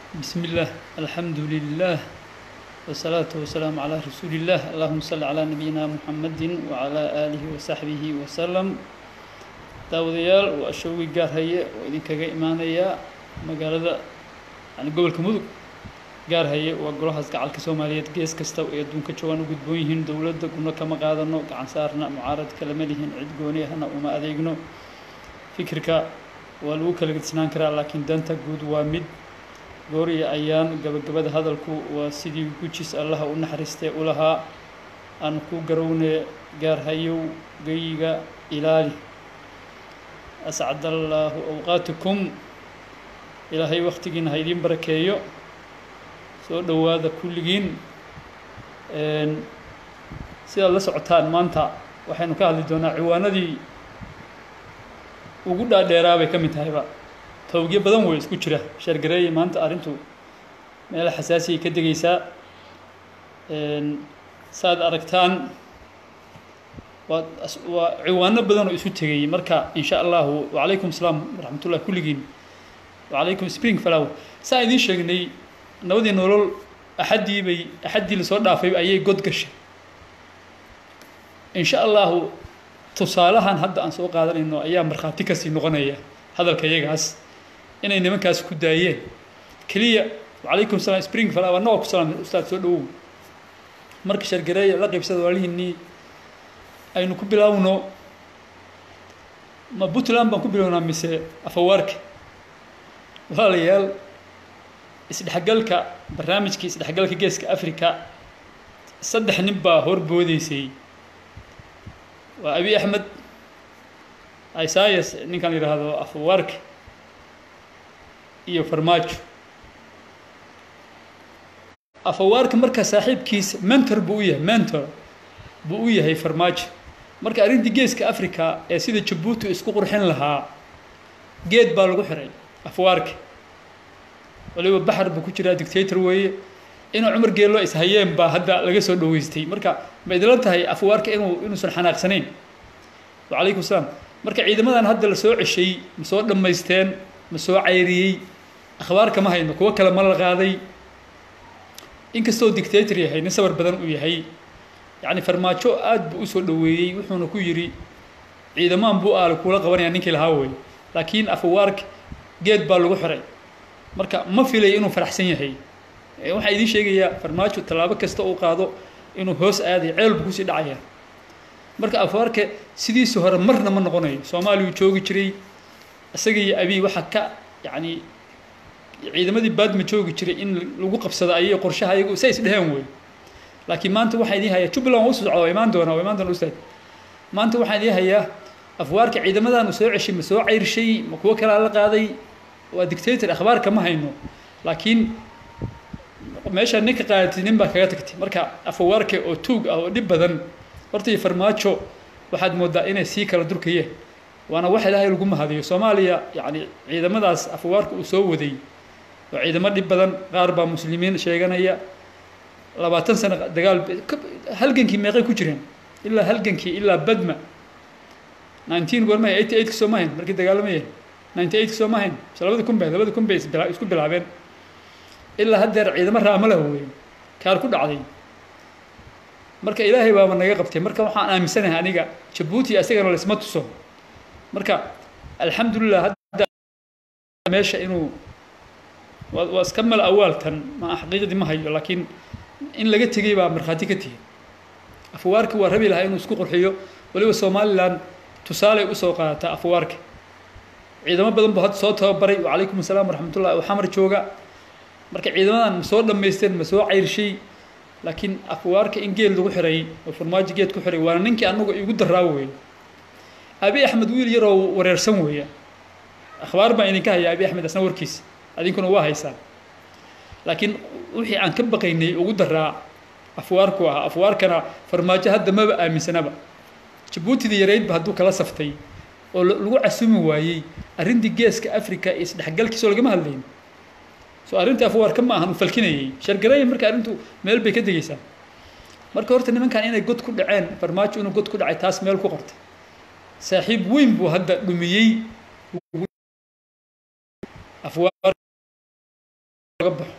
بسم الله الحمد لله والصلاة والسلام على رسول الله اللهم صل على نبينا محمد وعلى آله وصحبه وسلم داوديال وأشوي قارهية وإذن كجا إيمانية مقالة يعني قبل كمودو قارهية وقولها سكعل كسوماليات جيس كستو يدون كشوان وجود بويهن دولة كنا كما قادرنا عن صارنا معارض كلامهم عدقوني هنا وما أذيقنا فكرك والوكالة قد سنان كرا لكن دانتا جود وامد gooriya ayaan gabagabada hadalku waa sidii gujis Allah u naxariistay u lahaa aan ku garownay gaarhayow geeyiga ilaali as'adallahu awqatukum ilaahay waqtigiina haydin barakeeyo soo dhawaada kulligiin sida la socotaan maanta waxaynu ka hadli doonaa ciwaanadii ugu dhaadheeraabay ka mid tahayba توجيه بدن ويس كشرة شرقري ما أنت أرنتو مال حساسي كدقيسا ساد أركتان وعوانا بدن ويسوي تجي مركا إن شاء الله وعليكم السلام ورحمة الله كل جين وعليكم سبرينغ فلاو سايدين شغني نودي نقول أحدي لصور دافع أي جود قش إن شاء الله تصالحا هذا أن سوق هذا إنه أيام مرخاتك سي نغنية هذا الكيجاس inay nimankaas ku daayeen kaliya waalaikum salaam spring fala waa noo ku salaam ustaad soo dhaw marka shargareey la qaybsado walihiini aynu ku bilaawno ma Puntland baan ku bilawnaa mise afawarka walaalayaal isdhexgalka barnaamijka isdhexgalka geeska Afrika saddex nin baa horboodeysay waa Abiy Ahmed Isaias ninkan yiraahdo afawarka iyo farmaajo afawarka marka saaxiibkiis mentor buu yahay farmaajo marka arintii geeska Afrika ee sida Djibouti isku qurxin lahaa geed baa lagu xiray afawarka waliba baxar buu ku jira dictator weeye inuu Umar Geelo is hayeen baa hadda laga soo dhaweystay marka ma idin tahay afawarka inuusan xanaaqsanayn waalaikum salaam marka ciidamadan hadda la soo ceshay ma soo dhameysteen ma soo cayriyay akhbaar kama hayno kuwa kale ma la qaaday inkastoo dictator yahay nin sabar badan u yahay yani farmaajo aad buu soo dhaweeyay wuxuuna ku yiri ciidamaan buu aal kula qabanaya ninkii lahaa way laakiin afawark geed baa lagu xiray marka ma filay inuu faraxsan yahay waxa idin sheegaya farmaajo talaabo kasta oo qaado inuu hoos aaday ceel buu si dhacaya marka afawarka sidiisu hore marna ma noqonayo Soomaaliya joogi jiray asagii Abiy waxa ka yani ciidamadii baad ma joogi jiray in lagu qabsado ay qorshaha ayagu says dhahan way laakiin maanta waxa idin haya Jubaland oo socdo imaan doona ustaad maanta waxa idin haya afwaarka ciidamadan soo ceshay ma soo ceyrshay ma kuwa kala la qaaday waa dictator akhbaar kama hayno laakiin meesha ninka qaatinin baa kaga tagtay marka afwaarka oo tuug ah oo dib badan horta farmaajo waxaad moodaa inay si kala durkayeen وانا واحد هاي الجمهة هذه سوماليا يعني عندما داس أفوارك وسودي وعندما دي بدن غاربة مسلمين شيئا هي لبعتن سنة دجال هل جنكي ما غير كجرين إلا هل جنكي إلا بدمة 19 قول ما 88 كسومين مركز دجال ما 98 كسومين سلام بدكم بيس يسكون بلعبين إلا هدر عندما رامله هو كار كل عظيم مركز إلهي بابا نجاقبتي مركز وحنا مسنة هنيجا Djibouti أسيجر ولا اسمه تصو marka alxamdulillah hadda meesha inuu waskamal awaltan ma xaqiiqdi ma hayo laakiin in laga tagay baa marxaati ka tii afwaarka waa rabi lahaa inuu isku qurxiyo waliba Soomaaliland tusaale u soo qaata afwaarka ciidamo badan buu had soo tababaray wa alaykum asalaam warahmatullahi wa xamar jooga marka ciidamadan soo dhameysteen ma soo ceyrshay laakiin afwaarka in geel lagu xiray oo farmaajo geed ku xiray waa ninkii anagu igu daraaweey أبي أحمد ويل يرى وريرسون ويا أخبار ما إنك هي أبي أحمد أسنا وركيس هذين كانوا واهيسان لكن وحي عن كم بقيني وجود الرع أفوار كنا فرماجة هذا ما بقى من سنة بقى Djibouti ذي يريد بهدو كلا صفتي ولو عسوم وايي أرند جيس كأفريقيا إس حقل كيسول جمال لين سو أرند أفوار كم ما هنفلكيني شرقري مركا أرندو ميل بكده جيسا مركا ورت إن من كان إنه جود كل عين فرماجة إنه جود كل عتاس ميل كقرت صاحب وين بو هذا دميي أفوار laga baxo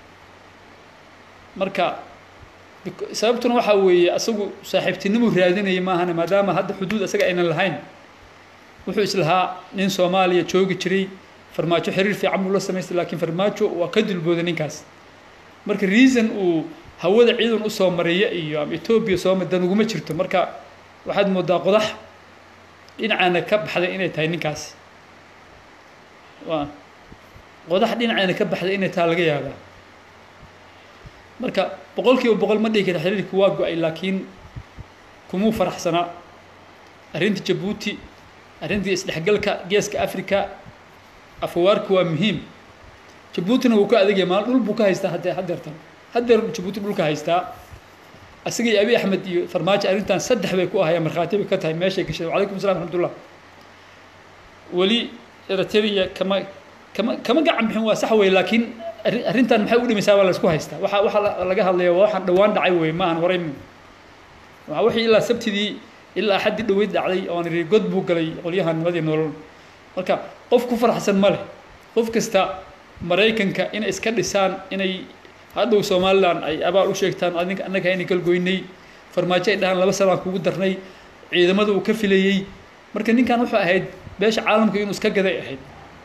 marka sababtuna waxa weeye asagu saaxiibtinimo raadinayay maahan maadaama hadda xuduud asaga aynan lahayn wuxuu islahaa nin Soomaaliya joogi jiray farmaajo xiriir fiican uu la sameystay laakiin farmaajo waa ka dulbooday ninkaas marka reason uu hawada ciidan u soo mariyay iyo Ethiopia soo madan ugu ma jirto marka waxaad moodaa qodax dhinacana ka baxday inay tahay ninkaas waa qodax dhinacana ka baxday inay tahay laga yaabaa marka boqolkiiba boqol ma dhigi kara xiriirku waa go'ay laakiin kumu faraxsana arinta Djibouti arinta isdhexgalka geeska Afrika afwaarku waa muhiim Djibouti uu ka adeegay maal dhul buu ka haystaa hadda Djibouti dhulka haystaa asagii Abiy Ahmed iyo farmaajo arintan saddex bay ku ahayeen marxaatiba ka tahay meesha ka sheegay walaykum salaam rahmatullah wali Eritrea kama gacan bixin waa sax way laakiin arintan maxay u dhimaysaa waa la isku haystaa waxa laga hadlayo waxaan dhawaan dhacay way ma aan horay waxa wixii ilaa sabtidii ilaa xaddi dhaweyd dhacday oo aan god buu galay qolyahan nimadii nolol marka qof ku faraxsan ma leh qof kasta Mareykanka in iska dhisaan inay hadhow Soomaaliland ay abaal u sheegtaan anaga inay kal goynay farmaajo ay dhahan laba sano kugu darnay ciidamadu uu ka filayay marka ninkan wuxuu ahayd beesha caalamka inuu iska gaday ahayd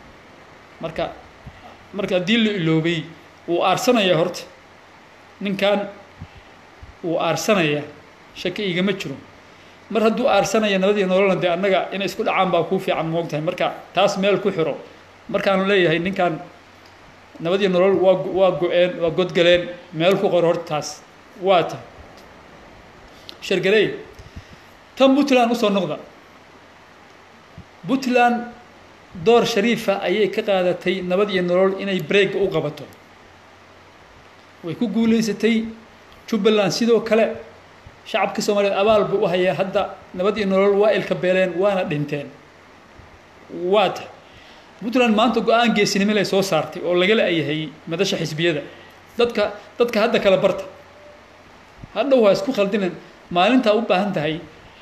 marka dil iloobay uu aarsanaya horta ninkan uu aarsanaya shaki igama jiro mar hadduu aarsanaya nabadii nololande annaga inay isku dhacaan baa ku fiican moogtahay marka taas meel ku xiro markaan leeyahay ninkan nabadii nolol waa go'een waa godgaleen meel ku qor horta taas waa ta shargalay tan Puntland u soo noqda Puntland door shariifa ayay ka qaadatay nabad iyo nolol inay break u qabato way ku guuleysatay Jubaland sidoo kale shacabka Soomaaliyeed abaal buu u hayaa hadda nabad iyo nolol waa ilka beeleen waana dhinteen waata Puntland maanta go'aan geesinimo leh soo saartay oo laga leeyahay madasha xisbiyada dadka hadda kala barta hadda waa isku khaldineen maalinta u baahan tahay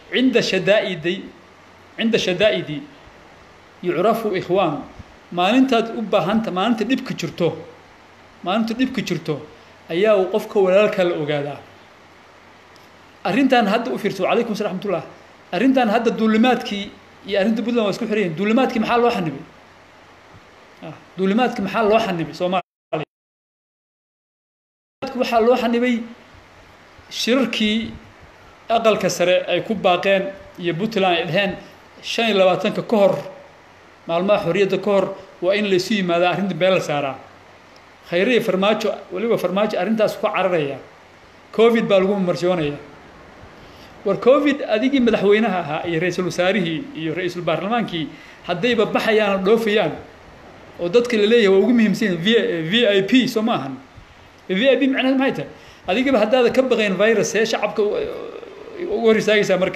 cinda shadaa'idi yu'rafu ikhwan maalintaad u baahanta maalinta dibka jirto ayaa uu qofka walaalka la ogaadaa arrintan hadda u fiirso calaykum salaam rahmatullah arrintan hadda duulimaadkii iyo arrinta Puntland waa isku xireen duulimaadkii maxaa loo xanibay duulimaadkii maxaa loo xanibay Soomaaliya waxaa loo xanibay shirarkii aqalka sare ay ku baaqeen iyo Puntland ay dhaheen 25 ka hor maalmaha xorriyadda ka hor waa in la isu yimaado arrinta beel saaraa khayriye farmaajo waliba farmaajo arrintaas ku cararaya covid baa lagu marjoonaya war covid adigii madaxweynaha ahaa iyo ra'iisul wasaarihii iyo ra'iisul baarlamaankii haddayba baxayaan oo dhoofayaan oo dadka la leeyahay waa ugu muhiimsan VIP soo maahan VIP macnaheedu maxay tahay adigaba haddaad ka baqayn virus ee shacabka ugu horisaagaysaa marka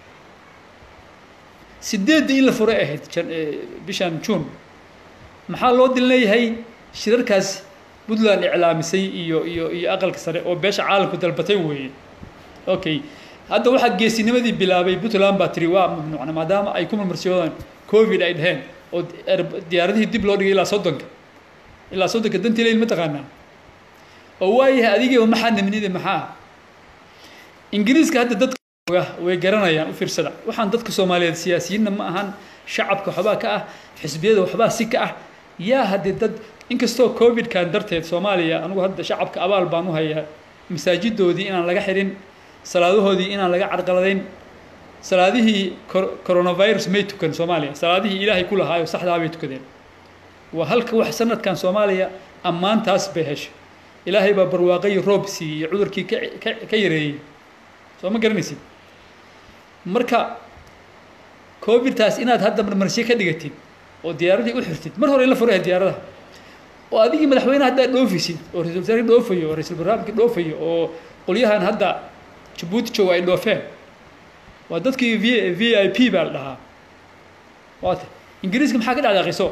sideedii la furay ahayd bishan June maxaa loo dileeyahay shirarkaas Puntland iclaamisay iyo aqalka sare oo beesha caalamku dalbatay weeyeen okay hadda waxa geesinimadii bilaabay Puntland baa tiri waa mamnuucna maadaama ay ku marmarsiyoodaan covid ay dhaheen oo diyaaradihii dib loo dhigay ilaa 30 dantii leeyl ma taqaanaa oo waayahay adiga maxaa nimnida maxaa Ingiriiska hadda dadka way garanayaan u fiirsada waxaan dadka Soomaaliyeed siyaasiyiinna ma ahan shacabka waxba ka ah xisbiyada waxba si ka ah yaa hadda dad inkastoo covid kan darteed Soomaaliya anigu hadda shacabka abaal baan u hayaa masaajidoodii inaan laga xirin salaadahoodii inaan laga carqaladayn salaadihii coronavirus may tukan Soomaaliya salaadihii Ilaahay ku lahaayo saxda bay tukadeen waa halka wax sanadkan Soomaaliya ammaantaas bay heshay Ilaahay baa barwaaqay roob siiyay cudurkii ka yareeyay soo ma garanaysid marka covid taas inaad hadda marmarsi ka dhigatid oo diyaaradii u xirtid mar hore la furay diyaaradaha oo adigii madaxweynaha hadda dhoofisid oo ra'iisul wasaare dhoofayo oo ra'iisul barnaamijka dhoofayo oo qolyahan hadda Djibouti jooga ay dhoofeen waa dadkii VIP baa la dhahaa waata Ingiriiska maxaa ka dhacday qiso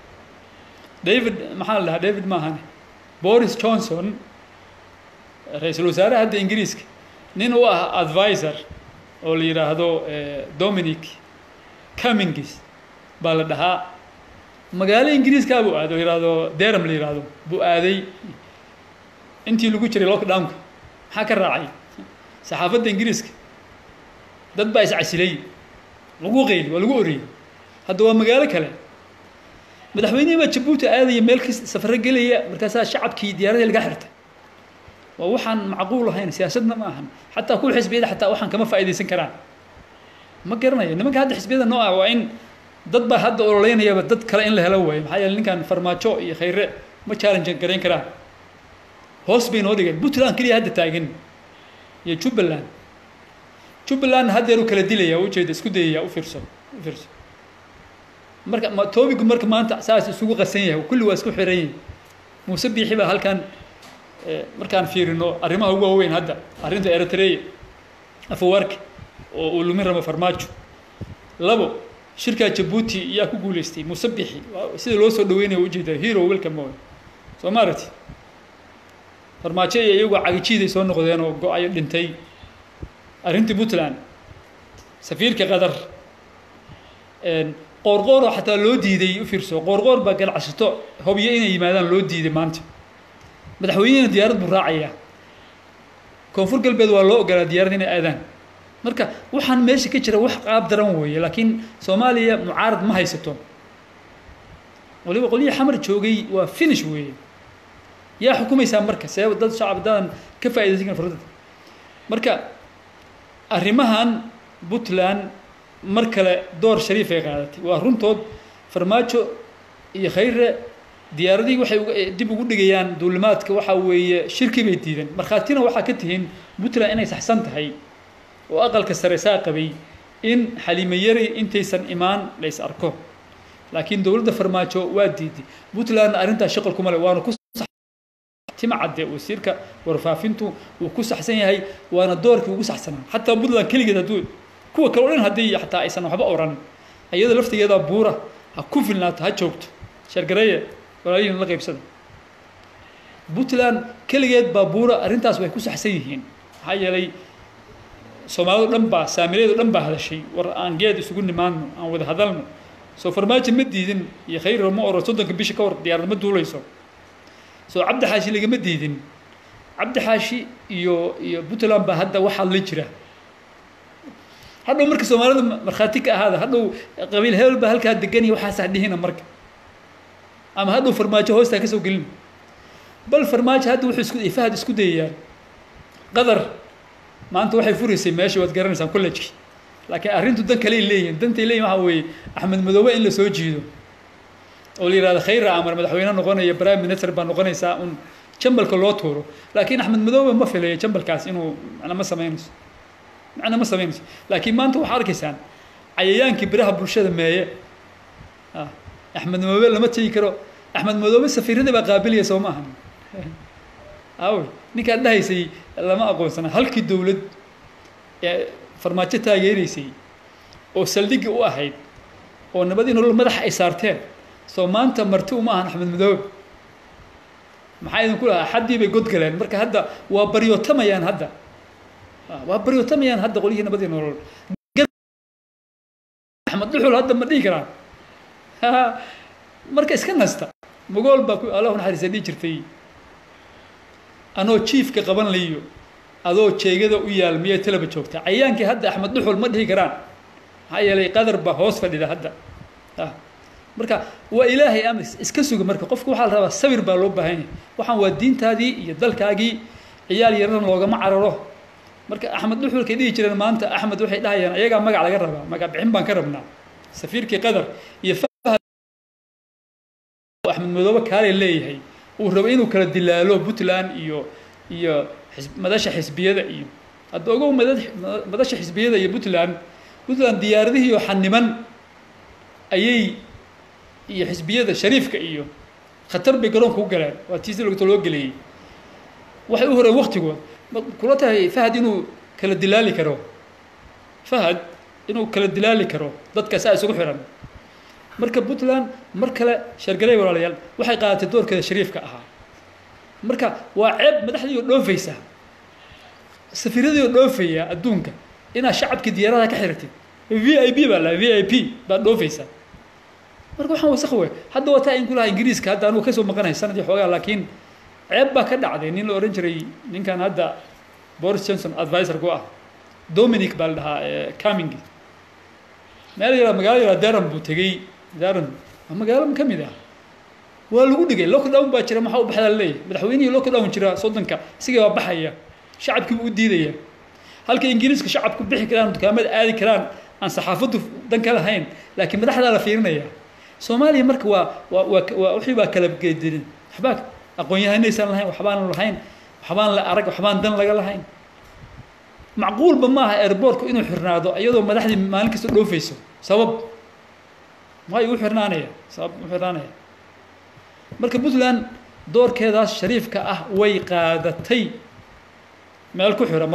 David maahan Boris Johnson ra'iisul wasaare hadda Ingiriiska nin uu ah advisor oo la yiraahdo Dominic Cummings baa la dhahaa magaalo ingiriiska buu aado yiraahdo Durham la yiraahdo buu aaday intii lagu jiray lockdown maxaa ka raacay saxaafadda ingiriiska dad baa is casilay lagu qeeyay waa lagu oriyay hadda waa magaalo kale madaxweynaha Djibouti aadaya meel kasta safar galaya markaas shacabkii diyaaradda laga xirtay waa waxaan macquul ahayn siyaasadna ma ahan xataa ku xisbiyada xataa waxaan kama faa'iideysan karaan ma garanayo nimanka hadda xisbiyada noo ah waa in dad baa hadda ololeynaya dad kale in la helo way maxay yeelay ninkan farmaajo iyo khayre ma challenge gareyn karaan hoos bay noo dhigeen Puntland kaliya hadda taagan iyo Jubaland hadda uu kala dilaya oo jeeda isku dayaya u fiirso marka ma toobigu marka maanta saas isugu qasan yahay kulli waa isku xiran Muuse Biixi baa halkan markaan fiirino arrimaha ugu weyn hadda arrinta Eritrea Afwerki oo lumin rama farmaajo labo shirka Djibouti yaa ku guuleystay Muuse Biixi sida loo soo dhaweynayo u jeeda hero welcome way Soomaarti farmaajo iyagu cagijiiday soo noqdeen oo go'ay dhintay arrintii Puntland safiirka Qatar qorqor xataa loo diiday u fiirso qorqor ba galcashato hubiye inay yimaadaan loo diiday maanta madaxweynaha diyaarad buu raacaya koonfur galbeed waa loo ogolaa diyaarad inay aadaan marka waxaan meesha ka jira wax qaab daran weeye laakiin Soomaaliya mucaarad ma haysato waliba qoliyo xamar joogay waa finish weeye yaa xukumaysa marka sabab dad shacabdan ka faa'iideysan farada marka arrimahan Puntland mar kale door shariif ay qaadatay waa runtood farmaajo iyo khayre diyaaradii waxay dib ugu dhigayaan duulimaadka waxa weeye shirki bay diidan markhaatina waxa ka tihiin Puntland inay saxsan tahay oo aqalka sare saaqabay in Xaliime Yari intaysan imaan la is arko laakiin dawladda farmaajo waa diiday Puntland arinta shaqal kuma leh waana ku tima cadde wasiirka warfaafintu uu ku saxsan yahay waana doorkii ugu saxsanaa xataa Puntland kaligeed haduu kuwa kale oo dhan hadii xataa aysan waxba oran ayada laftigeeda buura ha ku filnaato ha joogto shargareeye walaalihiin la qaybsada Puntland kaligeed baa buura arintaas way ku saxsan yihiin maxaa yeelay Soomaalidu dhan baa saamileedu dhan baa hadashay war aan geed isugu nimaano aan wada hadalno soo farmaajo ma diidin iyo khayr ma oro 30 bisha ka hor diyaarad ma duulayso soo Cabdi Xaashi lagama diidin Cabdi Xaashi iyo Puntland baa hadda waxa la jira hadhow marka Soomaalidu markhaati ka ahaada hadhow qabiil heel baa halka degan iyo waxa saxdihina marka ama hadhow farmaajo hoosta ka soo gelin bal farmaajo hadda wuxuu isku dayayaan qadar maanta waxay furisay meesha wad garanaysan college laakiin arrintu dan kale leeyahay dantay leeyahay waxa weeye Axmed Madoobe in la soo jiido oo la yiraahdo khayr amar madaxweyne noqonaya prime minister baa noqonaysa un jambalka loo tuuro laakiin Axmed Madoobe ma filayo jambalkaas inuu ana ma sameynayso laakiin maanta waxa arkaysaan cayayaankii biraha bulshada meeye Axmed Madoobe lama tagi karo Axmed Madoobe safiirada baa qaabilaya soo maahan ninka dhahaysay lama aqoonsana halkii dawlad ee farmaajo taageereysay oo saldhigi u ahayd oo nabadii nolol madax ay saarteen soo maanta marti uma ahan Axmed Madoobe maxay idin ku lahaa xadii bay god galeen marka hadda waa baryotamayaan hadda qolihii nabadii nolol Axmed Duxul hadda ma dhigi karaan marka iska nasta mugool baa ku Allahu naxariisay jirtay anoo chiefka qaban leeyo adoo jeegada u yaal miyay talaba joogta cayaankii hadda Axmed Duxul ma dhigi karaan maxaa yeelay qadar ba hoos fadhida hadda marka waa ilaahay amis iska suga marka qofku waxa la rabaa sabir baa loo baahan yahay waxaan waa diintaadii iyo dalkaagii ciyaal yaran looga ma cararo marka Axmed Duxul ka dhigi jireen maanta Axmed waxay dhahayaan ayaga magac laga rabaa magac bixin baan ka rabnaa safiirkii qadar iyo Axmed Madoobe kaale leeyahay uu rabo inuu kala dilaalo Puntland iyo madasha xisbiyada iyo hadda ogow madasha xisbiyada iyo Puntland diyaaradihii iyo xaniman ayay iyo xisbiyada shariifka iyo khatar bay garoonka u galeen waa tiisi loo galay waxay u horey waqtigood kula tahay Fahad inuu kala dilaali karo dadka saa isugu xiran marka Puntland mar kale shargalay walaalayaal waxay qaadatay doorkeeda shariifka ahaa marka waa ceeb madaxdii oo dhoofaysa safiiradii oo dhoofaya adduunka ina shacabka diyaaradaha ka xirtay VIP baa la VIP baa dhoofaysa marka waxaan wasakh wey hadda wataa in kulaha ingiriiska hadda anuu kasoo maqanahay sanadii xoogaa laakiin ceeb baa ka dhacday nin la oran jiray ninkan hadda Boris Johnson advisor ku ah Dominic baa la dhahaa Cumming meel yar magaalo yar Durham buu tagay Durham magaalo ka mid ah waa lagu dhigay lockdown baa jira maxaa u baxda leeyahay madaxweynihii lockdown jira sodanka isaga waa baxaya shacabkii u diidaya halka ingiriiska shacabku bixi karaan dukaamada aadi karaan aan saxaafadu dan kala hayn laakiin madaxda la fiirinaya Soomaaliya marka waa wixii baa kala geedin waxbaa aqoon-yahanaysan lahayn waxbaan la arag waxbaan dan laga lahayn macquul ba maaha airportku inuu xirnaado iyadoo madaxdii maalin kasta dhoofayso sabab ma ay u xirnaanaya marka Puntland doorkeedaas shariifka ah way qaadatay meel ku xira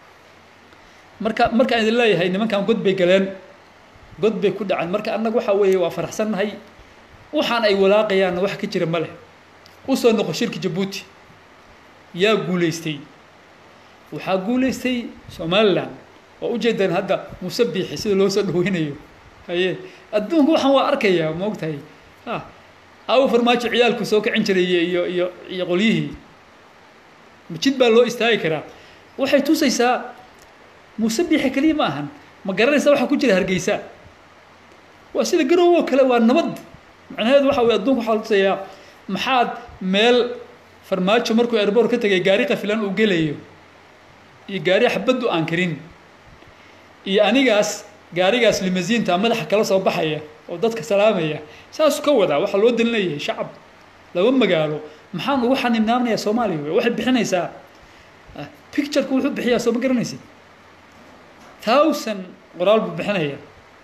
marka aan leeyahay nimankan god bay galeen god bay ku dhacaan marka annagu waxa weeye waa faraxsanahay waxaan ay walaaqayaan wax ka jira ma leh u soo noqo shirki Djibouti yaa guuleystay waxa guuleystay Somaliland oo u jeedaan hadda musabbiixi sida loo soo dhaweynayo haye adduunku waxaan waa arkayaa ma ogtahay aw farmaajo ciyaalku soo kicin jiray iyo qolyihii mujid baa loo istaagi karaa waxay tusaysaa musabbiixi kaliya ma ahan ma garanaysaa waxa ku jira Hargeysa waa sida garowo kale waa nabad macnaheedu waxa weey adduunku waxa tusayaa maxaad meel farmaajo markuu airport ka tagay gaari qafilan uu gelayo iyo gaari xabadu aan karin iyo anigaas gaarigaas limousine-ta madaxa kala soo baxaya oo dadka salaamaya saas ka wada waxa loo dalinayaa shacab laba magaalo maxaan ugu xaniimnaanayaa Soomaaliya waxay bixinaysaa picture-ku wuxuu bixiyaa soo ma garanaysid 1000 qoraal buu bixinayaa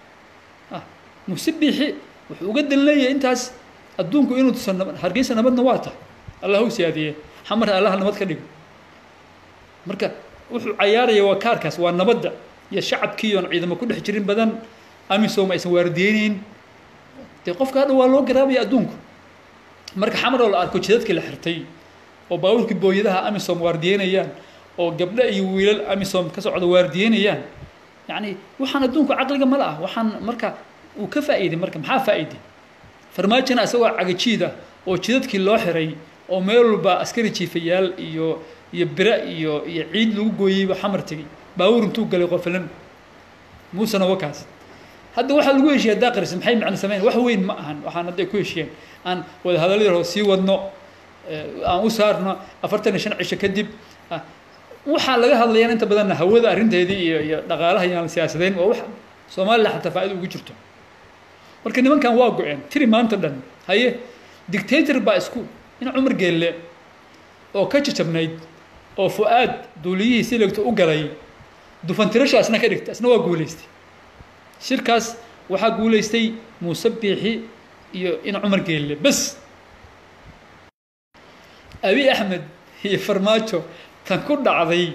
musabbiixi wuxuu uga dalinayaa intaas adduunku inuu tusan Hargeysa nabadna waa tahay Allahu siyaadiye xamar Allah nabad ka dhigo marka wuxuu cayaaraya waa kaarkaas waa nabadda iyo shacabkii oo ciidamo ku dhex jirin badan amisom aysan waardiyeyn qofka hadda waa loo garaabay adduunku marka xamar oo la arko jidadkii la xirtay oo baawurkii booyadaha amisom waardiyeynayaan oo gabdho iyo wiilal amisom ka socdo waardiyeynayaan yani waxaan adduunku aqliga ma laha waxaan marka uu ka faa'iiday marka maxaa faa'iiday farmaajina asagoo cagajiida oo jidadkii loo xiray oo meel walba askari jiifayaal iyo bira iyo ciid lagu gooyay xamar tagay baawur intuu galay qofalan muusana wakaas hadda waxa lagu heshiiyay daaqris maxay macna sameeyeen wax weyn ma ahan waxaan hadda ku heshiiyeen aan wada hadalada sii wadno aan u saarno 45 cisho kadib waxa laga hadlayaan inta badan hawada arinteedii iyo dhaqaalaha iyo siyaasadeyn waa wax Soomaaliya xataa faa'iido ugu jirto marka nimankan waa go'een tiri maanta dhan haye dictator baa isku in Umar Geelle oo ka jajabnayd oo Fuaad duuliyihii si lagto u galay dufantirashaasna ka dhigtay asna waa guuleystay shirkaas waxa guuleystay musabbiixi iyo in Umar Geelle bas Abi Ahmed iyo farmaajo tan ku dhacday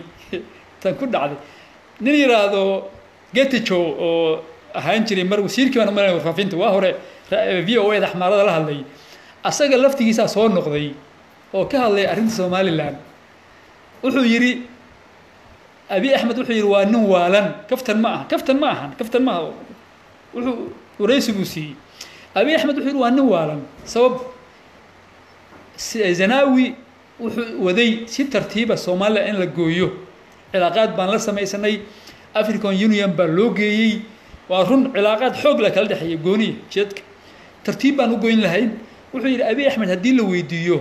nin yiraahdo Geticho oo ahaan jiray mar wasiirkii aan maray warfaafinta waa hore VOA da xamaarada la hadlay asaga laftigiisa soo noqday oo ka hadlay arrinta Somaliland wuxuu yiri Abi Ahmed wuxuu yiri waa nin waalan kaftan ma aha wuxuu wareysigu si Abi Ahmed wuxuu yiri waa nin waalan sabab Zanaawi wuxuu waday si tartiib ah Soomaaliya in la gooyo cilaaqaad baan la sameeysanay African Union baa loo geeyay waa run cilaaqaad xoog la kala dhaxeeyay gooniye jidka tartiib baan u gooyn lahayn wuxuu yiri Abi Ahmed hadii la weydiiyo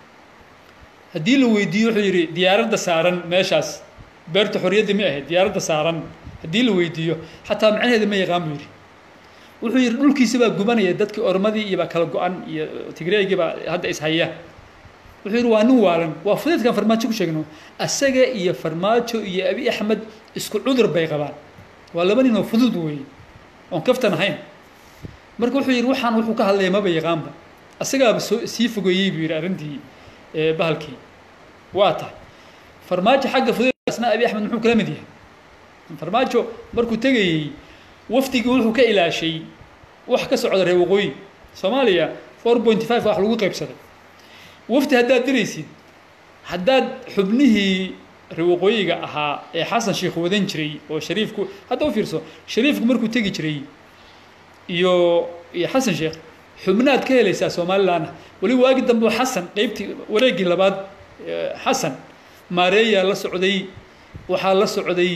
wuxuu yiri diyaaradda saaran meeshaas beerta xorriyadda ma ahayd diyaaradda saaran hadii la weydiiyo xataa macnaheedu ma yaqaan buu yiri wuxuu yiri dhulkiisa baa gubanaya dadkii ormadii iyo kala go'an iyo Tigreeyga baa hadda is haya wuxuu yiri waa nin waalan waa fudeedkan farmaajo ku sheegno asaga iyo farmaajo iyo Abi Ahmed isku cudur bay qabaan waa laba nin oo fudud weey oo kaftan ahayn marka wuxuu yiri waxaan wuxuu ka hadlay ma yaqaanba asaga sii fogeeyay buu yiri arintii bahalkii waata farmaajo xagga fudeedasna Abi Ahmed wuxuu kala mid yahay farmaajo markuu tagay waftiga wuxuu ka ilaashay wax ka socda reer waqooyi Soomaaliya 4.5 wax lagu qaybsaday wafti haddaad diraysid haddaad xubnihii reer waqooyiga ahaa ee Xasan Sheekh wadan jiray oo Shariifku hadda u fiirso Shariifku markuu tagi jiray iyo Xasan Sheekh xubnaad ka helaysaa Somaliland wali waagi dambe Xasan qaybtii wareegii labaad Xasan maareeya la socday waxa la socday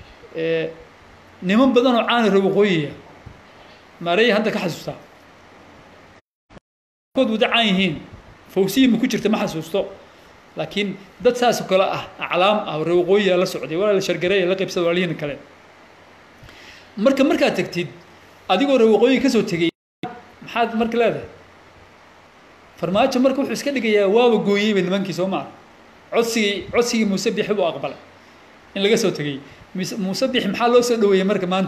niman badan oo caan waqooyiga maareeya hadda ka xasuusta كود ودعايهين فوسية ما كنت ما حسوسته لكن ده ساس كلا أعلام أو روقية لا سعودية ولا الشرقية لا قبسة ولا لين الكلام مركا تكتيد أديكوا روقية كسو تجي محاد مركا هذا فرماتش مركا وحس كده جاي واو جوي من منكي سوما عصي مسبح وأقبل إن لقى سو تجي مسبح محل لو سدوية مركا ما أنت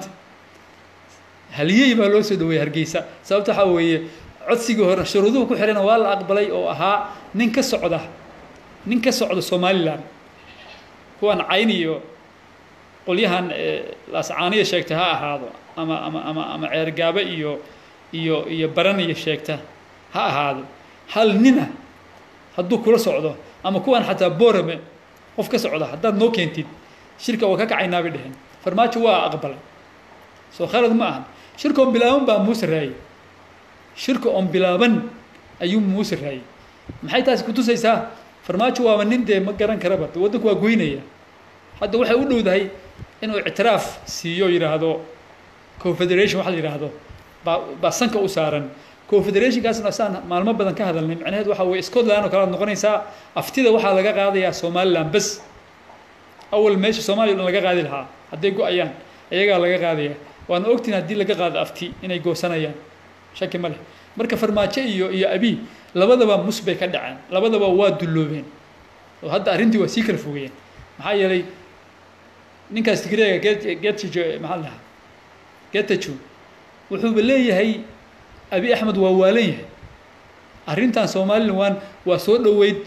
هل يبقى لو سدوية هرجيسة سبب تحويه codsiga hore shuruuduhu ku xireen waa la aqbalay oo ahaa nin ka socda Somaliland kuwan cayniyo qolyahan laascaaniye sheegta ha ahaado ama ceergaaba iyo baraniye sheegta ha ahaado hal nina hadduu kula socdo ama kuwan xataa boorame qof ka socda haddaad noo keentid shirka oo ka kacaynaa bay dheheen farmaajo waa aqbalay soo khalad ma aha shirkoon bilaaban baa muuse raayay shirka on bilaaban ayuu muuse raayay maxay taas ku tusaysaa farmaajo waa nin de ma garan karaba wadanku waa goynaya hadda waxay u dhowdahay inuu ictiraaf siiyo yiraahdo confederation waxa la yiraahdo ba sanka u saaran confederation kaasna saan maalmo badan ka hadalnay macnaheedu waxa way Scotland oo kala noqonaysaa aftida waxa laga qaadayaa Somaliland bas awal meesha Somaliland laga qaadi lahaa haday go'ayaan ayaga laga qaadaya waan ogtiin hadii laga qaado afti inay goosanayaan shaki ma leh marka farmaajo iyo abi labadaba musbay ka dhacaan labadaba waa duloobeen oo hadda arintii waa sii kala fogeeyeen maxaa yeelay ninkaas tigreega geetijo maxalla geetijo wuxuu leeyahay abi axmed waa waalan yahay arintan Soomaaliland waa soo dhaweyd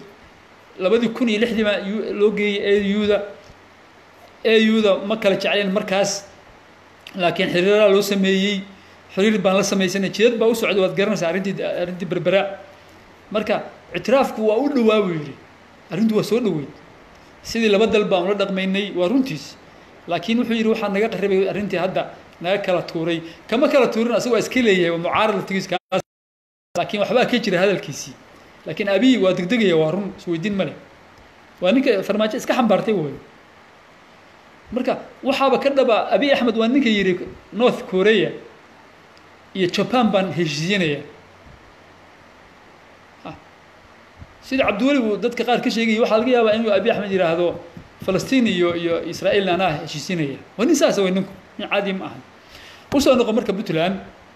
2006 ma loo geeyay AU-da ma kala jecleen markaas laakiin xiriirada loo sameeyay xiriir baan la sameeyay jeed baa u socday waad garanaysaa arintii berbera marka ictiraafku waa u dhawaa weeyri arintu waa soo dhaweyd sidii laba dal baan la dhaqmaynay waa runtiis laakiin wuxuu yiri waxa naga qaribay arintii hadda naga kala tuuray kama kala tuurin asagoo iska leeyahay waa mucaarad tigiska laakiin waxba ka jira hadalkiisii laakiin abi waa degdegaya waa run isweydiin male waa ninka farmaajo iska xambaartay way marka waxaaba ka dhaba abi axmed waa ninka yiri North Korea iyo Japan baan heshiisinaya sida Cabduwali uu dadka qaar ka sheegay waxa laga yaabaa inuu abi axmed yiraahdo Falastiin iyo Israa'iil ana heshiisinaya wani saas way ninku caadi ma aha u soo noqon marka Puntland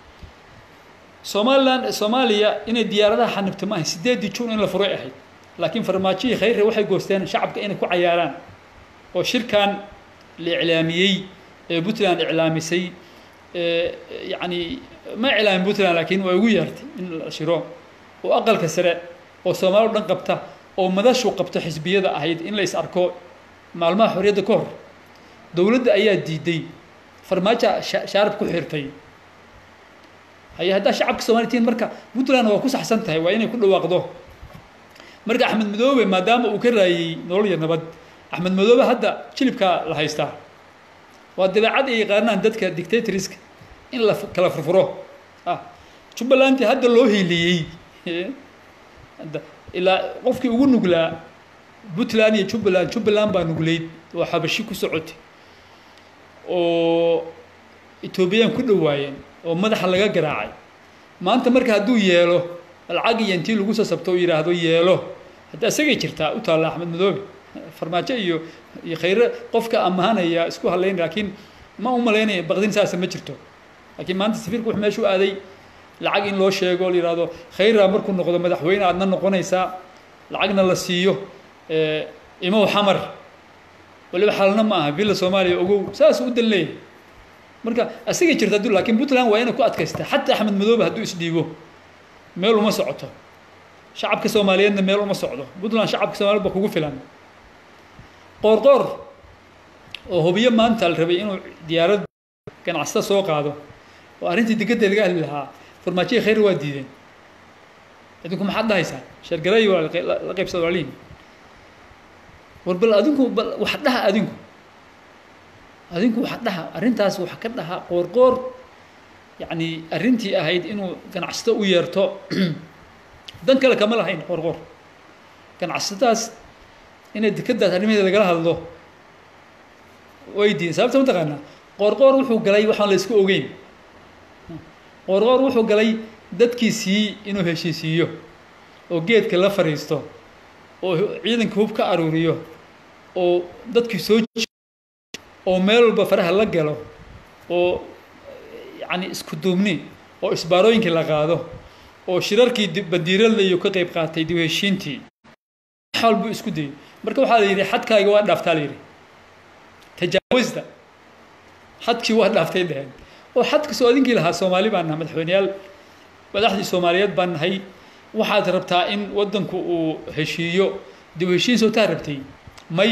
Soomaaliya inay diyaaradaha xanibta ma 8 June in la furay ahayd laakiin farmaajo khayr waxay goosteen shacabka inay ku cayaaraan oo shirkan la iclaamiyay Puntland iclaamisay يعني ما إعلان بوتلان لكن ويغيرت إن الشراء وأقل كسرة وسومالو دن قبته أو مدشو قبته حزبية ذا أهيد إن ليس أركو معلومات حرية كور دولة أياد دي فرماجة شارب كحيرتين هي هذا شعب كسوماليتين مركا بوتلان هو كوس أحسن تهي وين كله واقضه مركا أحمد مدوبة ما دام وكرة نوري نبض أحمد مدوبة هذا شلبك لهيستا وهذا عاد يقارن عندك ديكتاتوريسك إن لا كلا فرفروه شو بلانتي هذا اللي هي لي إلا قفك يقول نقلا بوتلاني شو بلان بنقوليد وحبشي كسعودي أو إثيوبيا كله واين وماذا حلقة جراعي ما أنت مركها دو يالو العاقي ينتي لو جوسا سبتو يراه دو يالو هذا سجى شرتا وطلع أحمد مدوبي فرماجة يخير قفك أمهانا يا اسكو هالين لكن ما هم ليني بغدين ساسة ما شرتو لكن ما أنت سفير كوح ماشو هذي العاقين لو شيء يقول يرادو خير أمركم نقدر مدحوين عندنا نقول يسا العاقنا للسيو إمام حمر ولا بحالنا معه بيلا سومالي أقول ساس ود الليل مركا أسيجي شرتا دول لكن بوتلان وين كو أتكسته حتى أحمد مدوبة هدو يسديبه ميلو ما صعته شعب كسوماليين ميلو ما صعده بوتلان شعب كسومالي بكوجو فلان قرقر وهو بيوم ما أنت الربي إنه ديارات كان عصا سوق هذا وأرنتي تقدر لقاه لها فرماتي خير وادين عندكم حد هيسا شرقري ولا لقيب صدرالين وربل أدينكم وحدها أدينكم وحدها أرنتاس وحكدها قرقر يعني أرنتي أهيد إنه كان عستو ويرتو دن كلا كمل هين قرقر كان عستاس إن الدكتة تعلمي اللي قالها الله ويدين سببت متقنا قرقر وحو قلي وحنا لسكو أوجين قرقر وحو قلي دتكي سي إنه هشي سيو وجيت كلا فريستو وعيدن كوب كأروريو ودتكي سوج وميل بفرح الله قالوا يعني اسكدومني وإسباروين كلا قادو وشراركي بدير اللي يكقيب قاتي دي وهشينتي حال بو اسكدي marka waxa la yiri xadkaaga waa dhaaftaa la yiri tajaawuzda xadkii waa dhaaftay dhahan oo xadka soo adinkii lahaa Soomaali baan madaxweynayaal madaxdii Soomaaliyeed baan nahay waxaad rabtaa in wadanku uu heshiiyo dib u heshiis oo taarabtay may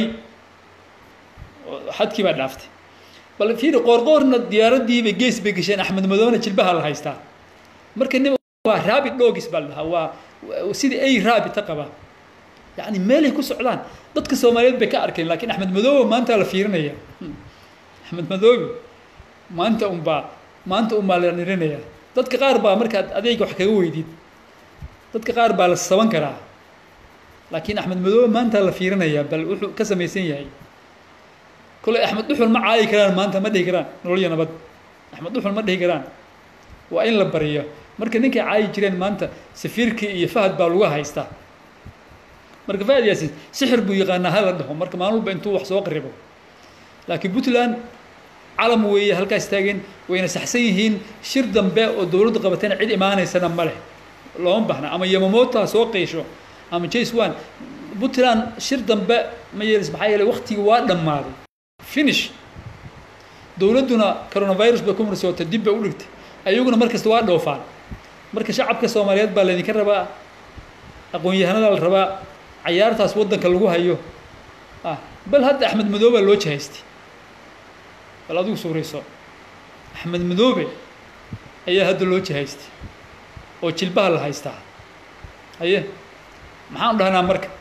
xadkii baa dhaaftay bal fiir qorqorna diyaaradii bay gees bay gasheen Axmed Madoona jilbaha la haystaa marka nin waa raabid dhoogis bal waa sidii ay raabid taqaba يعني مالي كوس علان ضدك الصوماليات بكاركين لكن أحمد مذوب ما أنت على فيرنيا أحمد مذوب ما أنت أم بالنيرنيا ضدك قاربا مركز أديك وحكيوه جديد ضدك قاربا على الصوان كرا لكن أحمد مذوب ما أنت على فيرنيا بل كسم يسين هاي كل أحمد دحول ما عاي كران ما أنت ما ده كران نقول أنا بد أحمد دحول ما ده كران وين لبرية مركز نك عاي كران ما أنت سفيرك يفهد بالوها هيستا marka faad yaasin sixir buu yaqaanaa hal dhaho marka maalmo intuu wax soo qaribo laakiin Puntland calam weeye halkaas taagan wayna saxsan yihiin shir dambe oo dawladdu qabatayna cid imaanaysana ma leh looma bahna ama Yamamoto soo qeysho ama J1 Puntland shir dambe ma yeelis maxay yeelay waqtiga waa dhamaaday finish dawladduna coronavirus ba kuma soo dib bay u dhigtay ayaguna markasta waa dhoofaan marka shacabka Soomaaliyeed baa leedin ka rabaa aqoon-yahanada la rabaa عيارتاس ودنك لغو هايو بل هذا أحمد مذوبة لو جهستي بل أدوك سوريسو أحمد مذوبة أيه هذا لو جهستي أو تشلبها اللي هايستا أيه محال ده أنا مركب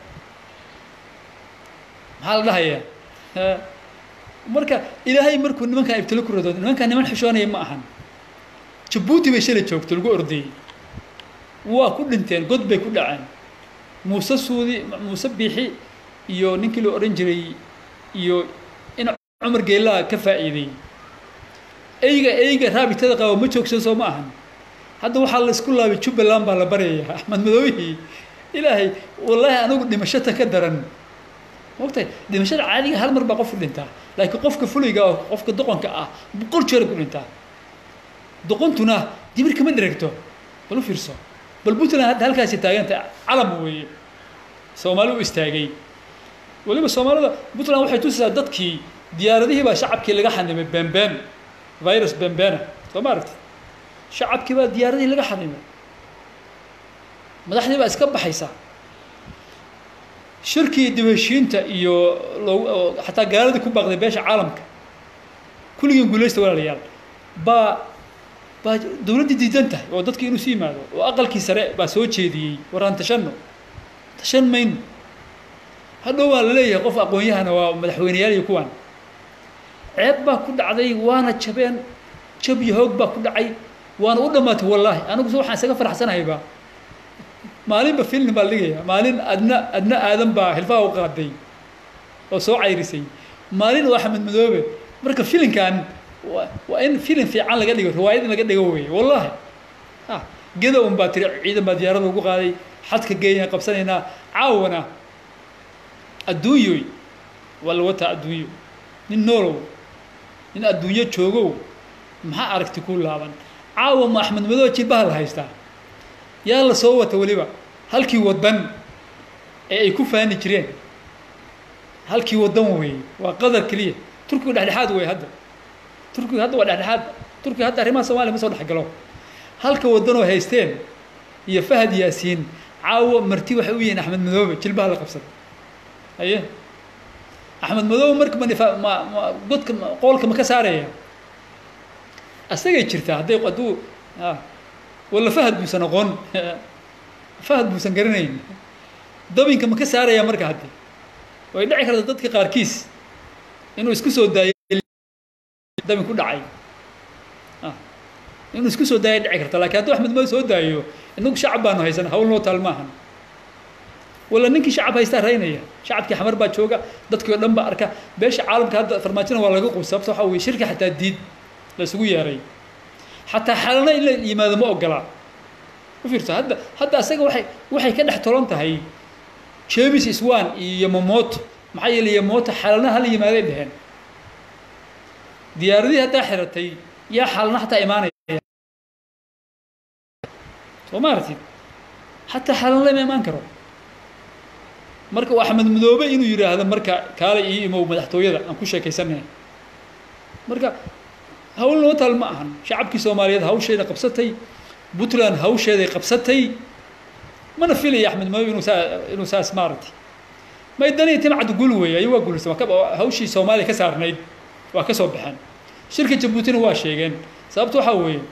محال ده هي مركب إلى هاي مركب إنه كان يبتلك الردود إنه كان من حشوانه يما أهان جبوتي بيشيل تشوك تلقو أرضي وكل انتين قد بيكل عين موسى سودي موسى بيحي يو نكلو أورنجري يو إن عمر جيلا كفائدي أيجا رابي تدقى ومشوك سو معهن هذا وحال سكولا بتشوف اللامبا على بريه أحمد مذوبي إلهي والله أنا قلت مشيتها كدرن وقتها مشيت عادي هالمرة بقف الانتهى لكن قفك فلوي جاو قفك دقن كأ بقول شو رقم الانتهى دقنتنا دي بركة من درجته بلو فرصة بالبوتنا هالكاس تاجنت علم وي سومالو استاجي ولما سومالو بوتنا waxay tusaa dadkii diyaaradihii ba shacabkii laga xanimay bambam virus bambana soo maartay shacabkii ba diyaaradihii laga xanimay madaxdii ba iska baxaysa shirkii dibashiinta iyo xataa gaaladii ku baaqday beesha caalamka kulligii guuleystay walaalayaal dawladda diidanta oo dadkii inuu sii yimaado oo aqalkii sare baa soo jeediyay waraan tashan mayn hadhow waa la leeyahay qof aqoon-yahana waa madaxweynayaal iyo kuwan ceeb baa ku dhacday waana jabeen jab iyo hoog baa ku dhacay waana u dhamaatay wallaahi anigu waxaan isaga faraxsanahayba maalinba film baa ligaya maalin adna aadan baa hilfaha u qaaday oo soo cayrisay maalin waa Axmed Madoobe marka filimkan وإن فيلم في عن لقى دقوا رواية لقى دقوا والله جذا باتري عيدا بديارة وقو قاضي حتى كجينا قبسنا عاونا الدويوي ولا وتا الدويو النورو إن الدوية شوقو ما عرفت تقول لابن عاون ما أحمد مذوق تباه الهايستا يلا سووا توليبا هل كي ودن يكون فاني كريه هل كي ودن وي وقدر كليه تركوا الحاد وي هذا تركي هذا ولا حد تركي هذا ريما سوالي مسود حقلو هلك ودنو هيستين هي فهد ياسين عاو مرتي وحويين أحمد مذوب جلبها لقبصة أيه أحمد مذوب مركب ما قلت قولك ما كسارية أستجي شرته هذا يقدو ولا فهد بسنقون فهد بسنقرنين دبين كم كسارية مركب هذه ويدعي كذا ضدك قاركيس إنه يسكسو داي دم كل عين inuu isku soo daaya dhici karta laakiin hadduu axmed madoobe soo daayo inagu shacab baanu haysan hawl noo taal maahan wala ninkii shacab haystaa raynaya shacabkii xamar baa jooga dadkii oo dhan baa arka beesha caalamka hadda farmaajina waa laga quus sababta waxa weeye shirka xataa diid la isugu yeeray xataa xalana in la yimaado ma ogola u fiirso hadda asaga waxay ka dhex tolan tahay James Iswan iyo Momoto maxay yeelay Momoto xalana hal yimaadeen dhaheen diyaaradii hadda xiratay yaa xalana xataa imaanaya Soomaartid xataa xalana lama imaan karo marka Axmed Madoobe inuu yiraahdo marka kaale iyo imo madaxtooyada aan ku sheekaysanay marka hawl loo tal ma ahan shacabkii Soomaaliyeed hawsheeda qabsatay Puntland hawsheeda qabsatay mana filay Axmed Madoobe inuu saas maartay ma idani timcad gul weey ay waa gulsama ka hawshii Soomaaliya ka saarnayd waa ka soo baxan shirka Djibouti waa sheegeen sababtu waxa weeye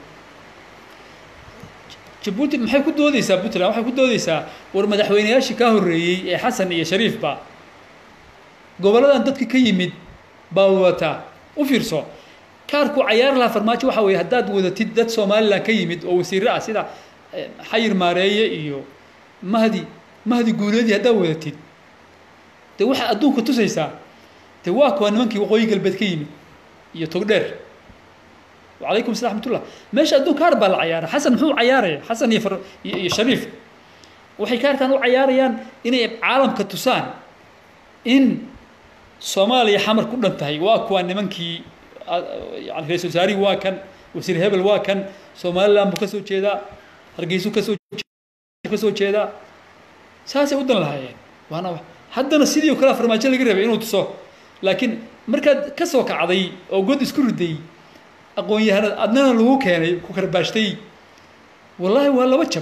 Djibouti maxay ku doodaysaa Puntland waxay ku doodaysaa war madaxweynayaashii ka horeeyay ee Xasan iyo Shariif ba goboladan dadka ka yimid baa wata u fiirso kaarku ciyaar la farmaajo waxa weeye hadaad wadatid dad Soomaaliland ka yimid oo wasiirro ah sida Xayir Maareeye iyo Mahdi Guuleedi hadaad wadatid de waxa adduunka tusaysaa de waa kuwa nimankii waqooyi galbeed ka yimid iyo togdheer وعليكم السلام ورحمة الله ماشي أدون كاربا العيار حسن هو عياري حسن شريف وحي كانوا عياريان إن عالم كتوسان إن صوماليا حمر كلهم تهي واكو أن منكي يعني رئيس وزاري واكن وزير هبل واكن صوماليا بكسو كذا رجيسو كسو كذا ساسي ودنا لها يعني وأنا حتى نسيدي وكلا فرماجة القريبة إنه تصو لكن مركز كسو كعضي أو جود سكول دي أقول يا هذا أدنى لو كان كوكر باشتي والله ولا بتشب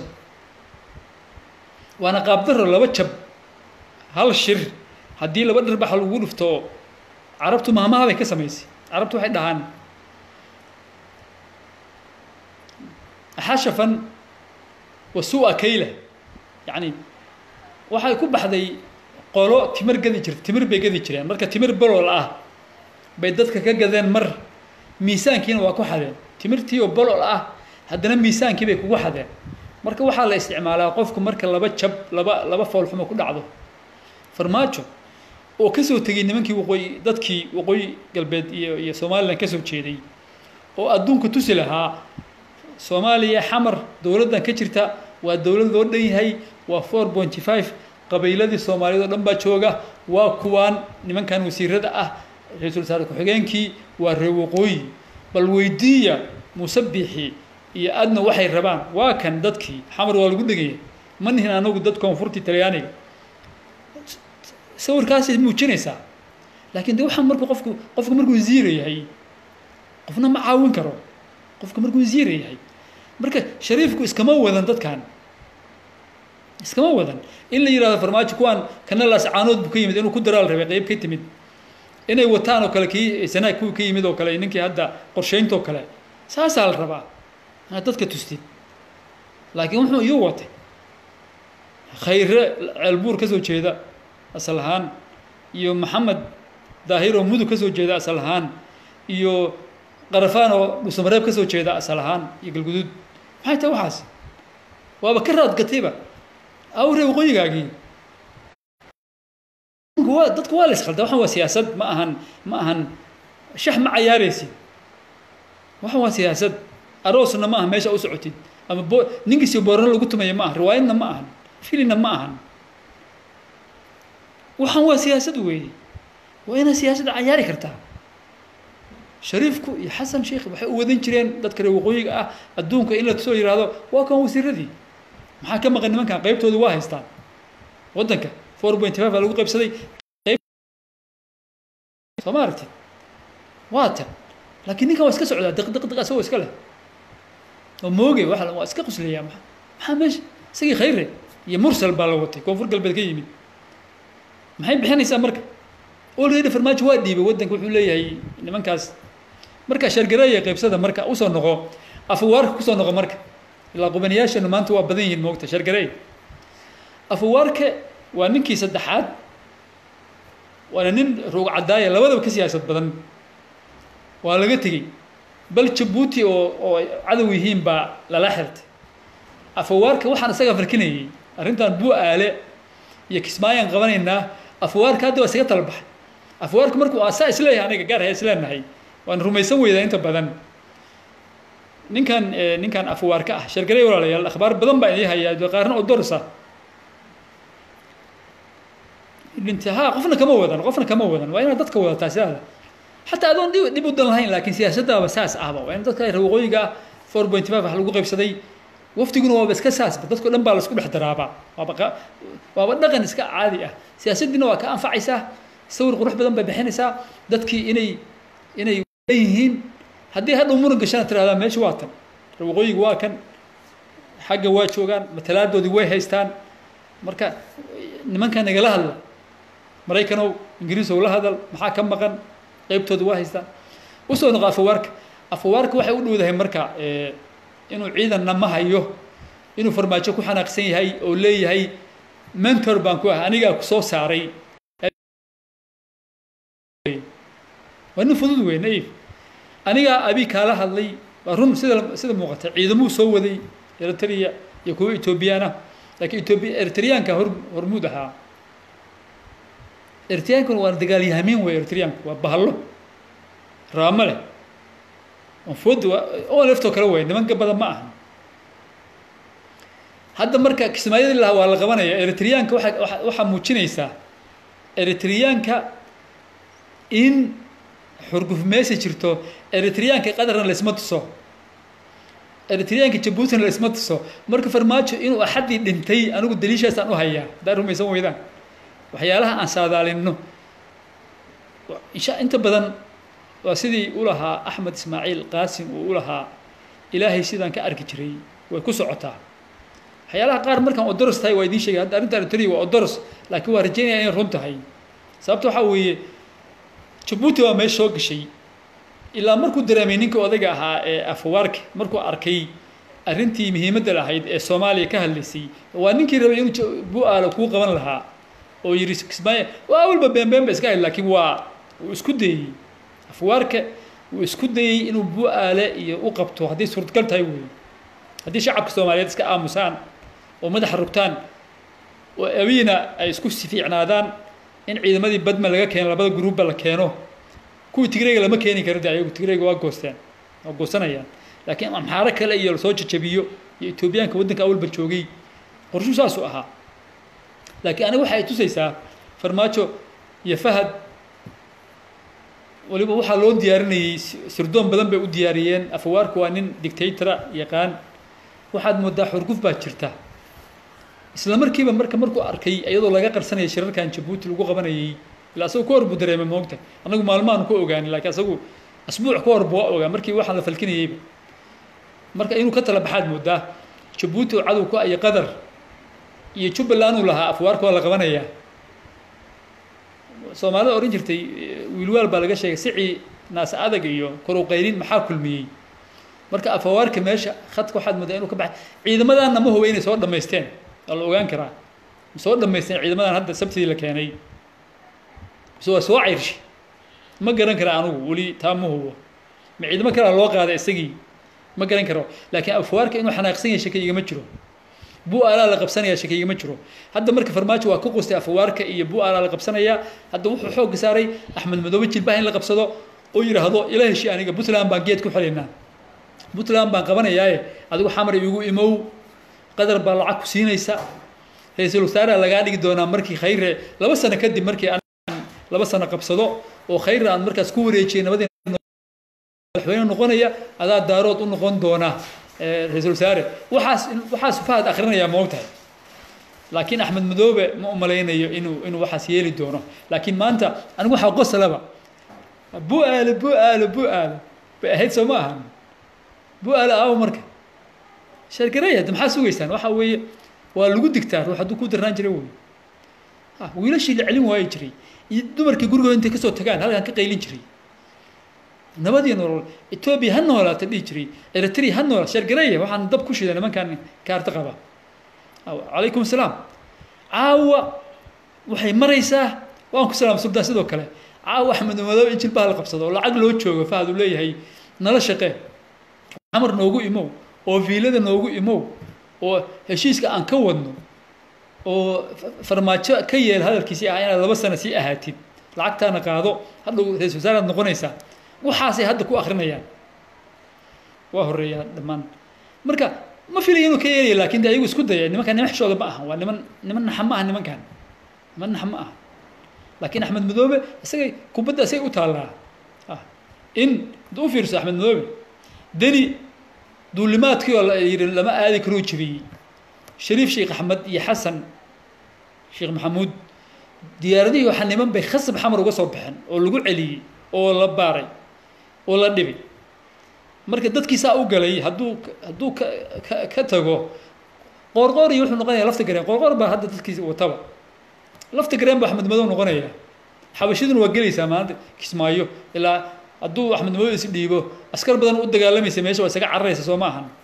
وأنا قابضر ولا بتشب هالشر هدي لو بدر بحال وولفتو عرفتوا ما هذا كسميسي عرفتوا واحد دهان حاشفا وسوء كيله يعني waxay ku baxday qolo timir gadi jirtay timir bay gadi jireen marka timir bolol ah bay dadka ka gadeen mar miisaankiina waa ku xadeen timirtii oo bolol ah haddana miisaankii bay kugu xadeen marka waxaa la isticmaalaa qofku marka laba fool xumo ku dhacdo farmaajo oo ka soo tagay nimankii dadkii waqooyi galbeed iyo Soomaaliland ka soo jeeday oo adduunka tusi lahaa Soomaaliya xamar dawladdan ka jirta waa dawlad loo dhan yahay waa 4.5 qabiiladii Soomaaliyeed oo dhan baa jooga waa kuwaan nimankan wasiirada ah ra'iisul wasaare ku-xigeenkii waa reer waqooyi bal weydiiya musabixi iyo adna waxay rabaan waa kan dadkii xamar waa lagu dhigay manihin anagu dad koonfurti Talyaaniga sawirkaas muujinaysaa laakiin waxaan markuu qofku markuu wasiir yahay qofna ma caawin karo qofku markuu wasiir yahay marka Shariifku iskama wadan dadkan iskama wadan in la yiraahdo farmaajo kuwan kana la sacaanood bu ka yimid inuu ku daraal rabay qayb ka timid inay wataan oo kale kii sanaa ku ka yimid oo kale ninkii hadda qorsheynto kale saasal rabaa dadka tustid laakiin wuxuu iyo watay khayr albuur ka soo jeeda asal ahaan iyo Maxamed Daahiro mudu ka soo jeeda asal ahaan iyo qarafaan oo Dhuusamareeb ka soo jeeda asal ahaan iyo galgudud maxay tahay waxaas waaba ka raad gatayba awre waqooyigaagii dadku waa la isqalda waxaan waa siyaasad ma ahan shax ma ciyaaraysid waxaan waa siyaasad aroosna ma aha meesha u socotid ama ninkiisii boorno lagu tumayo ma aha riwaayadna ma ahan filina ma ahan waxaan waa siyaasad weeye waa ina siyaasad ciyaari kartaa Shariifku iyo Xasan Sheekh waxay u wadan jireen dadka reer waqooyiga ah adduunka in la soo yiraahdo waa kan wasiiradii maxaa ka maqan nimankan qaybtooda waa haystaan wadanka 4.5 lagu qaybsaday qayb Soomaartid waata laakiin ninkan waa iska socdaa daqdaq asoo iska leh oo mooge waxa waa iska qosleeyaa maxaa meesha sigi khayr iyo mursal baa la watay koonfur galbeed ka yimid maxay bixinaysaa marka already farmaajo waa dhiibay wadanka wuxuu leeyahay nimankaas marka shargareeya qaybsada marka u soo noqo afwaarka ku soo noqo marka ilaa qubaniyaashana maanta waa badan yihiin moogta shargareey afwaarka waa ninkii saddexaad waana nin roog cadaaya labadaba ka siyaasad badan waa laga tagay bal Djibouti oo cadow yihiin baa lala xirtay afwaarka waxaan isaga farkinayay arrintan buu aale iyo kismaayaan qabanaynaa afwaarka hadda waa isaga talbaxay afwaarka markuu asaa isleeyahay aniga gaar hay isleenahay waan rumaysan weydaa inta badan ninkan afwaarka ah shargalay walaalayaal akhbaar badan baa idin hayaa qaarna oo dorsa intaha qofna kama wadan waa inaad dadka wadataa sidaada حتى أظن دي بدنا لهين لكن سياسة بساس أهبا وين ذكر الرواقية 4.5 حلقوا قيب صدي وفتقون هو بس كساس بدك كل نبال سكول حتى رابع وابد نغن اسكا عادية سياسة دي نوا كان فعيسة سور قروح بدن بحنسة دتكي إني يهين هدي هذا أمور قشان ترى هذا ماشي واتن الرواقية واكن حاجة واتشوغان مثلات دو دي وي هيستان مركا نمان كان نقلها مريكانو إنجليز ولا هذا محاكم مقن qaybtooda waa haystaan u soo noqo afwaarka waxay u dhowdahay marka inuu ciidanna ma hayo inuu farmaajo ku xanaaqsan yahay oo leeyahay mentor baan ku ah aniga ku soo saaray wana fudud weynay aniga abi kala hadlay run sida muuqata ciidamuu soo waday Eritrea iyo kuwa Ethiopiana laakiin Eritreanka hormuud ahaa Eritreanku waa dagaal yahamin way Eritreanku waa bahalo raamale oo lafto kala way nimanka badan ma ahan hadda marka kismaayada waa la qabanaya Eritreanka waxa muujinaysa Eritreanka in xurguf meesha jirto Eritreanka qadarna la isma tuso Eritreanka Djibouti la isma tuso marka farmaajo inuu axadii dhintay anigu daliishaas aan u hayaa daarumaysan weydaan waxyaalaha aan saadaalino inta badan waa sidii u lahaa Axmed Ismaaciil Qaasim oo u lahaa Ilaahay sidaan ka arki jiray way ku socotaa waxyaalaha qaar markaan odoros tahay waa idin sheegay hadda arrinta Eritrea waa odoros laakiin waa rajaynaya in run tahay sababtoo waxa weeye Djibouti waa meesha soo gashay ilaa markuu dareemay ninka odayga ahaa ee afwaarka markuu arkay arrintii muhiimadda lahayd ee Soomaaliya ka hadlaysay waa ninkii rabay inuu bu'aala ku qaban lahaa oo yiri kismaaye waa walba been iska hay laakiin waa isku dayay afwaarka uu isku dayay inuu bu'aale iyo u qabto hadii suurtagal tahay weey hadii shacabka Soomaaliyeed iska aamusaan oo madax rugtaan oo awiina ay isku sifiicnaadaan in ciidamadii badma laga keenay labada group la keeno kuwii Tigreega lama keeni karo ayagu Tigreega waa goosteen oo goosanayaan laakiin amxaara kale iyo soo jajabiyo iyo Etoobiyaanka wadanka awalba joogay qorshu saas u ahaa laakiin aniga waxa ay tusaysaa farmaajo iyo fahad waliba waxa loo diyaarinayay sirdoon badan bay u diyaariyeen afwaarku waa nin dictator yaqaan waxaad moodaa xurguf baa jirta isla markiiba markuu arkay iyadoo laga qarsanay shirarkan Djibouti lagu qabanayay ilaa soo koor buu dareemay moogta anagu maalmaan ku ogaanay laakiin asagu asbuuc koor buu ogaa markii waxa la falkinayay marka inuu ka tala baxaad moodaa Djibouti oo cadow ku ay qadar iyo Jubbaland uu lahaa afwaarka waa la qabanaya Soomaalida oran jirtay wiilwaal baa laga sheegay sicii naas adag iyo kor u qayrin maxaa kulmiyay marka afwaarka meesha khadka waxaad moodaa inuu ka baxay ciidamadan ma hubo inay soo dhameysteen la ogaan karaa soo dhameysteen ciidamadan hadda sabtidii la keenay soo cayrish ma garan kara anigu wali taamo hubo ma ciidamo kale loo qaaday isagii ma garan karo laakiin afwaarka inuu xanaaqsan yahay shakiyga ma jiro bu'aala la qabsanaya shakiyga ma jiro hadda marka farmaajo waa ku qostay afwaarka iyo bu'aala la qabsanaya hadda wuxuu xoog saaray Axmed Madoobe jilbaha in la qabsado oo yiraahdo Ilaahay shi aniga Puntland baan geed ku xireenaa Puntland baan qabanayaaye adigu xamar igu imow qadar baa lacag ku siinaysa ra'iisul wasaare laga dhigi doonaa markii khayre 2 sano kadib markii aan 2 sano qabsado oo khayre aan markaas ku wareejiyay nabadeen madaxweyne noqonaya adaa daarood u noqon doona ra'iisul wasaare waxaas fahad akhrinaya moogtahay laakiin Axmed Madoobe ma u malaynayo inuu waxaas yeeli doono laakiin maanta anigu waxa qosalaba bu'aale baahayd Soomaaliya bu'aale aw marka shirkadayda maxaa suugaysaan waxa weeye waa lagu digtaa ruux haduu ku darnaan jiray weey wiilashii la celin waayay jiray dumarkii guriga inta ka soo tagaan halkan ka qaylin jiray nabadii nolol Ethiopia han noolaata dhii jiray Eritrea han nool shirkadayda waxaan dab ku shiday nimankan kaarta qaba alaykum salaam caawa waxay maraysaa waan ku salaam sultaan sidoo kale caawa Axmed Madoobe in jilbaha la qabsado lacag loo joogo fahad uu leeyahay nala shaqee xamar noogu imow oo fiilada noogu imow oo heshiiska aan ka wadno oo farmaajo ka yeel hadalkiisii ah inaad 2 sano sii ahaatid lacagtaana qaado hadhow ra'iisul wasaaraad noqonaysaa waxaasay hadda ku akhrinayaan waa horeeyaa dhammaan marka ma filayo inuu ka yeelayo laakiin ayagu isku dayay nimankan niman xishooda ma aha waa niman naxama ah nimankan niman naxama ah laakiin Axmed Madoobe isagay kubadda isay u taalaa in duu fiirso Axmed Madoobe dani duulimaadkii oo lama aadi karo jibiyay Shariif Sheikh Ahmed iyo Xasan Sheikh Maxamuud diyaaradii waxa niman bay khasab xamar uga soo baxeen oo lagu celiyay oo la baaray oo la dhibay marka dadkiisa u galay haduu ka tago qorqor iyo wuxuu noqonayaa lafta gareen qorqor baa hadda dadkiisa wataba lafta gareen baa Axmed Madoobe noqonaya xabashiduna waa galaysaa maanta Kismaayo ilaa haduu Axmed Madoobe is dhiibo askar badan u dagaalamaysa meesha waa isaga carraysa soo ma ahan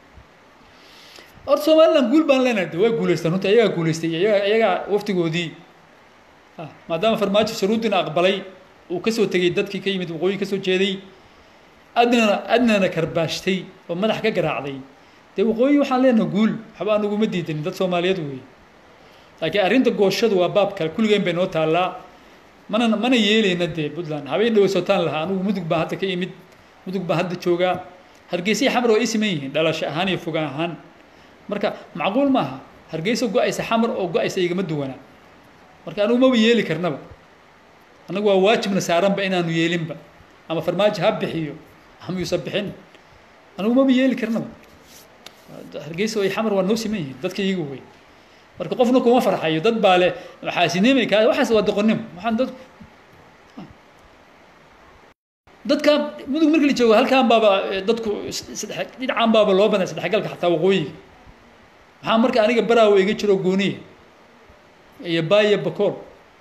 or Soomaaliland guul baan leenahay way guuleystaan runtii ayaga guuleystay ayaga waftigoodii maadaama farmaajo shuruudina aqbalay uu ka soo tagay dadkii ka yimid waqooyi ka soo jeeday adnana karbaashtay oo madax ka garaacday de waqooyi waxaan leenahay guul waxba aan ugu ma diidan dad Soomaaliyeed weey laakiin arrinta gooshadu waa baab kale kulligeen bay noo taalaa mana yeelayna de Puntland habeen dhaw sootaan lahaa anigu mudug baa hadda ka yimid mudug baa hadda jooga Hargeysa xamar oo isman yihiin dhalasho ahaan iyo fogaan ahaan marka macquul maaha Hargeysa go'aysa xamar oo go'aysa igama duwana marka anigu ma yeeli karnaba anagu waa waajibna saaranba inaanu yeelinba ama farmaajo ha bixiyo ama yusabixin anigu ma yeeli karnaba Hargeysa way xamar waa noo siman yihiin dadka iyagu way marka qofna kuma farxayo dad baa leh xaasinimay ka waxaas waa doqonnimo waxaan dadka mudug markii la joogo halkaan baaba dadku dhinacan baaba loo banay saddex galka xataa waqooyi waxaan marka aniga baraawo iga jiro gooniye iyo baaya bakool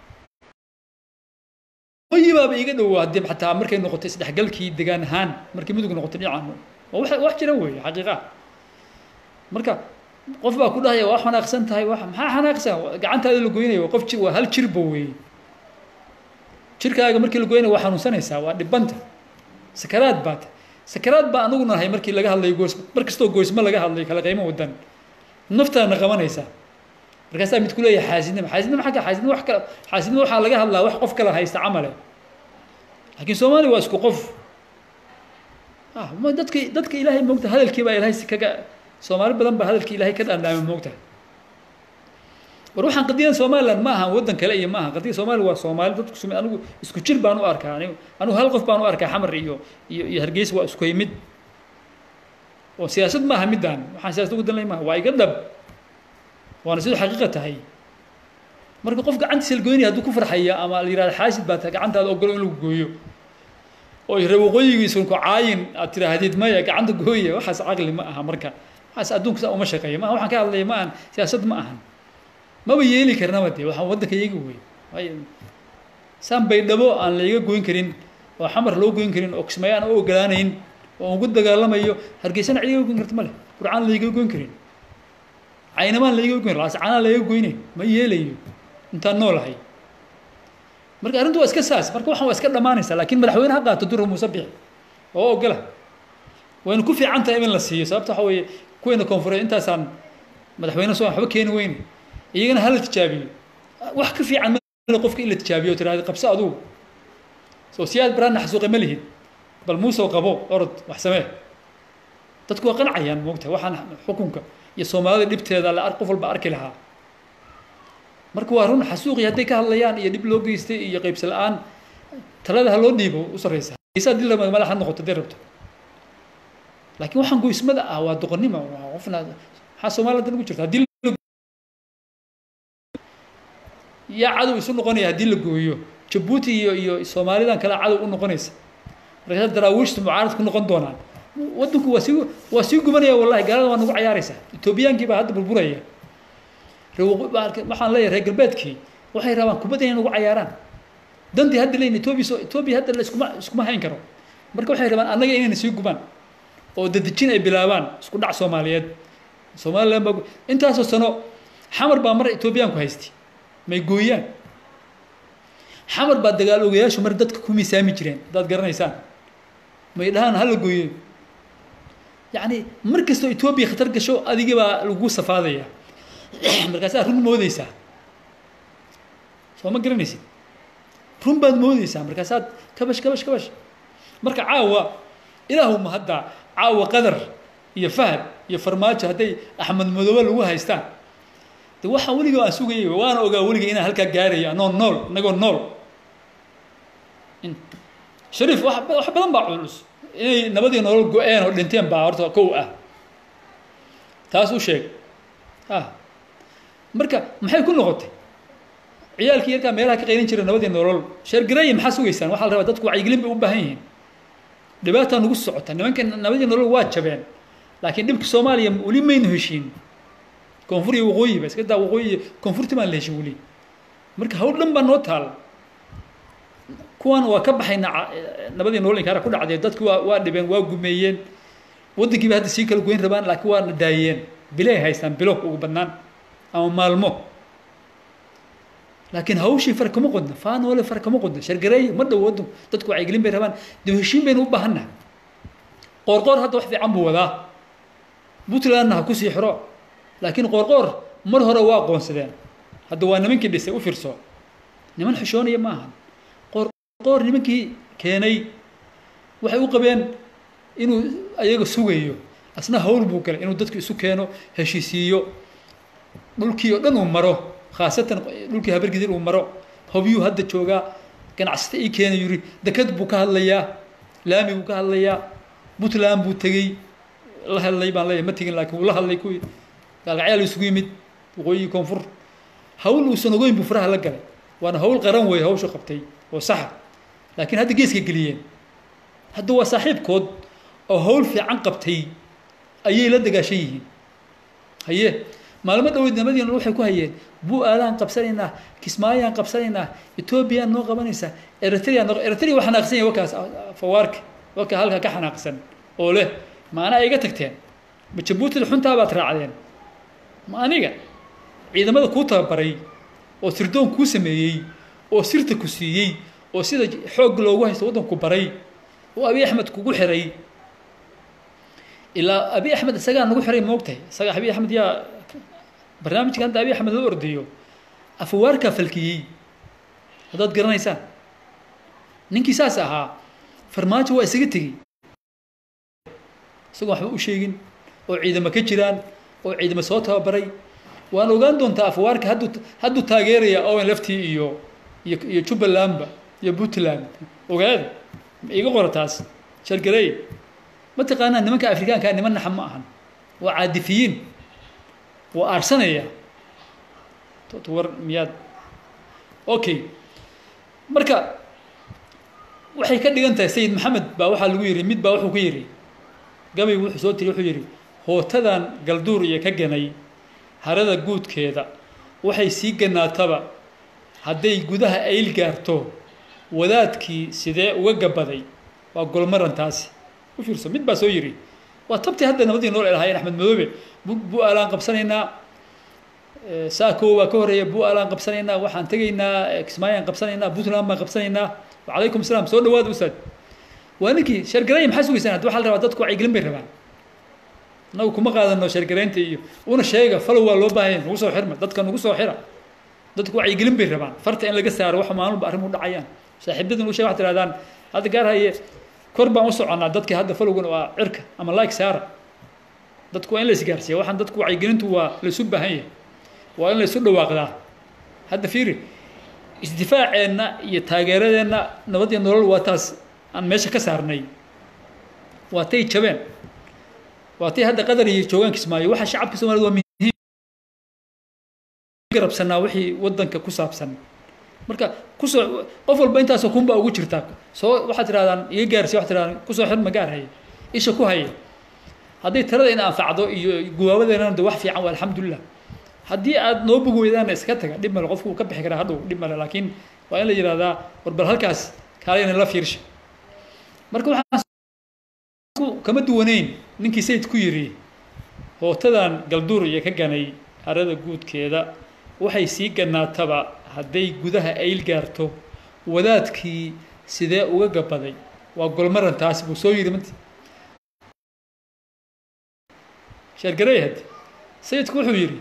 waqooyi baaba iga dhow hadii xataa markay noqotay saddex galkii degaan ahaan markii mudug noqotay dhinacan wax jira weey xaqiiqa marka qof baa ku dhahaya wax xanaaqsan tahay wax maxaa xanaaqsan gacantaada la gooynayo qof waa hal jirba weey jirkaaga markii la gooynayo waa xanuunsanaysaa waa dhibanta sakaraad baa anigu nahay markii laga hadlayo goos markastoo goosma laga hadlayo kala qiimo wadan naftaana qabanaysa markaasaa mid ku leeyahay xaasidnimo xagga xaasidnimo wax kale xaasidnimo waxaa laga hadlaa wax qof kale haysta camale laakiin Soomaali waa isku qof ma dadka Ilaahay moogta hadalkii baa Ilaahay kaga Soomaali badan baa hadalkii Ilaahay ka dhaandhaamay moogta war waxaan qadiyan Soomaaliland ma aha wadan kale iyo ma aha qadiyan Soomaali waa Soomaali dadku sumay anigu isku jir baan u arkaa anigu hal qof baan u arkaa xamar iyo Hargeysa waa isku yimid oo siyaasad ma aha midaan waxaan siyaasad ugu danay ma waa iga dhab waana sidoo xaqiiqo tahay marka qof gacantiisa la gooynayo hadduu ku farxaya ama la yiraahdo xaasid baa gacantaada ogol in lagu gooyo oo yiraahdo waqooyigiisu ku caayin aad tiraahdid maya gacanta gooye waxaas aqli ma aha marka waxaas adduunka saa uma shaqeeyo ma waxaan ka hadlay ma aan siyaasad ma ahan maba yeeli karnaba de waxaan wadanka iyaga weey saan bay dhabo aan la iga gooyn karin oo xamar loo gooyn karin oo Kismaayaan oo ogolaanayn oo ugu dagaalamayo Hargeysana ciidaha gooyn karto male Qur'aan la iga gooyn karin aynamaan la iga gooyn raas caana la iga gooynay ma yeelayo inta noolahay marka arrintu waa iska saas marka waxaan waa iska dhamaanaysa laakiin madaxweynaha qaato dur Muuse Bixi oo ogola waan ku fiican tahay in la siiyo sababta waxa weeye kuweena koonfureed intaasaan madaxweynaha soo waxba keen weyn iyagana hal tijaabiyo wax ka fiican ma qofka in la tijaabiyo tiraahdo qabso adigu soo siyaad baraan xasuuqay ma lihid bal Muuse qabo orod wax samee dadku waa qancayaan moogta waxaan xukunka iyo Soomaalida dhibteeda la qof walba arki lahaa marka waa run xasuuqi haday ka hadlayaan iyo dib loo geystay iyo qaybs la'aan talada loo dhiibo u sareysa isa dil ma malaha noqoto dirabto laakiin waxaan goysmada ah waa doqonnimo qofna waxa Soomaalida ugu jirta dil ya cadow isu noqonaya hadii la gooyo Djibouti iyo Soomaalidan kala cadow u noqonaysa marka daraawiishtu mucaarad ku noqon doonaan wadanku waa si gubanaya wallahi gaalada waa nagu ciyaaraysa Ethiopiankii baa hadda burburaya waxaan leeyahay reer galbeedkii waxay rabaan kubadda inay nagu ciyaaraan dantii hadda leeyahay Ethiopia hadda la iskuma hayn karo marka waxay rabaan annaga inay sii gubaan oo dadajin ay bilaabaan isku dhac Soomaaliyeed Soomaaliland baa intaas oo sano xamar baa mar Ethiopian ku haystay may gooyaan xamar baa dagaal ogayaashu mar dadka ku miisaami jireen dad garanaysaan ما يدهان هلا قوي يعني مركز إثيوبيا خطر كشو أديك بقى لجوس فاضية مركزها رون موديسا فما قرنيسي رون بعد موديسا مركزات كبش مركز عاوة إلههم هدا عاوة قدر يفهم يفرماج هدي أحمد مدول هو هيستان ده واحد ولقى أسوقي وأنا ولقى هنا هلك جاري نول نقول نول شريف واحد بلن بعولس إيه نبدي نقول جوين ولنتين بعرضه كوة تاسو شيء مركا محي كل نقطة عيالك يركب ميلها كغيرين شر نبدي نقول شر قريب محسوق يسان واحد ربطتك وعيقلين بأبهين دبعتها نقص صعوتها ممكن نبدي نقول واحد شبان لكن دمك الصومالية ولي ما ينهشين كونفوري وغوي بس كده وغوي كونفورتي ما ليش ولي مركا هول لما نوتها كوان وكبحينا نبدي نقول إنك كل عديدتك وادبين وجميين ودك بهذا السيكل الجوين ربان لكن وان دايين بلاه هيستان بلوك وبنان أو مالمو لكن هوشي فرق ما قدنا فان ولا فرق ما قدنا شرقري مدة ودهم تدكوا عيقلين بيربان دهشين بين وبهنا قرقور هذا واحد عمبو وذا بوتلا أنها كوسي حراء لكن قرقور مره رواق سدان هذا وانا ممكن يسوي فرصة نمن حشوني معها قرقور نمكي كاني waxay u qabeen inuu ayaga sugayo asna hawl buu kale inuu dadku isu keeno heshiisiyo dhulkii oo dhan uu maro khaasatan dhulkii habargidil uu maro hobiyuu hadda jooga ganacsata ay keenay yiri dakad buu ka hadlayaa laami buu ka hadlayaa Puntland buu tagay la hadlay baan leeyahay ma tagin laakiin uu la hadlay ku galgacyal isugu yimid waqooyi koonfur hawl uu sanagoyn buu faraha la galay waana hawl qaran way hawshu qabtay oo sax laakiin hadda geeska galiyeen هذا هو صاحب كود أو هول في عنقبتي أيه لا دقاشيه هيه معلومات لو إدنا مدينة نروح يكون هيه بو آلان قبسلنا كسمايا قبسلنا إثيوبيا نوغا بنيسا إريتريا وحنا قسين وكاس فوارك وكا هلكا كحنا قسن أوله ما أنا إيجا تكتين بتشبوت الحنتا باترا علين ما أنا إيجا إذا ماذا كوتا بري أو سردون كوسمي أو سرت كوسيي أو سيدا حوق لوغا يسودون كوبري وأبي أحمد كوجو حري إلا أبي أحمد سجى نقول حري موقته سجى أبي أحمد يا برنامج كان أبي أحمد الأرديو أفوارك فلكي هذا تقرن إنسان ننكي ساسها فرماج هو إسقتي سجى حبوا وشيء وعيد ما كجيران وعيد ما صوتها بري وأنا وقان دون تأفوارك هدو تاجرية أو لفتي يشوب اللامبا يبوتلان وقال إيجو قرطاس شرقري ما تقانا نمك أفريقيا كان نمنا حماهن وعادفين وأرسنية تطور مياد أوكي مركا وحي كان أنت سيد محمد باوحة الويري ميد باوحة كيري قام يقول حسوتي يروح يري هو تذان قلدور يكجني هذا جود كذا وحي سيجنا تبع هدي جودها أيل جارتو wadaadkii sidee uga gabaday waa golmaran taasi u fiirso mid baa soo yiri waa tabti hadda nabadii nool ilaahay Axmed Madoobe buu aalaan qabsanaynaa saako waa ka horeeyay buu aalaan qabsanaynaa waxaan tagaynaa kismaayaan qabsanaynaa Puntland baan qabsanaynaa wa calaykum salaam soo dhawaad ustaad waaninkii shargaray maxaa sugaysan hadda waxa la rabaa dadku ay gelin bay rabaan nagu kuma qaadano shargaraynta iyo una sheega falo waa loo baahan ugu soo xirma dadka ugu soo xira dadku ay gelin bay rabaan farta in laga saaro wax maalmo arrimo dhacayaan صاحبتنا وشيء واحد هذان هذا قال هي كربا وصعنا دتك هذا فلوجن وعركة أما لايك سارة دتكو إن لسجارسيا واحد دتكو عيجنت ولسبة هي وإن لسود واقدا هذا فيري استدفاع إن يتاجرنا نبضي نور واتاس أن ماشي كسرني واتي شبان واتي هذا قدر يشوفون كسماي واحد شعب كسماي هو مهم قرب سنة وحي ودنك كساب سنة marka kusoo qof walba intaas oo kunba ugu jirtaa soo waxa tiraadaan iga gaarsi waxa tiraadaan kusoo xir ma gaar hay isha ku hay hadii tirada in anfacdo iyo guwaabadeena wax fiican waa alxamdulillah hadii aad noo bugoydaan iska taga dib mal qofku ka bixi kara hadhow dib mal laakiin waa in la yiraahdaa warbal halkaas kaalina la fiirsho marka waxaan kama duwaneyn ninkii sayid ku yiri hootadan galduur iyo ka ganay arada guudkeeda waxay sii ganaataba hadday gudaha ayl gaarto wadaadkii sidee uga gabaday وأقول مرة تاس بوسوي رمت شرقري هاد سيد كوحو يري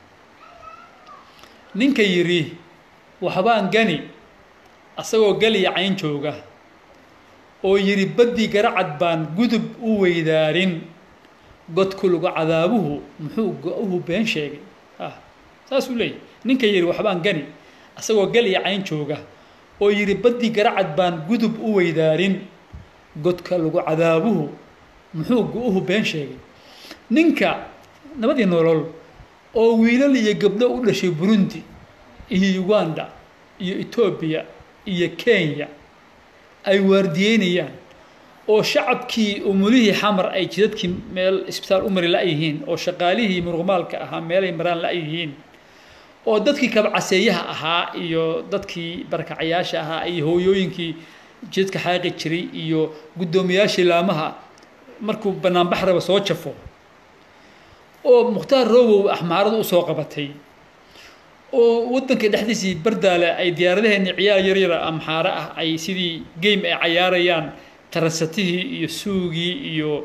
نينك يري وحبان قاني أساقو قالي عين شوقه oo yiri badii garacad baan gudub u weydaarin godku lagu cadaabuhu muxuu go'uhu been sheegay saas uu leeyahay ninka yiri waxbaan gani asagoo gal iyo cayn jooga oo yiri badii garacad baan gudub u weydaarin godka lagu cadaabuhu muxuu go'uhu been sheegay ninka nabadii nolol oo wiilal iyo gabdho u dhashay Burundi iyo Uganda iyo Ethiopia iyo Kenya ay waardiyeynayaan oo shacabkii umulihii xamar ay jidadkii meel isbitaal u mari la yihiin oo shaqaalihii murugmaalka ahaa meel ay maraan la yihiin oo dadkii kabcaseeyaha ahaa iyo dadkii barakacayaasha ahaa iyo hooyooyinkii jidadka xaaqi jiray iyo gudoomiyaashii laamaha markuu banaan baxraba soo jafo oo Mukhtaar Roobow axmaaradu u soo qabatay oo wadanka dhexdiisii bardaale ay diyaaradaheena ciyaar yar yar amxaara ah ay sidii game ay ciyaarayaan tarasatihii iyo suugii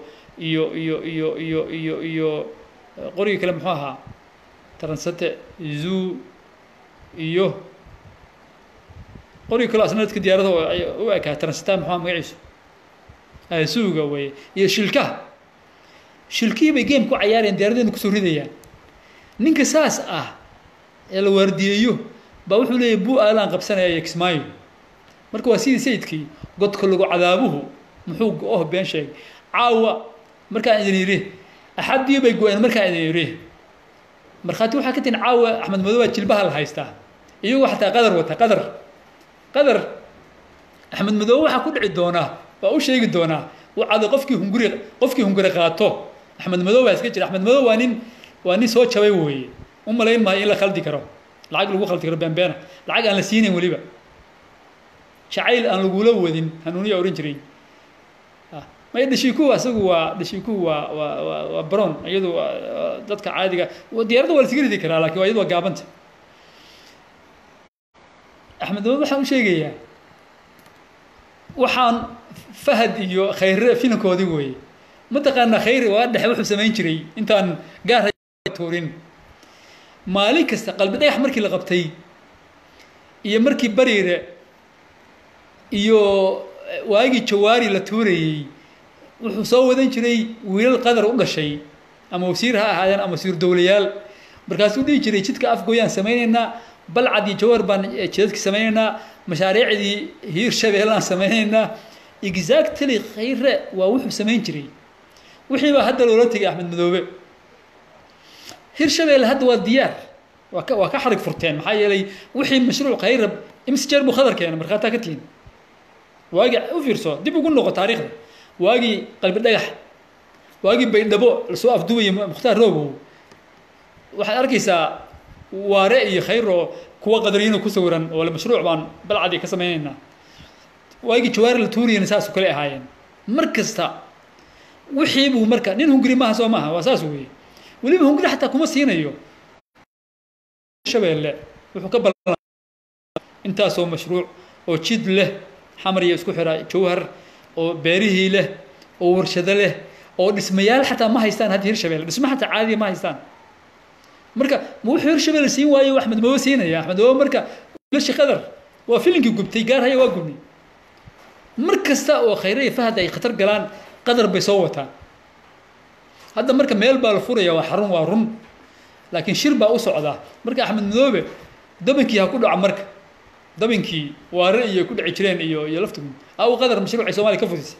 iyo qoriga kale muxuu ahaa tarasate zoo iyo qoriga kale asnaadka diyaaradaha u eka tarasata muxuu magaciisu ay suuga way iyo shilkii bay game ku ciyaarayaan diyaaradeena ku soo ridayaan ninka saas ah la waardiyeeyo baa wuxuu leeyahay buu aalaan qabsanaya Kismaayo marka waa sidii sayidkii godka lagu cadaabuhu muxuu go'o been sheegay caawa marka aan yiri axadii bay go'een marka aan yiri marxaati waxa ka tin caawa Axmed Madow jilbaha la haystaa iyo waxa qadar Axmed Madow waxa ku dhici doona waa u sheegi doona wacada qofkii hunguri qaato Axmed Madow waa iska jira Axmed Madow waa nin soo jabay weeye umaleyn ma in la khaldi karo lacag lagu khaldi karo beenbeena lacag aan la siinin waliba jacayl aan lagu la wadin hanuuniya oran jiray ma dhashiku asagu waa baron iyadu dadka caadiga diyaarada wala sigiridi kara laakiin waa iyadu gaabanta Axmed Madow waxa uu sheegayaa waxaan Fahad iyo Khayre finankoodii weeye ma taqaana Khayre waa dhax wuxuu sameyn jiray intaan gaar tuurin maalin kasta qalbi dhagax markii la qabtay iyo markii bariire iyo waagi jawaari la tuurayay wuxuu soo wadan jiray wiilal qadar u dhashay ama wasiir ha ahaadeen ama wasiir dawlayaal markaas uu dhigi jiray jidka afgooyaan sameeynaa balcad iyo jawaar baan jidadka sameeynaa mashaariicdii hiir shabeelaan sameeynaa exactly Khayre waa wuxuu sameyn jiray wixii baa hadda loo tagay Axmed Madoobe هير شباب هذا وديار وكحرق فرتين محايلي وحي مشروع خير امسجر بخضر كان مرخاتها كتلين واجي وفيرسو دي بقول له تاريخ واجي قلب الدجح واجي بين دبو السوق في دوي مختار روبو واحد أركيسا ورأي خيره كوا قدرين وكسورا ولا مشروع بان بالعادي كسمينا واجي جوار التوري نساس وكل هاين مركز تا وحيبو مركز نين هنجري ما سوا ما واساسه وليه هنجري حتى كم سينيو شباب لا وحكبل انت سو مشروع وشيد له حمريه اسكو خيرا جوهر او بيريه له او ورشده له او دسميال حتى ما هيستان هاد هيرشبيل دسمه حتى عادي ما هيستان marka muu hيرشبيل siin waayo Axmed Madow siinaya Axmed Madow marka la shaqadar waa filimkii gubtay gaar haya waa gubni markasta oo Khayre Fahad ay khatar galaan qadar bay soo wataan hadda marka meel baa la furaya waa xarun waa run laakiin shir baa u socda marka Axmed Madow dabankii ha ku dhac marka dabankii waare iyo ku dhici jireen iyo laftigu aw qadar mashruuc Soomaaliya ka fudisay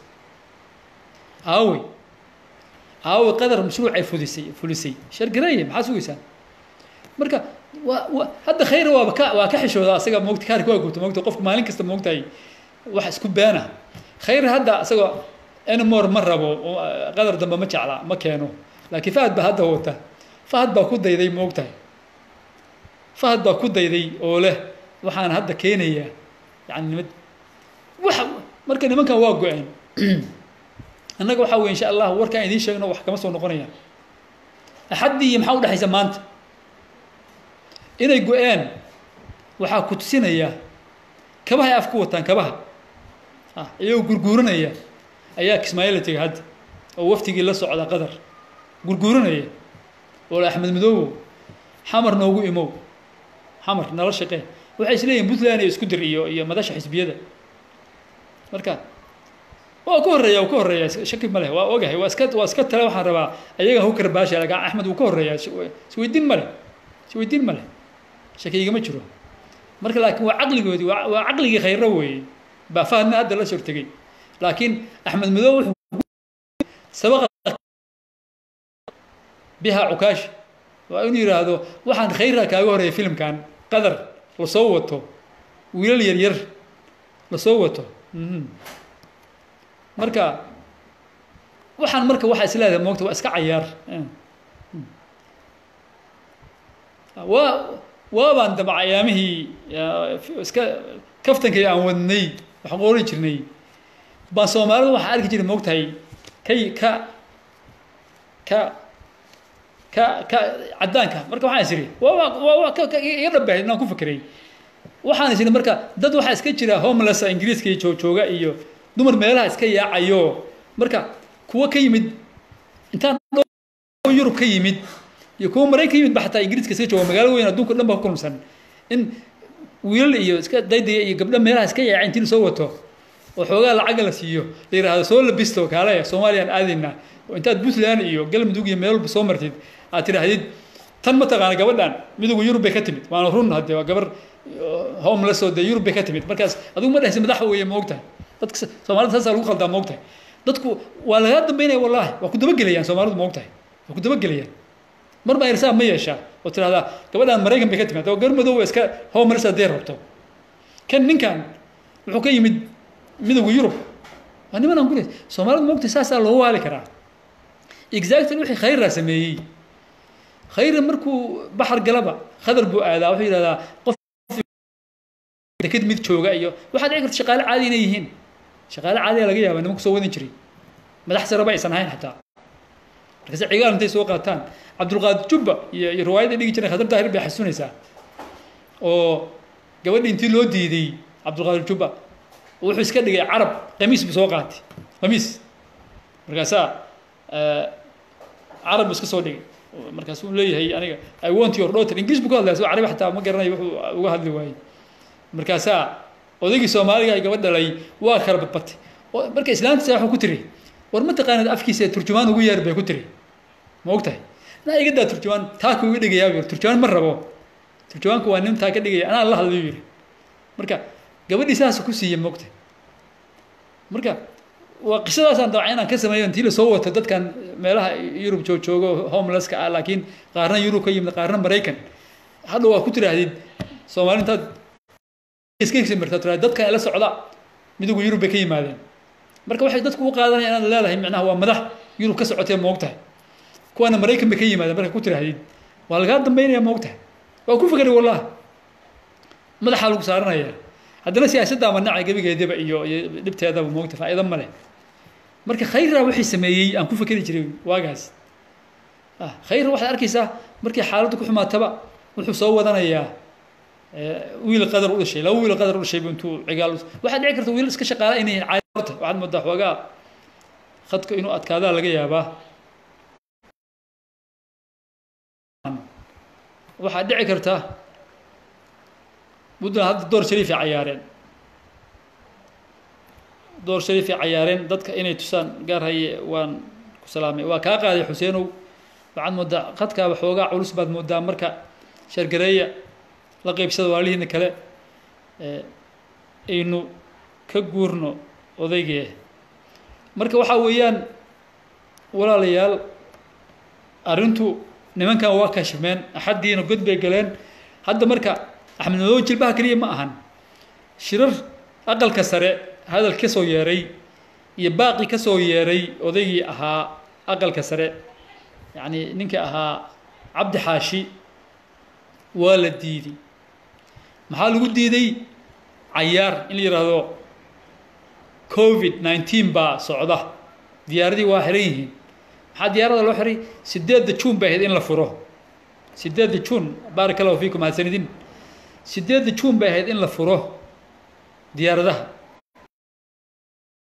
aw qadar mashruuc ay fulisay shargareey maxaa sugaysan marka hadda Khayre waa ka xishooda asaga moogta kaarka waa gubto moogta qofka maalin kasta moogtay wax isku baana Khayre hadda asaga أنا ما ربو قدر دم ما جعله ما كانوا لكن فهد بهذا هوته فهد بكود ذي موقته فهد بكود ذي أوله وحنا هذا كينية يعني مركنا ما كان واقعين أنا جو حاول إن شاء الله وركان يدين شيء نوح كم صار نقرنيه أحد يمحاول حيث ما أنت إنه يقولين وحاكوت سنة كبها يفكوتان كبها iyagoo gurguuranaya ayaa Kismaayiil tagay hadda oo waftigii la socda qadar gurguuranaya oo Axmed Madoow xamar noogu imow xamar nala shaqee waxay isleeyihiin Puntland ay isku dir iyo madasha xisbiyada marka waa ku horeeya shaki ma leh waa ogahay waa iska tala waxaan rabaa ayaga hu karbaasha laga Axmed uu ka horeeya isweydiin ma leh shakiga ma jiro marka laakiin waa aqligoodi waa aqligii khayro weey ba faadna hadda la shortagay laakiin Axmed Madoow wuxuu sabaqa biha Ukaash waa inuu yiraahdo waxaan khayra kaaga horeeyay filmkan qadar la soo wato wiilal yar la soo wato marka waxaan waxa islaada moogta waa iska cayaar waa baan daba ayaamihii iska kaftankay aan wadnay waxaan qoran jirnay baan Soomaalidu waxa arki jiray moogtahay cadaanka marka waxaan isiri waa iga dhabahay inaan ku fikiray waxaan isiri marka dad waxa iska jira homeless Ingiriiska jooga iyo dumar meelaha iska yaacayo marka kuwa ka yimid intaan Yurub ka yimid iyo kuwa Mareykanka yimid baxta Ingiriiska iska jooga magaalo weyn adduunka dhan ba ku kulmsan in wiil iyo iska dayday iyo gabdho meelaha iska yaacay intii soo wato oo xoogaa lacag la siiyo la yiraahdo soo labisto kaalaya Soomaaliyan aadina oo intaad Puntland iyo Galmudug iyo meel soo martid aad tirahdid tan ma taqaan gabadhan midowga Yurub bay ka timid waana run hadda waa gabar homeless oo Yurub bay ka timid markaas adigu ma dhahaysid madax weeye moogtahay dadka Soomaalida saas lagu qaldaa moogtahay dadku waa laga dambeynay wallahi waa ku daba galayaan Soomaalidu moogtahay waa ku daba galayaan marba irsaa ma yeesha oo tiraahdaa gabadhan Mareykan bay ka timid oo garmadow iska homeless adeer rabto kan ninkan wuxuu ka yimid midowga Yurub waa niman aan gulay Soomaalidu moogtahay saas loo waali karaa exactly wixii khayr sameeyay khayr markuu baxar galaba khadar buu aadaa wuxuu yiraahdaa qof deked mid jooga iyo waxaad dhici kartaa shaqaale caadi inay yihiin shaqaale caadi laga yaabaa nimanku soo wadan jiray madax sare ba aysan ahayn xataa markaas ciidan intay soo qaataan Cabdulqaadir Jubba iyo riwaayada dhigi jiray khadar daahir bay xasuunaysaa oo gabadhii intii loo diiday Cabdulqaadir Jubba wuxuu iska dhigay carab qamiis buu soo qaatay qamiis markaas carab iska soo dhigay markaas uu leeyahay aniga I want your daughter English buu ka hadlaa soo carabi xataa ma garanayo wuxuu uga hadli waayay markaas odaygii Soomaaliga ay gabadh dhalay waa kala badbatay marka islaanta waxa ku tiri war ma taqaanad afkiisa turjumaan ugu yeer bay ku tiri ma ogtahay na iga daa turjumaan taa ku iga dhigayaa turjumaan ma rabo turjumaanku waa nin taa ka dhigaya ana la hadlayo yiri marka gabadhii saas ku siiyay ma ogtahay marka waa qisadaas aan dawacay inaan ka sameeyo intii la soo wato dadkan meelaha Yurub joogo homeless ka laakiin qaarna Yurub ka yimid qaarna Mareykan hadda waa ku tiraahdid Soomaaliinta iska martaa dadka la socda midowga Yurub bay ka yimaadeen marka waxay dadku u qaadanayaan inaan leedahay macnaha waa madax Yurub ka socotay ma ogtahay kuwana Mareykan bay ka yimaadeen marka ku tirahdid waa laga dambeynaya ma ogtahay waa ku fikiray wallahi madaxa lagu saaranaya haddana siyaasadda ma nacay gabigeedaba iyo dibteeda ma ogtahay faa'iido ma leh marka khayra wixii sameeyay aan ku fikiri jiray waagaas khayra waxa arkaysaa markii xaaladdu ku xumaataba wuxuu soo wadanayaa wiil qadar u dhashay wiil qadar u dhashay intuu cigaal waxa dhici karta wiil iska shaqaale inay caayirta waxaad moodaa xoogaa khadka inuu adkaada laga yaabaa waxa dhici karta muddo hadda door shariif ciyaareen dadka inay tusaan gaar haye waan ku salaamay waa ka qaaday Xuseenow waxaad moodaa khadka xoogaa culus baad moodaa marka shargareeya la qaybsado walihiina kale aynu ka guurno odaygii marka waxa weeyaan walaalayaal arintu nimankan waa ka shimeen axadiina god bay galeen hadda marka Axmed Madoow jilbaha kaliya ma ahan shirar aqalka sare hadal ka soo yeeray iyo baaqi ka soo yeeray odaygii ahaa aqalka sare yani ninka ahaa Cabdi Xaashi waa la diiday maxaa lagu diiday cayaar in la yiraahdo COVID-19 baa socda diyaaradii waa xiran yihiin maxaa diyaarada loo xiray 8 Juun baa in la furo 8 Juun barakallahu fiikum hasanidin 8 Juun baa in la furo diyaaradaha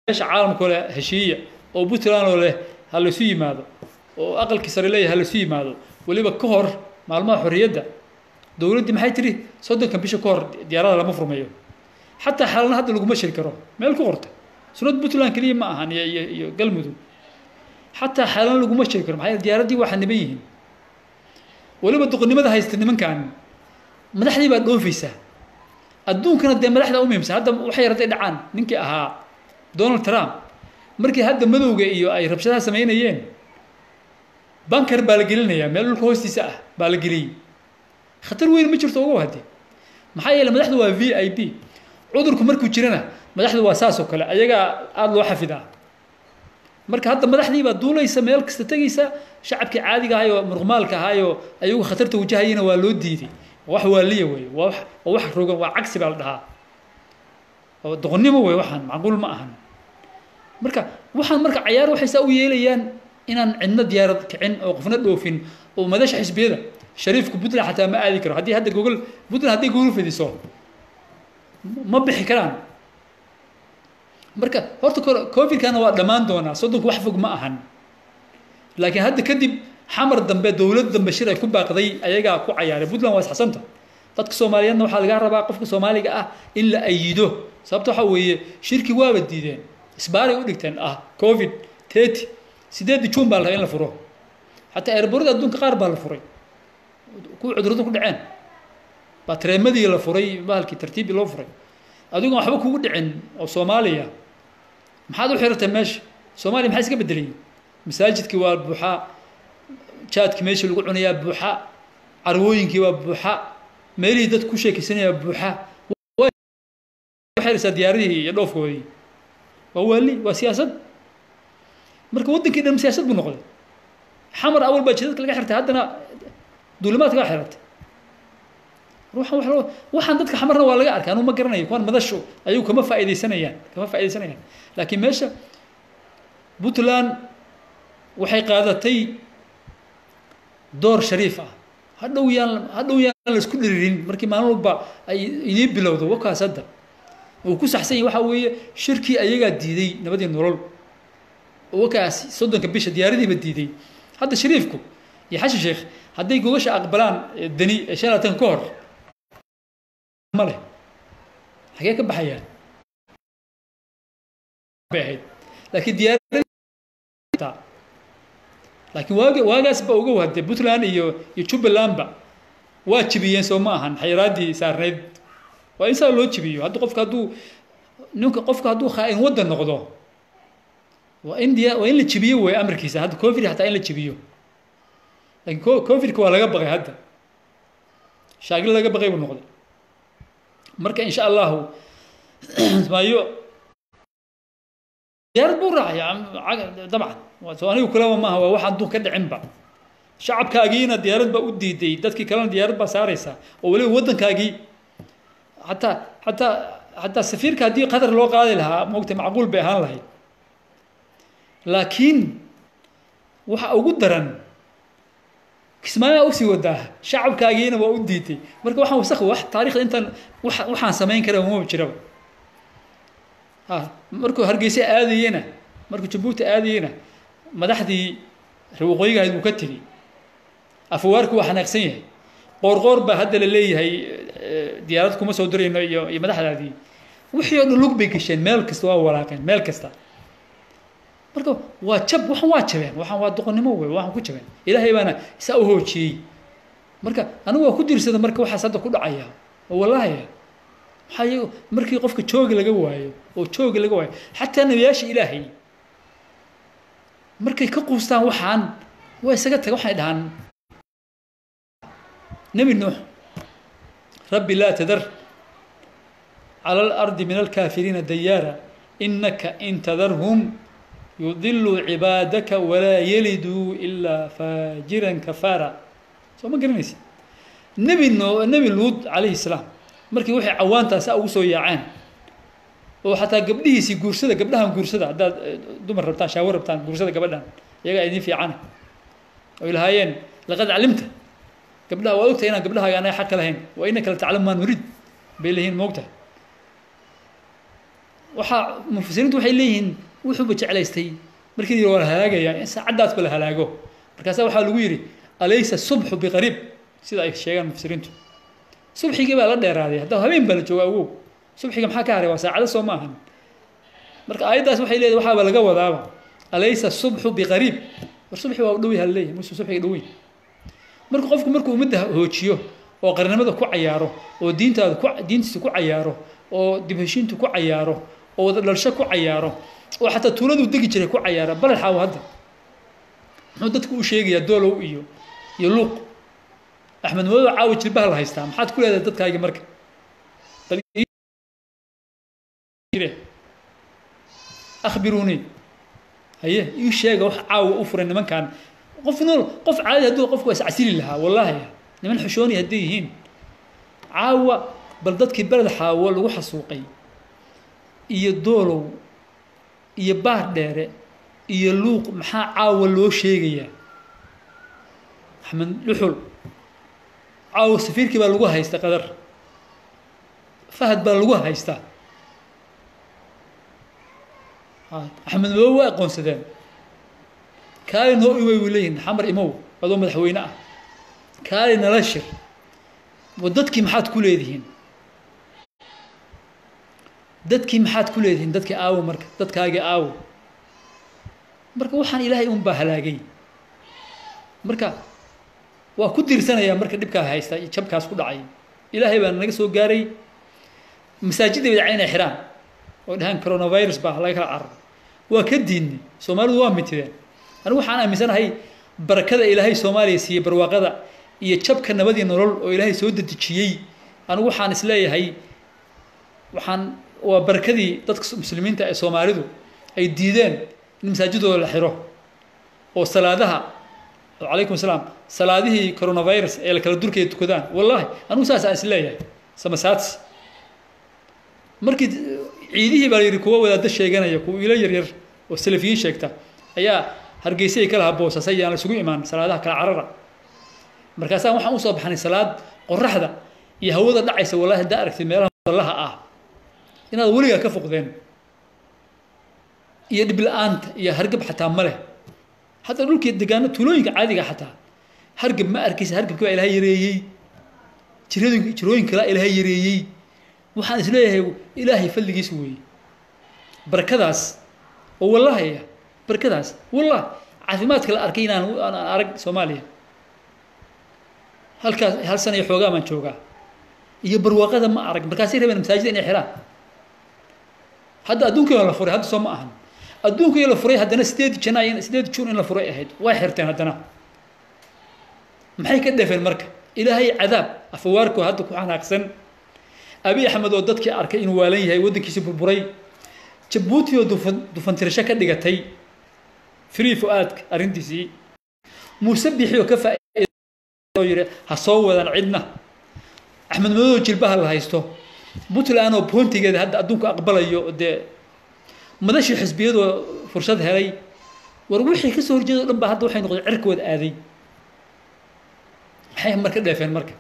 عالم كله هشية أو بطلان ولا هالسوي ماذا أو أقل كسر ليه هالسوي ماذا واللي بكهر مع الماء حرية ده دولة دي محي تري صدق كان بيش كهر ديارها لا مفروم أيوه حتى حالنا هذا اللي قماش الكرام ما الكهرته سنود بطلان كلية معها يقلمدوا حتى حالنا اللي قماش الكرام هاي الديارات دي واحد نبيهن واللي بدقني ماذا هيستني من كان مدحني بعد أوفيسه الدون كانت دائما مدحنا أميمس هذا وحيرة دعان ننكي أها دونالد ترامب markii hadda madowga iyo ay rabshadaha sameynayeen banker baa la gelinaya meel hoostiisa ah baa la geliyay khatar weyn ma jirto ugu hadii maxay yeelay madaxdu waa VIP cudurku markuu jirana madaxdu waa saas oo kale ayaga aad loo xafidaa marka hadda madaxdii baa duulaysa meel kasta tagaysa shacabkii caadiga ah oo murqmaalka ah oo ayagu khatarta wajahayna waa loo diiday wax waaliye way wax rogan waa cagsi baa la dhahaa oo doqonnimo way waxaan macquul ma ahan marka waxaan marka ciyaar waxay saa u yeelayaan inaan cidna diyaarad kicin oo qofna dhoofin oo madax xisbiyada shariifku Puntland xataa ma aadi karo hadii hadda Google Puntland hadii Google fidiso ma bixi karaan marka horta covid kana waa dhamaan doona soddonku wax fog ma ahan laakiin hadda kadib xamar dambe dawladda dambe shir ay ku baaqday ayaga ku ciyaaray Puntland waa xasanta dadka Soomaaliyeedna waxa laga rabaa qofka Soomaaliga ah in la ayido sababtoo waxa weeye shirki waa diideen isbaaray u dhigteen covid 30 sideed juun baa la in la furo hatta airborda adduunka qaar baa la furay ku cuduradu ku dhaceen ba tareemadii la furay baalkii tartiib loo furay adigu waxba kugu dhicin oo Soomaaliya maxaad u xirtay meesha Soomaaliya maxay iska bedelay masaajidkii waa buuxa jaadkii meesha lagu cunayaa buuxa carwooyinkii waa buuxa meelii dad ku sheekaysanaya buuxa waxay risa diyaaradii iyo dhoofkoodii ووالي وسياسة مركب ودن كده سياسة بنقول حمر أول بجدك لقى حرت هادنا دولمات لقى حرت روح وحن ضدك حمرنا ولا قاعد كانوا ما قرنا يكون مدشوا أيوة كما فائدة سنة يعني كما فائدة سنة يعني لكن ماشى بطلان وحي قادتي دور شريفة هذا ويان الاسكندرين مركب ما نلبى يجيب بلوده وكا صدق وكوس حسين waxa weeye shirki ayaga diiday nabadii nolol oo kaas soddonka bisha diyaaradii diiday hadda shariifku iyo xashi sheekh haday gogasha aqbalaan dani shalatan ka hor male xagee ka baxayaan baahid laakiin diyaaradii laakiin waagaas ba uga waday Puntland iyo Jubaland ba waa jibiyeen soo ma ahan xayraadii saarneed وإنسان لو تبيه هذا قف كادو نوك قف كادو خائن ودا نقضه وإنديا وإن اللي تبيه هو أمريكا هذا كوفيد حتى إن اللي تبيه لكن كوفيد كوا لقى بغي هذا شاغل لقى بغي ونقضه مركا إن شاء الله ما يو ديار برا يا عم طبعا وأنا وكلام ما هو واحد دون كده عنبا شعب كاجينا ديارات بودي دي دتك كلام ديارات بسارسة ولو ودن كاجي حتى السفير كادي قدر لو قال لها موقت معقول بهان لهي لكن waxa ugu daran kismaayo u sii wadaa shacabkaageena waa u diitay marka waxaan wasakh wax taariikhda intan waxaan sameyn karaa uma jiraba markuu Hargeysa aadayena markuu Jabuuti aadayena madaxdii waqooyiga uu ka tiri afwaarku waxa naqsan yahay qorqor ba hadda la leeyahay diyaarad kuma soo dirayno iyo madaxdaadii wixii oo lug bay gasheen meel kasta waa walaaqeen meel kasta marka waa jab waa jabeen waa doqonnimo way waxaan ku jabeen ilaahay baana isa u hoojiyay marka anigu waa ku diirsada marka waxa sadda ku dhacaya wallahi hayo markii qofka joog laga waayo oo joog laga waayo xataa nabiyaasha ilaahay markay ka quustaan waxaan way isaga tag waxay dhahan نبي نوح ربي لا تذر على الأرض من الكافرين ديارا إنك إن تذرهم يضلوا عبادك ولا يلدوا إلا فاجرا كفارا سو ما قرنيس نبي لوط عليه السلام مركي وحي عوانتا سأوسو يعان وحتى قبله سي قرصدا قبلها قرصدا دمر ربطان شاور ربطان قرصدا قبلها يقع يدين في عنه وإلهايين لقد علمت قبلها وقتها هنا قبلها أنا حق لهين وإنك لا تعلم ما نريد بيلهين موقتها waxa mufasiriintu waxay leeyihiin wuxuu jeclaystay markii la halaagaya in saacadaas bal halaago markaas waxa lagu yiri alaysa subhu biqarib sida ay sheegaan mufasiriintu subxiga baa la dheeraaday hadda habeen bal joogo subxiga maxaa ka haray waa saacada soo maahan marka aayadaas waxay leedahay waxa laga wadaaba alaysa subhu biqarib war subxi waa dhow yahay leeyahay musu subxiga dhow marka qofku markuu umada hoojiyo oo qarnimada ku cayaaro oo diintiisa ku cayaaro oo dibheshiintu ku cayaaro oo wada dhalsho ku cayaaro oo xataa tuuladu degi jiray ku cayaara bal xaw hadda muxuu dadku u sheegayaa doolow iyo luuq axmed mawdo caawi jilbaha la haystaa maxaad ku leedahay dadkaaga marka bal akhbiruni haye ii sheega wax caawi u furan nimankan qof caadi hadduu qofku is casili lahaa wallahi niman xushooni haddii yihiin caawa bal dadkii beled xaawo lagu xasuuqay iyo doolow iyo baar dheere iyo luuq maxaa caawa loo sheegayaa axmed dhuxul caawa safiirkii baa lagu haysta qadar fahad baa lagu haysta axmed madow waa aqoonsadeen kaali noo iway leeyihin xamar imow adoo madaxweyne ah kaali nala shir wadadkii maxaad ku leedihiin dadkii aawo marka dadkaagii aawo marka waxaan ilaahay un baa halaagay marka waa ku diirsanayaa marka dhibkaa haysta iyo jabkaas ku dhacay ilaahay baa naga soo gaaray masaajidda bidca inay xiraan oo dhahaan coronavirus baa laga kala cararo waa ka diinni soomaalidu waa mitideen anigu waxaan aaminsanahay barakada ilaahay soomaaliya siiyey barwaaqada iyo jabka nabadii nolol oo ilaahay soo dedejiyey anigu waxaan isleeyahay waa barakadii dadka muslimiinta ee soomaalidu ay diideen in masaajidooda la xiro oo salaadaha calaykum asalaam salaadihii coronavirus ee la kala durkaya tukadaan wallahi anigu saasaan isleeyahay samasaadsi markii ciidihii baa yidhi kuwa wadaadda sheeganaya kuwa ilo yaryar oo salafiyiin sheegta ayaa hargeysay kala haboosasay yaan la isugu imaan salaadaha kala carara markaasaan waxaan usoo baxnay salaad qoraxda iyo hawada dhacaysa wallahi haddaa aragtid meelaha sallaha ah inaad weligaa ka foqdeen iyo dhib la-aanta iyo hargab xataa ma leh hataa dhulkii degaano tuulooyinka caadiga xataa hargab ma arkaysa hargabkii baa ilaahay yareeyey jirooyin kalaa ilaahay yareeyey waxaan isleeyahay ilaahay fadligiis weeye barakadaas oo wallahi barakadaas wallahi caafimaadka la arkay inaan arag soomaaliya halkaas hal sano iyo xoogaa baan joogaa iyo barwaaqada ma arag markaasay rabeen masaajida inay xiraan hadda adduunkii la furay hadda soo ma ahan adduunkii la furay haddana 8 June in la furay ahayd way xirteen haddana maxay ka dheefeen marka ilaahay cadaab afawaarku hadda ku xanaaqsan abi axmed oo dadkii arkay inuu waalan yahay wadankiisa burburay jabuuti oo dufantirsho ka dhigatay free fuaadka arrintiisii muuse bixiyo ka faa'iido yiri ha soo wadan cidna axmed madow jilbaha la haysto puntland oo pointigeeda hadda adduunka aqbalayo dee madashii xisbiyadu fursad helay war wixii ka soo horjeedo dhan ba hadda waxay noqdeen cirkooda aaday maxay marka dheefeen marka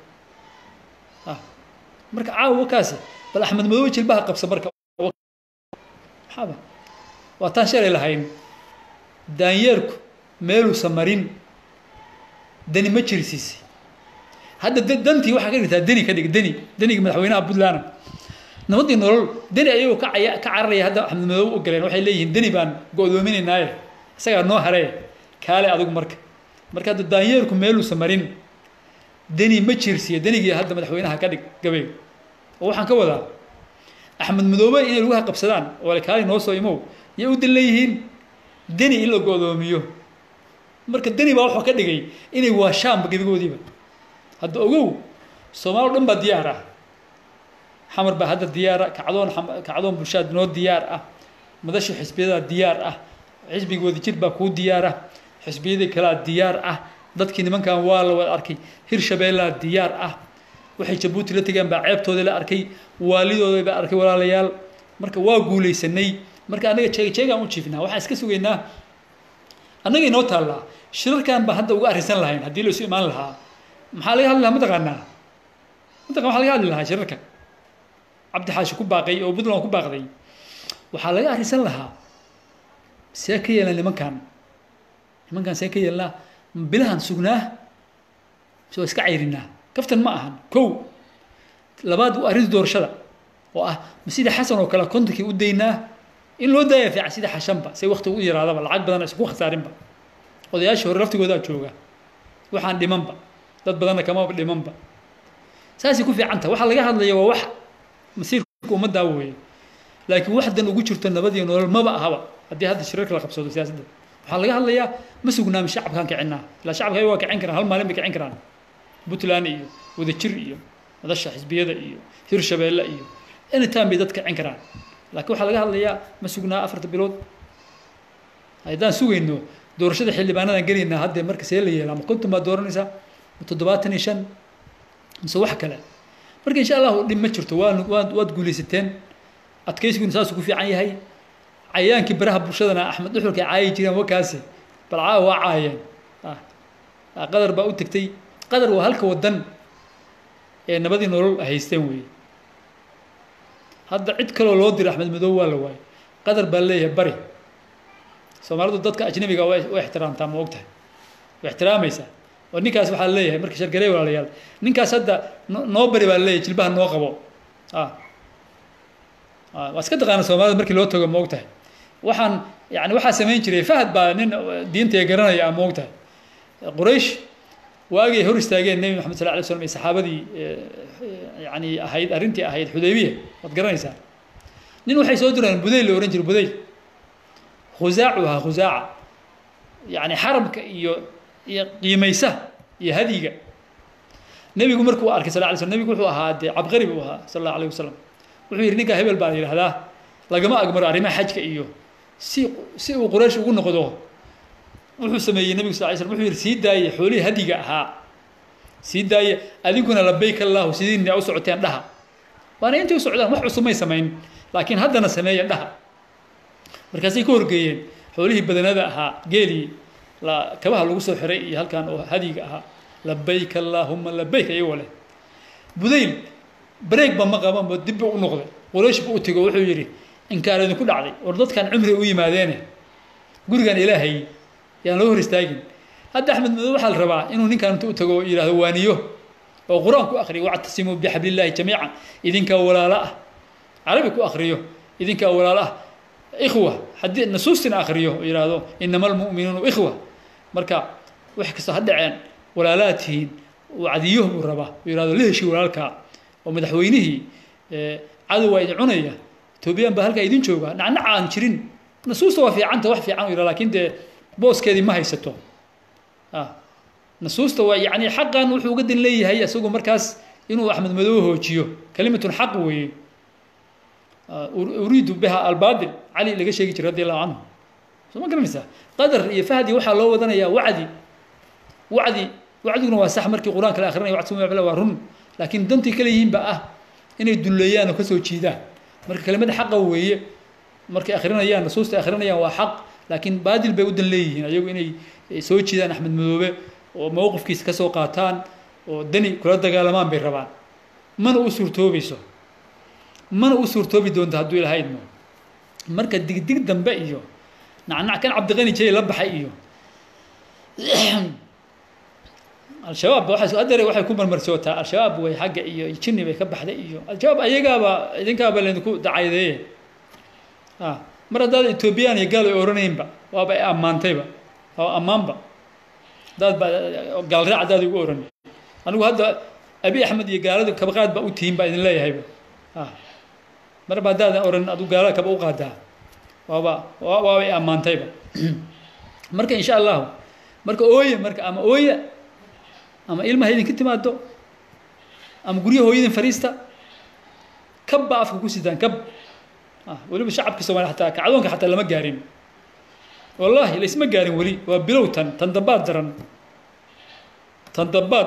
marka caawa kaasi bal axmed madow jilbaha qabsa marka maxaba waa taan shalay lahayn daanyeerku meeluu samarin dani ma jirsiisay hadda dantii waxaa ka dhigtaa dani ka dhig daniga madaxweynaha puntland nabadii nolol dani ayagoo ka cararaya hadda axmed madow u galeen waxay leeyihiin dani baan go'doominaynaaye isagaa noo haree kaale adigu marka hadda daanyeerku meeluu samarin dani ma jirsiiya danigii hadda madaxweynaha ka dhig gabay oo waxaan ka wadaa axmed madoobe inay lugaha qabsadaan oo le kaali noo soo imow yay u dal leeyihiin dani in la go'doomiyo marka dani baa wuxuu ka dhigay inay waashaanba gebigoodiiba hadda ogow soomaali dhan baa diyaar ah xamar baa hadda diyaar ah kacdoon bulshada noo diyaar ah madashii xisbiyada diyaar ah xisbiga wadajir baa kuu diyaar ah xisbiyadii kalaa diyaar ah dadkii nimankan waa la wada arkay hirshabeellaa diyaar ah waxay jabuuti la tegeen baa ceebtooda la arkay waalidooda baa arkay walaalayaal marka waa guulaysanay marka anaga jeegaan u jiifnaa waxaan iska sugaynaa annaga inoo taallaa shirarkan baa hadda uga arrisan lahayn haddii la isu imaan lahaa maxaa laga hadli lahaa mataqaanaa waxaa laga hadli lahaa shirarka cabdi xaashi ku baaqay oo puntland ku baaqday waxaa laga arrisan lahaa see ka yeelna nimankan see ka yeelnaa bilahan sugnaa soo iska cayrinaa kaftan ma ahan kow labaad waa arrinta doorashada oo ah sida xasan oo kale kontonkii u daynaa in loo daaya fiican sida xashanba say waqti u yaraadaba lacag badan isku khasaarinba odayaashii hore laftigoodaa jooga waxaan dhimanba dad badanna kamaba dhimanba saasay ku fiican tahay waxaa laga hadlaya waa wax masiirka ummaddaa weeye laakiin waxdan ugu jirto nabad iyo nolol maba ahaba haddii hadda shirarka la qabsado siyaasadda waxaa laga hadlayaa ma sugnaami shacabkaan kicinaa ilaa shacabka ay waa kicin karaan hal maalin bay kicin karaan puntland iyo wadajir iyo madasha xisbiyada iyo hirshabeelle iyo anytime bay dad kicin karaan laakiin waxaa laga hadlayaa ma sugnaa 4 bilood haddaan sugayno doorashada xildhibaanadan gelaynaa haddee marka see la yeelaa ma konton baad dooranaysaa ma 75 mise wax kale marka insha allahu dhib ma jirto waad guulaysateen adkaysiguna saasuu ku fiican yahay cayaankii baraha bulshadana axmed dhuxulka caayi jireen wakaasi bal caawa waa caayeen qadar baa u tagtay qadar waa halka wadan ee nabadii nolol haysteen weeye hadda cid kaloo loo diray axmed madow waa la waayay qadar baa leeyahay bari soomaalidu dadka ajnabiga way ixtiraamtaa ma ogtahay way ixtiraamaysaa oo ninkaas waxaa leeyahay marka shargarey walaalayaal ninkaas hadda noo bari baa leeyahay jilbaha noo qabo waa iska taqaana soomaalida markii loo tago ma ogtahay waxaan yani waxaa samayn jiray fahad baa nin diinta garanaya ma ogtahay quraysh waagay hor istaageen nebi maxamed sal alay slam iyo saxaabadii yani ahayd arrintii ahayd xudaybiya waad garanaysaa nin waxay soo direen budayl la ohan jiray budayl khusaacu ahaa khusaaca yani xaramka iyo qiimaysaha iyo hadiga nebigu markuu arkay sal lay slam nebigu wuxuu ahaa dee cabqari buu ahaa sal allahu alayh wasalam wuxuu yidhi ninkaa hebel baa la yidhahdaa lagama agmaro arrimaha xajka iyo si uu quraysh ugu noqdo wuxuu sameeyey nebigu sal lay slam wuxuu yidhi sii daaye xoolihii hadiga ahaa sii daaye adinkuna labayk allahu sidiina u socoteen dhaha waana intay u socdaan wax cusub may samayn laakiin haddana sameeya dhaha markaasay ka horgeeyeen xoolihii badanada ahaa geelii kabaha lagu soo xiray iyo halkan oo hadiga ahaa labayk allaahuma labayk iyagoo leh budayl break ba ma qaban ba dib u noqday quraysh buu u tago wuxuu yidhi inkaar idinku dhacday war dadkan cumri u yimaadeene gurigan ilaahay yaan loo hor istaagin hadda axmed madow waxaa la rabaa inuu ninkan inta u tago yidhaahdo waaniyo oo qur-aan ku akriyo wactasimuu bixablillahi jamiican idinkaa walaalo ah carabi ku akriyo idinkaa walaalo ah ikhwa haddii nasuustina akriyo oo yidhaahdo inama almu'minuuna ikhwa marka wax kasta ha dhaceen walaalaad tihiin wacdiyo buu rabaa uu yidhahdo la heshii walaalkaa oo madaxweynihii cadow waa idin cunaya etoobiyaan baa halkaa idin jooga nacnac aan jirin nasuusta waa fiicanta wax fiican u yidhaha laakiin dee booskeedii ma haysato nasuusta waa yani xaqan wuxuu uga dan leeyahay isagu markaas inuu axmed madow hoojiyo kalimatun xaq weeye uriidu biha albaadil cali laga sheegi jiray radi allahu canhu soo ma garanaysaa qadar iyo fahdi waxaa loo wadanayaa wacdiguna waa sax markii qur-aanka la akhrinayo wacdsuma waa run laakiin dantii kale yihiin baa ah inay dulleeyaan oo ka soo jiidaan marka kelimada xaqa weeye markay akhrinayaan nasuusta akhrinayaan waa xaq laakiin baadil bay u dan leeyihiin ayagu inay soo jiidaan axmed madoobe oo mowqifkiisa ka soo qaataan oo dani kula dagaalamaan bay rabaan mana u suurtoobi doonta hadduu ilaahay idmo marka digdig dambe iyo nacnac kan cabdiqani jey la baxay iyo al-shabaab waxay ku marmarsootaa al-shabaab way xagga iyo jinni bay ka baxday iyo al-shabaab ayagaaba idinkaaba laydinku dacaydeeye mar haddaad etoobiyaan iyo gaal ay oranaynba waaba ay ammaantayba waa ammaanba hadaad ba gaalraac haddaad igu oran anigu hadda abi axmed iyo gaaladu kabaqaad baa u tihiin baa idin leeyahayba marba haddaadan oran adu gaalada kaba u qaadaa waaba ay ammaantayba marka insha allahu marka ooye marka ama ooya ama ilmaha idinka timaado ama guryaha hooyadin fariista kab baa afka ku sidaan kab weliba shacabka Soomaaliya xataa kacdoonka xataa lama gaarin wallahi laysma gaarin weli waa bilow tan dambaad daran tan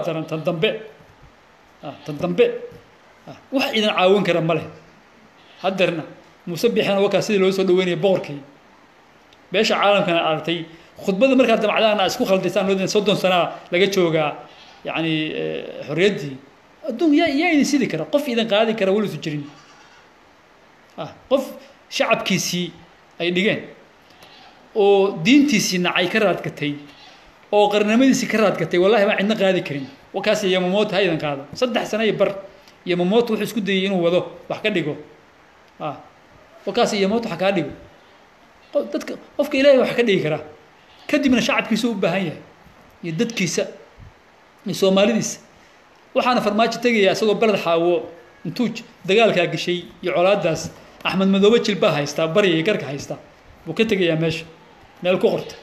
dambe wax idan caawin kara ma leh haddarna muuse bixina wakaa sidii loo soo dhaweynaya boqorkii beesha caalamkana aragtay khudbada markaa damacdaana isku khaldaysaan loo 30 sano laga joogaa يعني حريتي الدنيا يا إذا سيدي كرا قف إذا قاعد كرا ولا تجرين qof shacabkiisii ay dhigeen oo diintiisii nacay ka raadgatay oo qarnimadiisii ka raadgatay wallahi ma cidna qaadi karin wakaas iyo mamood haydan qaado 3 sano iyo bar iyo mamood wuxuu isku dayay inuu wado wax ka dhigo wakaas iyo mamood waxa ka dhigo dadka qofka ilaahay wax ka dhigi kara kadibna shacabkiisu u baahan yahay iyo dadkiisa iyo Soomaalidiisa waxaana farmaajo tagaya asagoo balad xaawo intuu dagaalka gashay iyo colaadaas Axmed Madoobe jilba haysta bariye garka haysta buu ka tagaya meesha meel ku qorta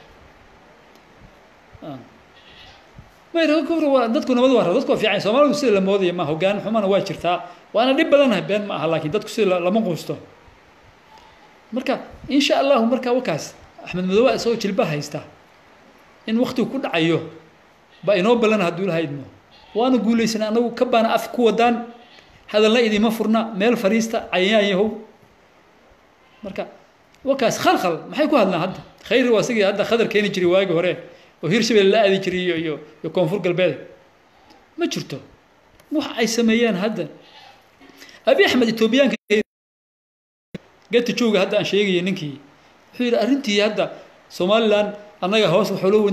ma yaro ku waa dadku nabad waa dadku fiican Soomaalidu sida la moodayo ma hoggaan xumana waa jirtaa waana dhib badan been ma aha laakiin dadku sida lama quusto marka insha Allah marka wakaas Axmed Madoobe asoo jilba haysta in waqti ku dhacayo ba inoo balan haduu lahaydmo waana guuleysana anagu ka baan af ku wadaan hadalna idima furna meel fariista ayaayahow marka wakaas khalkhal maxay ku hadlaan hadda khayr waa sigii hadda khadar keeni jiray waagi hore oo Hirshabelle la aadi jiray iyo koonfur galbeed ma jirto wax ay sameeyaan hadda Abi Ahmed Etoobiyaanka gati jooga hadda aan sheegay ninkii wuxuu yiri arintii hadda Somaliland anaga hoos wuxuu loo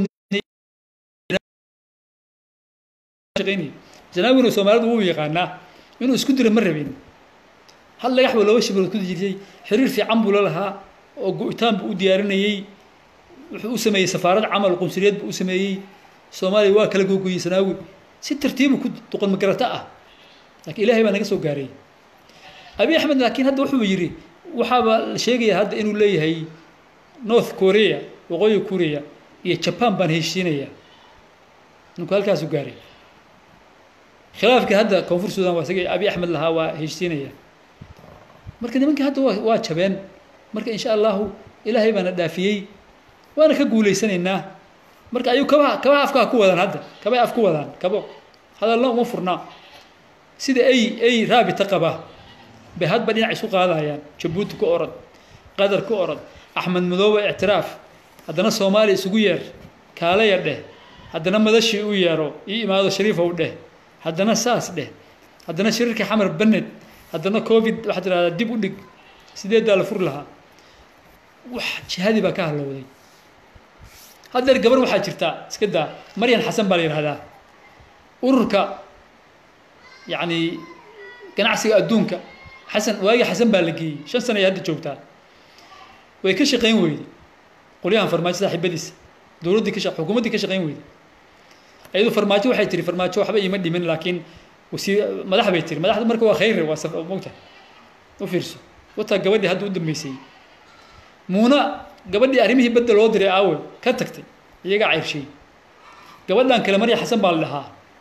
shaqeynay janaabuna Soomaalidu wuu yaqaanaa inuu isku diro ma rabin hal lagax wala laba shibirood ku jirtay xiriir fiican buu lahaa oo go'itaan buu u diyaarinayay wuxuu u sameeyay safaarad amal qunsuliyad buu u sameeyay Soomaaliya waa kala googooyay sanaawi si tartiib ku duqan magarata ah laakiin Ilaahay baa naga soo gaaray Abi Ahmed laakiin hadda wuxuu yiri waxa la sheegay hadda inuu leeyahay North Korea waqooyi Korea iyo Japan baan heshiinaya inuu halkaas u gaaray khilaafka hadda koonfur Suudaan waa sagay Abi Ahmed lahaa waa heshiinaya marka nimanka hadda waa jabeen marka insha Allah Ilaahay bana dhaafiyay waana ka guuleysanayna marka ayuu kaba afka ku wadaan hadda kaba af ku wadaan kabo hadalna uma furna sida ay raabita qaba bahad badin isku qaadayaan Djibouti ku orad qadar ku orad Axmed Madoobe i'tiraaf haddana Soomaali isugu yeer kaala yadhe haddana madashi u yeero imaado Shariif u dheh haddana saas dheh haddana shirka xamar banad haddana covid waxa tiraahdaa dib u dhig sideeda la fur lahaa wax jihadi ba ka halowday hadda gabar waxa jirta iska daa Maryan Xasan baa la yiraahdaa ururka yani ganacsiga adduunka Xasan baa la geeyay 5 sano hadda joogtaa way ka shaqeyn weeyday qoliyahan farmaajo saaxiibadiisa dawladda ka shaqeyn xukuumadda ka shaqeyn weeyday ayadu farmaajo waxay tiri farmaajo waxba ima dhimin laakiin madax bay tiri madaxda marka waa khayr waa saf moogta u fiirso wata gabadhii hadda u dambeysay muuna gabadhii arimihii badda loo diray aawe ka tagtay iyaga cayrshay gabadhan kale Maryan Xasan baa la dhahaa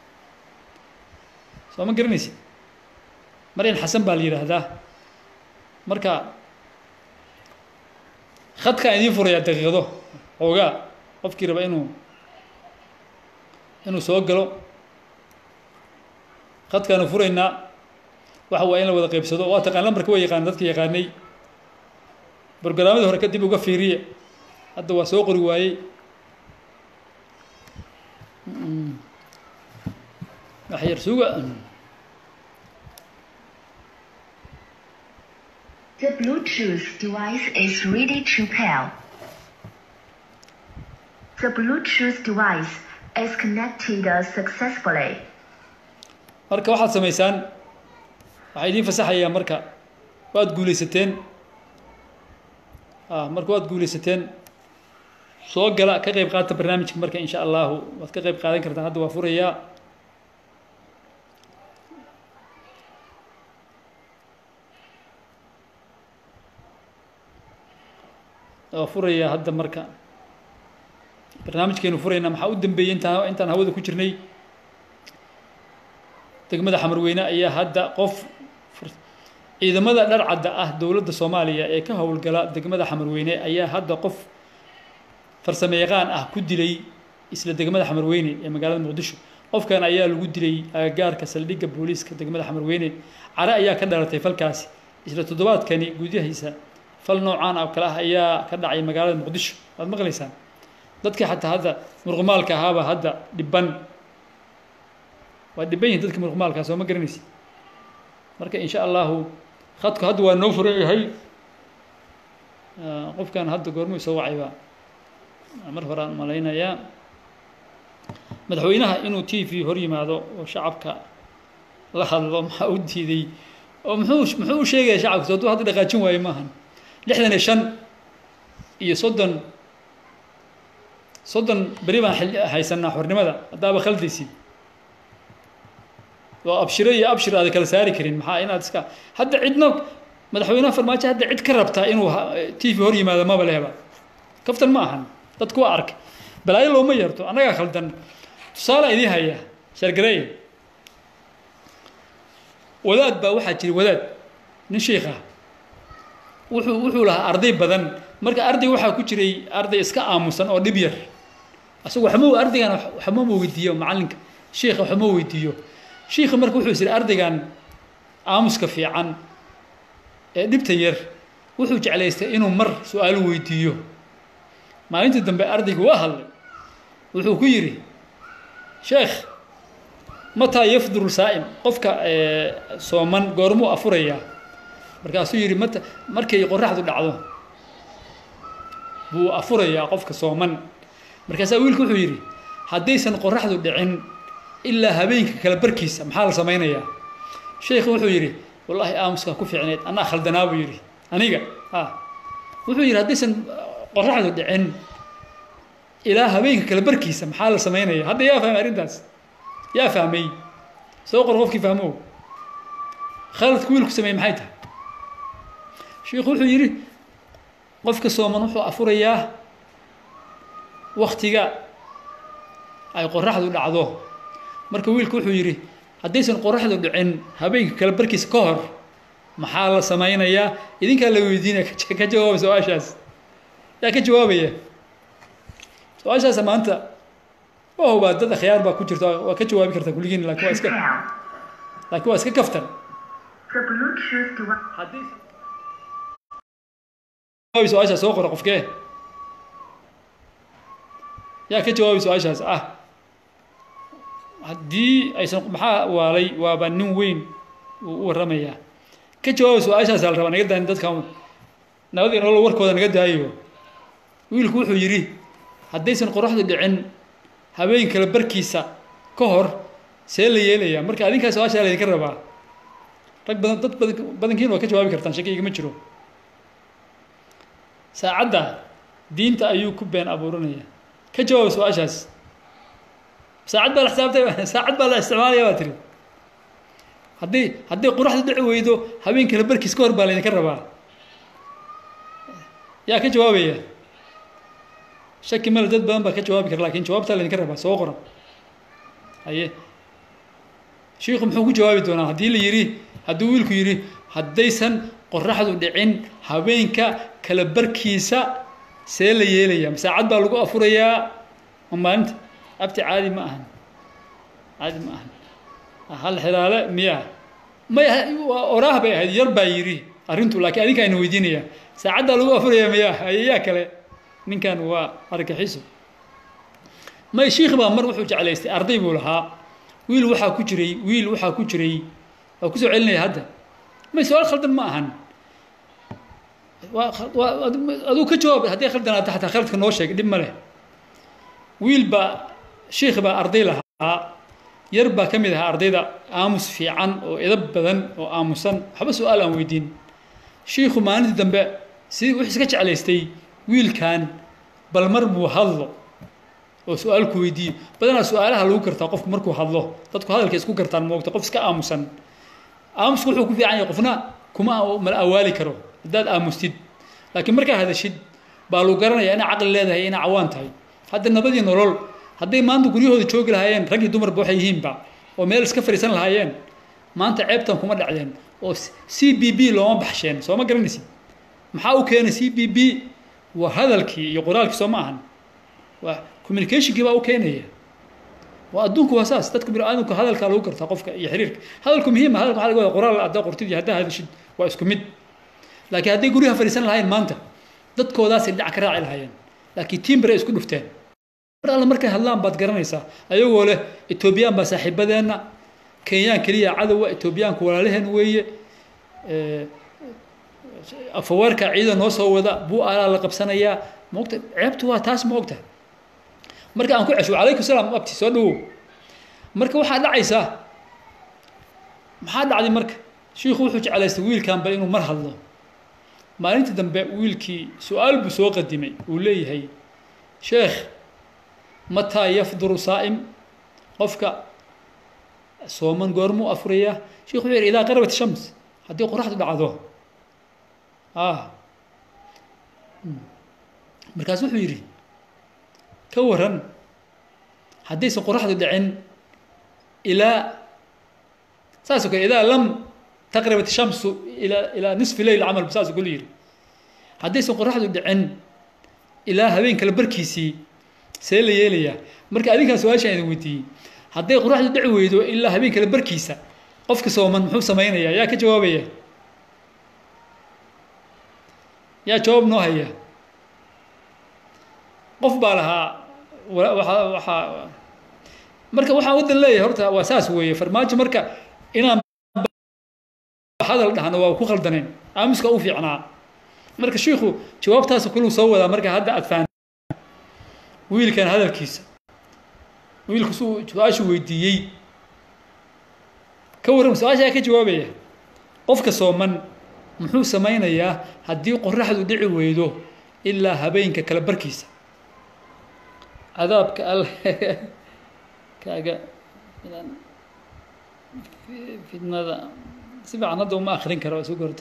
soo ma garanaysid Maryan Xasan baa la yiraahdaa marka khadka idin furaya daqiiqado ooga qofkii raba inuu soo galo khadkaanu furaynaa waxa waa in la wada qaybsado waa taqaan lambarka way yaqaan dadka yaqaanay barnaamijyada hore kadib uga fiiriye hadda waa soo qori waayay waxyar suuga The Bluetooth device is ready to pair. The Bluetooth device is connected successfully. marka waxaad sameysaan waxa idin fasaxaya marka waad guuleysateen marka waad guuleysateen soo gala ka qayb qaata barnaamijka marka insha Allah waad ka qayb qaadan kartaan hadda waa furaya hadda marka barnaamijkeenu furayna maxaa u dambeeyay intaan hawada ku jirnay degmada Xamarweyne ayaa hadda qof ciidamada dharcadda ah dawladda Soomaaliya ee ka howlgala degmada Xamarweyne ayaa hadda qof farsamo yaqaan ah ku dilay isla degmada Xamarweyne ee magaalada Muqdisho qofkan ayaa lagu dilay agagaarka saldhigga booliiska degmada Xamarweyne cara ayaa ka dhalatay falkaasi isla toddobaadkani gudihiisa fal noocaan oo kale ah ayaa ka dhacay magaalada Muqdisho waad maqlaysaan dadka xataa hadda murqumaalka ahaaba hadda dhiban waa dhiban dadka murqumaalka soo ma garanaysid marka insha Allah khadku hadda waa noo furan yahay qofkan hadda goormuu soo wacayba mar horaan malaynayaa madaxweynaha inuu t v hor yimaado oo shacabka la hadlo maxaa u diiday oo muxuu u sheegaya shacabka hadduu hadda dhaqaajin waayo maahan 65 iyo 30 beri baan haysanaa xornimada haddaaba khaldaysid oo abshiro iyo abshir aad kala saari karin maxaa inaad iska hadda cidna madaxweynaha farmaajo hadda cid ka rabtaa inuu t v hor yimaado maba lehba kaftan ma ahan dadku waa arkay balaayo looma yeerto annagaa khaldan tusaale idii haya shargareey wadaad baa waxaa jiray wadaad nin sheekh ah wuxuu lahaa arday badan marka arday waxaa ku jiray arday iska aamusan oo dhib yar asagu ardaygan waxma weydiiyo macalinka sheekha waxma weydiiyo sheekha marka wuxuu yiri ardaygan aamuska fiican ee dhibta yar wuxuu jeclaystay inuu mar su'aal weydiiyo maalintii dambe ardaygu waa hadlay wuxuu ku yiri sheekh mata yafduru saa'im qofka sooman goormuu afuraya markaasuu yiri markay qorraxdu dhacdo buu afurayaa qofka sooman markaasaa wiilku wuxuu yiri haddaysan qorraxdu dhicin ilaa habeenka kala barkiisa maxaa la samaynayaa sheekhu wuxuu yiri wallahi aamuska ku fiicneed anaa khaldanaa buu yiri aniga wuxuu yiri haddaysan qorraxdu dhicin ilaa habeenka kala barkiisa maxaa la samaynayaa hadda yaa fahmay arrintaas yaa fahmay soo qor qofkii fahmo khaladku wiilku sameeyay maxay tahay sheekhu wuxuu yiri qofka sooman wuxuu afurayaa waqtiga ay qorraxdu dhacdo marka wiilku wuxuu yiri haddaysan qorraxdu dhicin habeenka kala barkiisa ka hor maxaa la samaynayaa idinkaa la weydiinaya ka jawaaba su-aashaas yaa ka jawaabaya su-aashaas maanta waa hubaa dad akhyaar baa ku jirta waa ka jawaabi kartaa kulligiin laakiin waa iska kaftan su-aashaas soo qora qofkee yaa ka jawaabi su-aashaas haddii aysan maxaa waalay waaba nin weyn uu u warramayaa ka jawaabi su-aashaasaa la rabaa naga daanin dadka nabadii nolol warkooda naga daayo wiilku wuxuu yidhi haddaysan qorraxdu dhicin habeen kala barkiisa ka hor see la yeelayaa marka adinkaa su-aashaa laydinka rabaa rag badan dad badankiin waa ka jawaabi kartaan shaki igama jiro saacadda diinta ayuu ku been abuuranaya ka jawaab su-aashaas saacad baa la xisaabtay saacad baa la isticmaalaya baa tiri hadday qoraxdu dhici weydo habeen kala barkiis ka hor baa laydinka rabaa yaa ka jawaabaya shaki male dad badan baa ka jawaabi kara lakin jawaabtaa laydinka rabaa soo qora haye shiikhu muxuu ku jawaabi doonaa haddii la yidhi hadduu wiilku yidhi haddaysan qoraxdu dhicin habeenka kala barkiisa see la yeelaya saacad baa lagu afurayaa ma maalinta abti caadi ma ahan hal xiraale miya may oraah bay ahayd yar baa yidhi arrintu laakiin adinka ayna weydiinaya saacaddaa lagu afurayaa miya yaa kale ninkan waa argaxiso may shiikh baa mar wuxuu jeclaystay arday buu lahaa wiil waxaa ku jiray waa kusoo celinaya hadda may su-aal khaldan ma ahan aduu ka jawaab haddii khaldanaata xataa khaladka noo sheeg dhib ma leh wiil baa shiikh baa arday lahaa yar baa ka mid ahaa ardayda aamus fiican oo edab badan oo aamusan waxba su-aal aan weydiin shiikhu maalintii dambe wuxuu iska jeclaystay wiilkan bal mar buu hadlo oo su-aal ku weydiiyo badanaa su-aalaha lagu gartaa qofku markuu hadlo dadku hadalka isku gartaan moogta qof iska aamusan aamusku wuxuu ku fiican yahay qofna kuma mala awaali karo haddaad aamustid laakiin markaa hadashid baa lagu garanaya inaa caqli leedahay inaa cawaan tahay hadda nabadii nolol hadday maanta guryahooda joogi lahaayeen rag iyo dumarba waxay yihiinba oo meel iska fadhiisan lahaayeen maanta ceebtan kuma dhacdeen oo c b b looma baxsheen soo ma garanaysid maxaa u keenay c b b waa hadalkii iyo qoraalkii soo ma ahan waa communicationkii baa u keenaya waa adduunku waa saas dadka biniaadamku hadalkaa lagu gartaa qofka iyo xiriirka hadalku muhiima hadalka waxaa laga wada qoraal haddaa qortid iyo haddaa hadashid waa isku mid laakiin hadday guryaha fadhiisan lahaayeen maanta dadkoodaasay dhinac ka raaci lahaayeen laakiin tiimbare isku dhufteen mar alle markay hadlaan baad garanaysaa ayagoo leh etoobiyaan baa saaxiibadeenna kenyaan keliya cadowa etoobiyaanku walaalaheen weeye afaweerka ciidan noo soo wada buu alaa la qabsanayaa moogta ceebtu waa taas moogta marka aan ku cesho calaykum salaam abti soo dhawow marka waxaa dhacaysaa maxaa dhacday marka shiikhu wuxuu jeclaystay wiilkanba inuu mar hadlo maalinta dambe wiilkii su-aal buu soo qadimay uu leeyahay sheekh mataa yafduru saa'im qofka sooman goormuu afurayaa shiikhu wuxuu yidhi idaa qarabat shams haddii qoraxdu dhacdo markaas wuxuu yidhi ka waran haddaysan qoraxdu dhicin ilaa saasoo kale idaa lam taqrabat shamsu ilaa nisfi leyl camal saasoo kale yidhi haddaysan qoraxdu dhicin ilaa habeen kale barkiisii see la yeelayaa marka adinkaan su-aashaan idin weydiiyey hadday qoraxdu dhici weydo ilaa habeen kale barkiisa qofka sooman muxuu samaynayaa yaa ka jawaabaya yaa jawaab noo haya qof baa lahaa waxaa marka waxaan wadan leeyahay horta waa saas weeye farmaajo marka inaan hadal dhahno waa ku qaldaneen aamuska u fiicnaa marka shiikhu jawaabtaas kuluu soo wadaa marka hadda aad fahantay wiilkan hadalkiisa wiilku suu su-aashu weydiiyey ka warram su-aashaa ka jawaabaya qofka sooman muxuu samaynayaa haddii qoraxdu dhici weydo ilaa habeenka kala barkiisa cadaabka alle kaaga fidnada si fiican hadda uma akrin kara waa soo gorta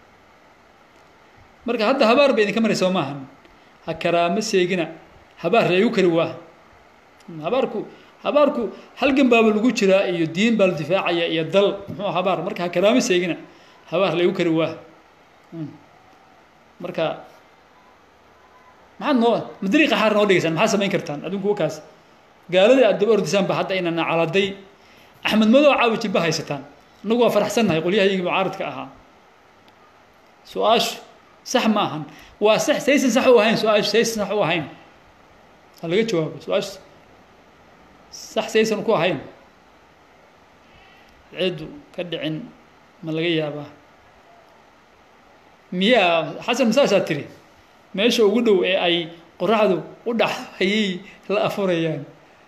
marka hadda habaar bay idinka maraysa oo maahan ha karaamo seegina habaar la igu kari waa habaarku halgan baaba lagu jiraa iyo diin baa la difaacaya iyo dal muxuu habaar marka ha karaamo seegina habaar la igu kari waa marka maxaad noo madariiqa xaar noo dhigaysaan maxaad samayn kartaan adinku wakaas gaaladii aad daba ordisaan ba hadda inana caladay axmed madow caawi jibba haysataan annagu waa faraxsannahay qolyahaygii mucaaradka ahaa su-aashu sax ma ahan waa sax saysan sax u ahayn su-aashu saysan sax u ahayn ha laga jawaabo su-aashu sax saysan ku ahayn cidu ka dhicin ma laga yaabaa miyaa xasan masaasaa tiri meesha ugu dhow ee ay qoraxdu u dhaxayay la afurayaan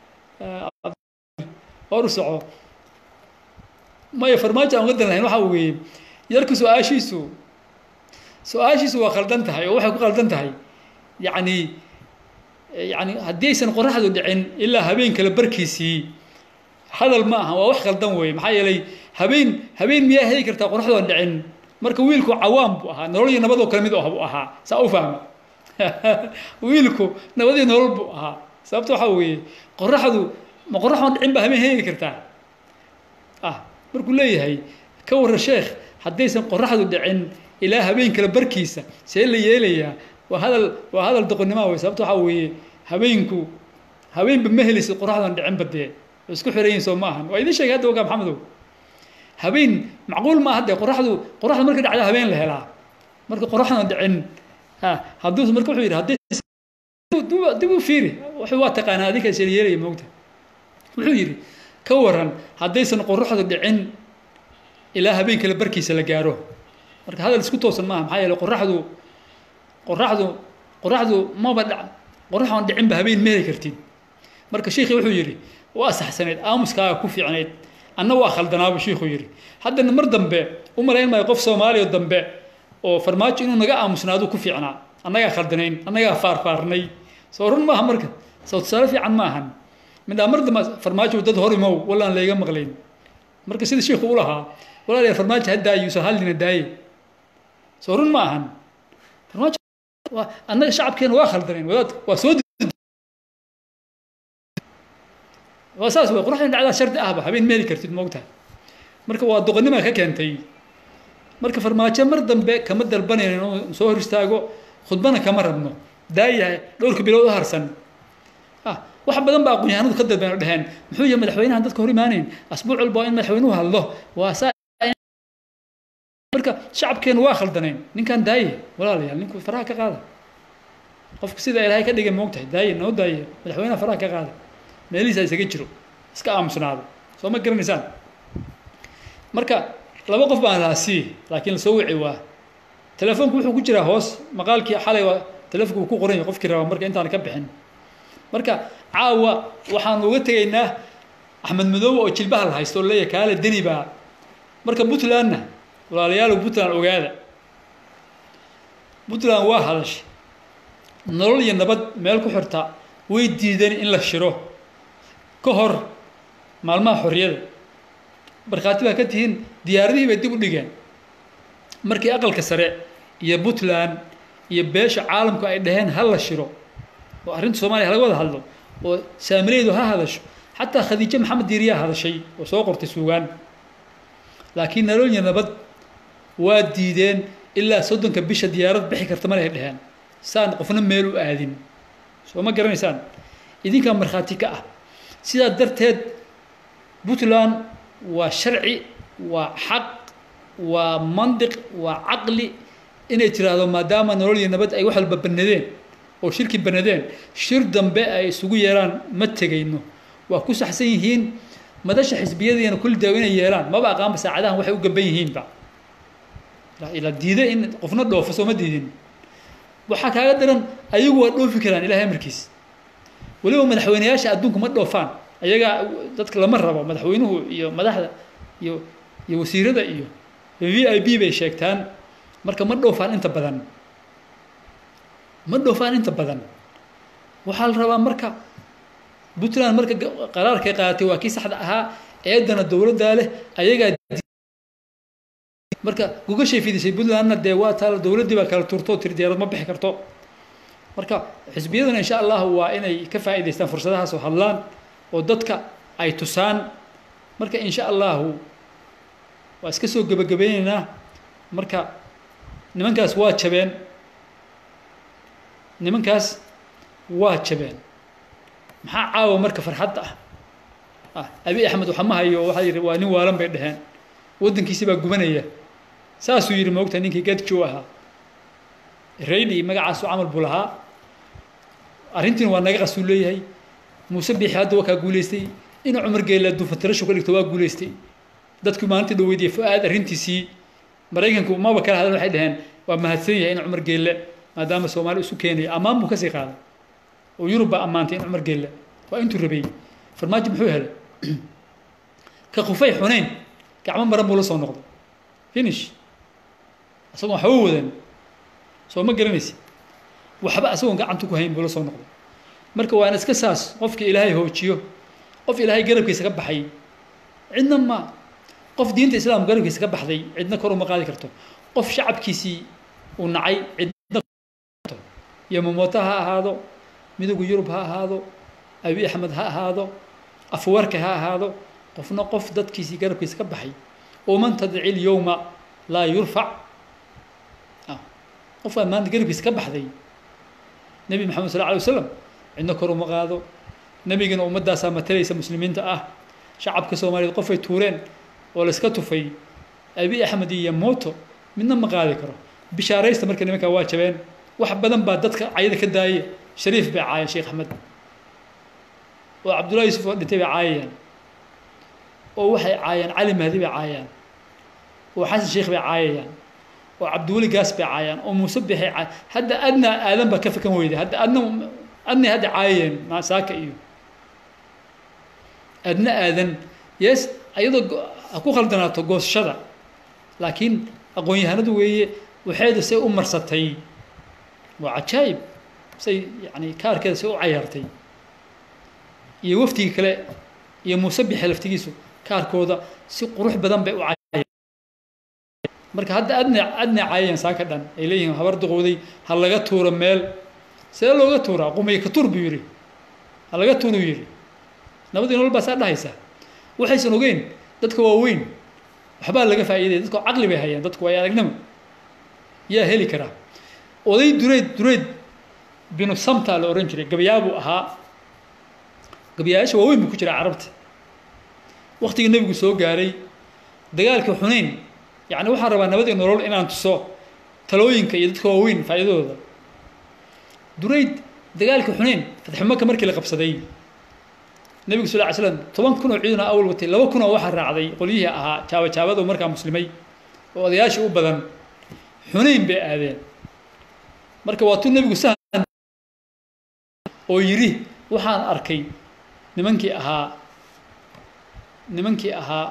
hor u soco maya farmaajo aan wadan lahayn waxaa weeye yarku su-aashiisu waa khaldan tahay oo waxay ku khaldan tahay yani haddii aysan qoraxdu dhicin ilaa habeen kale barkiisii hadal ma aha waa wax khaldan weeye maxaa yeelay habeen miyaa heli kartaa qoraxdu aan dhicin marka wiilku cawaam buu ahaa nolol iyo nabadoo kale mid buu ahaa saa u fahma wiilku nabad iyo nolol buu ahaa sababta waxaa weeye qoraxdu ma qoraxdan dhicin baa habeen heli kartaa markuu leeyahay ka warra sheekh haddaysan qoraxdu dhicin ilaa habeen kale barkiisa see la yeelayaa waa hadal doqonnimoa wey sababta waxaa weeye habeenba ma helaysid qoraxdan dhicinba dee way isku xiran yihin soo ma ahan waa idin sheegay hadda wagaa maxamedow habeen macquul ma aha dee qoraxdu marka dhacda habeen la helaa marka qoraxdan dhicin hadduu marka wuxuu yidhi haddii dib u fiiri waa taqaanaa adinka is yeelaya moogta wuxuu yidhi ka waran haddaysan qoraxdu dhicin ilaa habeen kale barkiisa la gaaro marka hadal isku toosan maaha maxaa yeele qoraxdu maba qoraxdan dhicinba habeen ma heli kartid marka shiikhi wuxuu yidhi waa saxsaneyd aamuskaaga ku fiicnayd anna waa khaldanaabu shiikhuu yidhi haddana mar dambe u malayn maayo qof soomaaliya dambe oo farmaajo inuu naga aamusnaadu ku fiicnaa annagaa khaldanayn annagaa faarfaarnay soo run maaha marka soo tusaale fiican ma ahan midhaa mar dambe farmaajo dad hor imow wallaan layga maqlayn marka sida shiikhu u lahaa walaalayaa farmaajo ha daayuusan hallina daaye soo run ma ahan farmaajo annaga shacabkeena waa khaldanayn wadaad waa soo waa saas wey qoraxdan dhacdaa shardi ahba habeen ma heli kartid moogtahay marka waa doqonnima ka keentay marka farmaajo mar dambe kama dalbanayno inuu soo hor istaago khudbana kama rabno daayahay dhowrka bilood u harsan wax badan baa aqoon-yahanadu ka dalbeen oo dhaheen muxuu yahay madaxweynahan dadka hor imaanayn asbuuc walba waa in madaxweynuhu hadlo waa saa marka shacabkeenu waa khaldanayn ninkan daaye walaalayaal ninku faraha ka qaada qofka sida ilaahay ka dhigay moogtahay daaye noo daaye madaxweynaha faraha ka qaada meelihiisa isaga jiro iska aamusnaado soo ma garanaysaan marka laba qof baan lahaa laakiin lasoo wici waa telefoonku wuxuu ku jiraa hoos maqaalkii xalay waa telefoonku uu ku qoran yahay qofkii raba marka intaan ka bixin marka caawa waxaan uga tegaynaa axmed madoobe oo jilbaha la haysto oo leeyahay kaale deni baa marka puntlandna walaalayaal puntland ogaada puntland waa hadashay nolol iyo nabad meel ku xirta way diideen in la shiro ka hor maalmaha xorriyada markhaati baa ka tihiin diyaaradihii bay dib u dhigeen markii aqalka sare iyo puntland iyo beesha caalamku ay dhaheen ha la shiro oo arrinta soomaaliya laga wada hadlo oo saamilaydu ha hadasho xataa khadiijo maxamed diiriyaa hadashay oo soo qortay suugaan laakiin nolol iyo nabad waa diideen ilaa 30 bisha diyaarad bixi karta ma leh dhaheen saan qofna meel u aadin soo ma garanaysaan idinka markhaati ka ah sidaa darteed puntland waa sharci waa xaq waa mandiq waa caqli inay tiraahdo maadaama nolol iyo nabad ay wax walba banadeen oo shirki banadeen shir dambe ay isugu yeeraan ma tegayno waa ku saxsan yihiin madasha xisbiyadiina kulli daaw inay yeelaan maba aqaanba saacadahan waxay u gaban yihiinba ila diiday in qofna dhoofo soo ma diidin waxaa kaaga daran ayagu waa dhoofi karaan ilaahay markiis waliba madaxweynayaasha adduunka ma dhoofaan ayaga dadka lama rabo madaxweynuhu iyo madaxda iyo wasiirada iyo VIP bay sheegtaan marka ma dhoofaan inta badan waxaa la rabaa marka puntland marka qaraarka qaadatay waa kii saxda ahaa eedana dowladda leh ayaga marka gugashay fidisay puntlandna dee waa taal dowladdii baa kala turto tir diyaarad ma bixi karto marka xisbiyaduna insha allah waa inay ka faa'iidaystaan fursadahaas oo hadlaan oo dadka ay tusaan marka insha allah waa iska soo gabagabaynaynaa marka nimankaas waa jabeen maxaa caawa marka farxadda ah abi axmed waxa ma hayo waxa yiri waa nin waalan bay dhaheen wadankiisa baa gubanaya saasuu yiri moogta ninkii gadjo ahaa reeydi magacaas oo amal bulaha arrintiin waa naga qasuu leeyahay muuse biixi hadda waa ka guuleystay in Umar Geela duufatarasho ka dhigto waa guuleystay dadku maalintii dhaweydii Fuaad arrintiisii Mareykanku ma kala hadal waxay dhaheen waa mahadsan yahay in Umar Geela maadaama Soomaali isu keenay amaan buu ka sii qaaday oo Yurub amaantay in Umar Geela waa intuu rabay farmaajo muxuu helay ka qufay xunayn gacmo maran buu la soo noqday finish asagoo waxa uu wadan soo ma garanaysi waxba asagoo gacanta ku hayn buu la soo noqday marka waa iska saas qofkii Ilaahay hoojiyo qof Ilaahay garabkiisa ka baxay cidna ma qof diinta islaamka garabkiisa ka baxday cidna kor uma qaadi karto qof shacabkiisii uu nacay cidna iyo mootaha ahaado midowga Yurub ha ahaado abi Axmed ha ahaado afwarka ha ahaado qofna qof dadkiisii garabkiisa ka baxay oo man tadcil yawma la yurfa qof aan garabkiisa ka baxday nabi maxamed sallallahu alayhi wasallam cidna kor uma qaado nabigana ummadaas matalaysa muslimiinta ah shacabka Soomaaliyeed qof ay tuureen oo la iska tufay abi Axmed iyo mooto midna ma qaadi karo bishaaraysta marka nimanka waa jabeen wax badan baa dadka ayada ka daayay shariif bay caayay sheekh Axmed oo Abdullahi Yusuf dhintay bay caayeen oo waxay caayeen Ali Mahdi bay caayeen oo Xasan Sheekh bay caayeen oo Abdullahi Gaas bay caayeen oo Muuse bixi hadda adna aadan ba ka fakan weyday hadda adna hadda caayeen ma saaka iyo adna aadan yes ayadoo ku khaldanaato goosashada laakiin aqoon-yahanadu weeye waxay say u marsatay waa cajaayib say yani kaarkeeda say u cayaartay iyo waftiga kale iyo Muuse bixi laftigiisu kaarkooda si qurux badan bay u caayeen marka hadda adna caayeen saaka dhan ay leeyihiin habar duqowday hal laga tuuro meel see looga tuuraa qumay ka tuur buu yiri hal laga tuuro yiri nabadii nolol baa saa dhahaysa waxaysan ogeyn dadka waaweyn waxbaa laga faa'iiday dadku aqli bay hayaan dadku way aragnimo yaa heli kara oday dureed binu samta la oran jiray gabayaabu ahaa gabayaasha waaweyn buu ku jira carabta waqtiga nabigu soo gaaray dagaalka Xunayn yani waxaan rabaa nabadii nolol inaan tuso talooyinka iyo dadka waaweyn faa'iidadooda dureed dagaalka Xunayn fatxu Makka markii la qabsaday nabigu sallallahu alayhi wasallam 10,000 oo ciidan awal watay 2,000 waxa raacday qoliyihii ahaa jaabado markaa muslimay oo odayaashii u badan xunayn bay aadeen marka waa tuu nebigu sahan oo yidhi waxaan arkay nimankii ahaa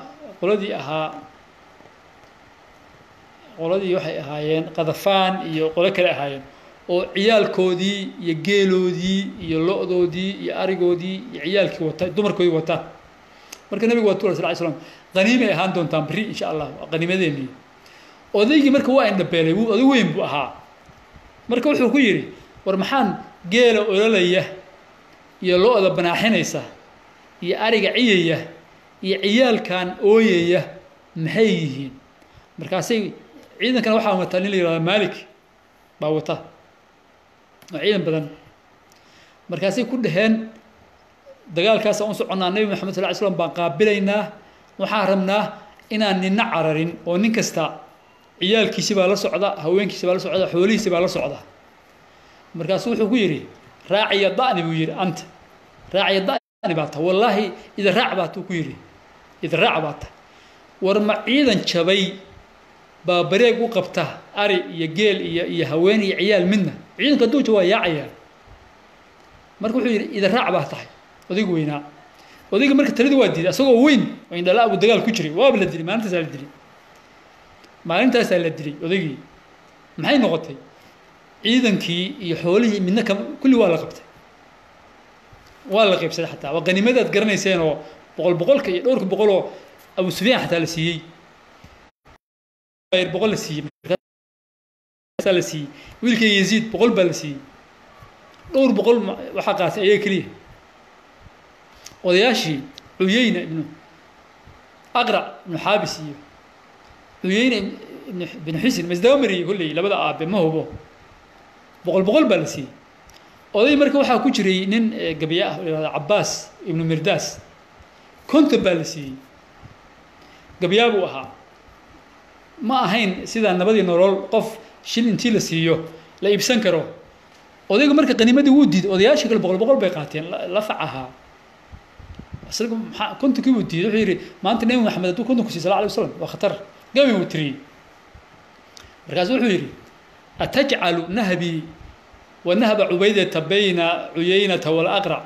qoladii waxay ahaayeen qadafaan iyo qolo kale ahaayeen oo ciyaalkoodii iyo geeloodii iyo lo-doodii iyo arigoodii iyo ciyaalkii wata dumarkoodii wataan marka nebigu waa tuula sal ly slam qaniimay ahaan doontaan berri insha allah qaniimadeennii odaygii marka waa indhabeelay oday weyn buu ahaa marka wuxuu ku yidhi war maxaan geela ololaya iyo lo-da banaaxinaysa iyo ariga ciyaya iyo ciyaalkan ooyaya maxay yihiin markaasay ciidankana waxaa wataa nin la yihahda malik baa wata oo ciidan badan markaasay ku dhaheen dagaalkaasaan u soconnaa nebi maxamed sal ly slam baan qaabilaynaa waxaan rabnaa inaan nina cararin oo nin kasta ciyaalkiisi baa la socda haweenkiisi baa la socda xoolihiisi baa la socda markaasu wuxuu ku yidhi raaciya da'ni buu yidhi anta raaciya da'ni baa ta wallaahi idaraac baa tuu ku yidhi idaraac baa ta war ma ciidan jabay baa bareeg u qabta ari iyo geel iyo haween iyo ciyaal midna ciidanka hadduu jawaa yaacayaa marka wuxuu yidhi idaraac baa tahay odaygu weynaa odayga marka talida waa diiday asagoo weyn oo indhala buu dagaal ku jiray waaba la dilay maalintaasaa la dilay odaygii maxay noqotay ciidankii iyo xoolihii midna kulli waa la qabtay waa la qaybsaday xataa waa qaniimadaad garanayseen oo boqolka iyo dhowrka boqoloo abu sufyaan xataa la siiyey boqol la siiyey wiilka yaziid boqol baa la siiyey dhowr boqol waxaa qaatay ayaga keliya odayaashii cuyeyna ibnu aqrac ibnu xaabis iyo cuyeyna ibnu xusin masdaba mariyey kolley labada aabe ma hubo boqol baa la siiyey oday marka waxaa ku jiray nin gabya ah yihahda cabaas ibnu mirdaas konton baa la siiyey gabyaa buu ahaa ma ahayn sidaa nabadii nolol qof shil intii la siiyo la iibsan karo odayga marka qaniimadii wuu diiday odayaashii kale boqol bay qaateen lafac ahaa isaga maxaa kontonkii buu diiday wuxuu yidhi maanta nebi maxamed hadduu kontonku siiy sal alay waslam waa khatar gabi buu tiriyey markaasu wuxuu yidhi atajcalu nahbii wa nahba cubaydata bayna cuyaynata walaqrac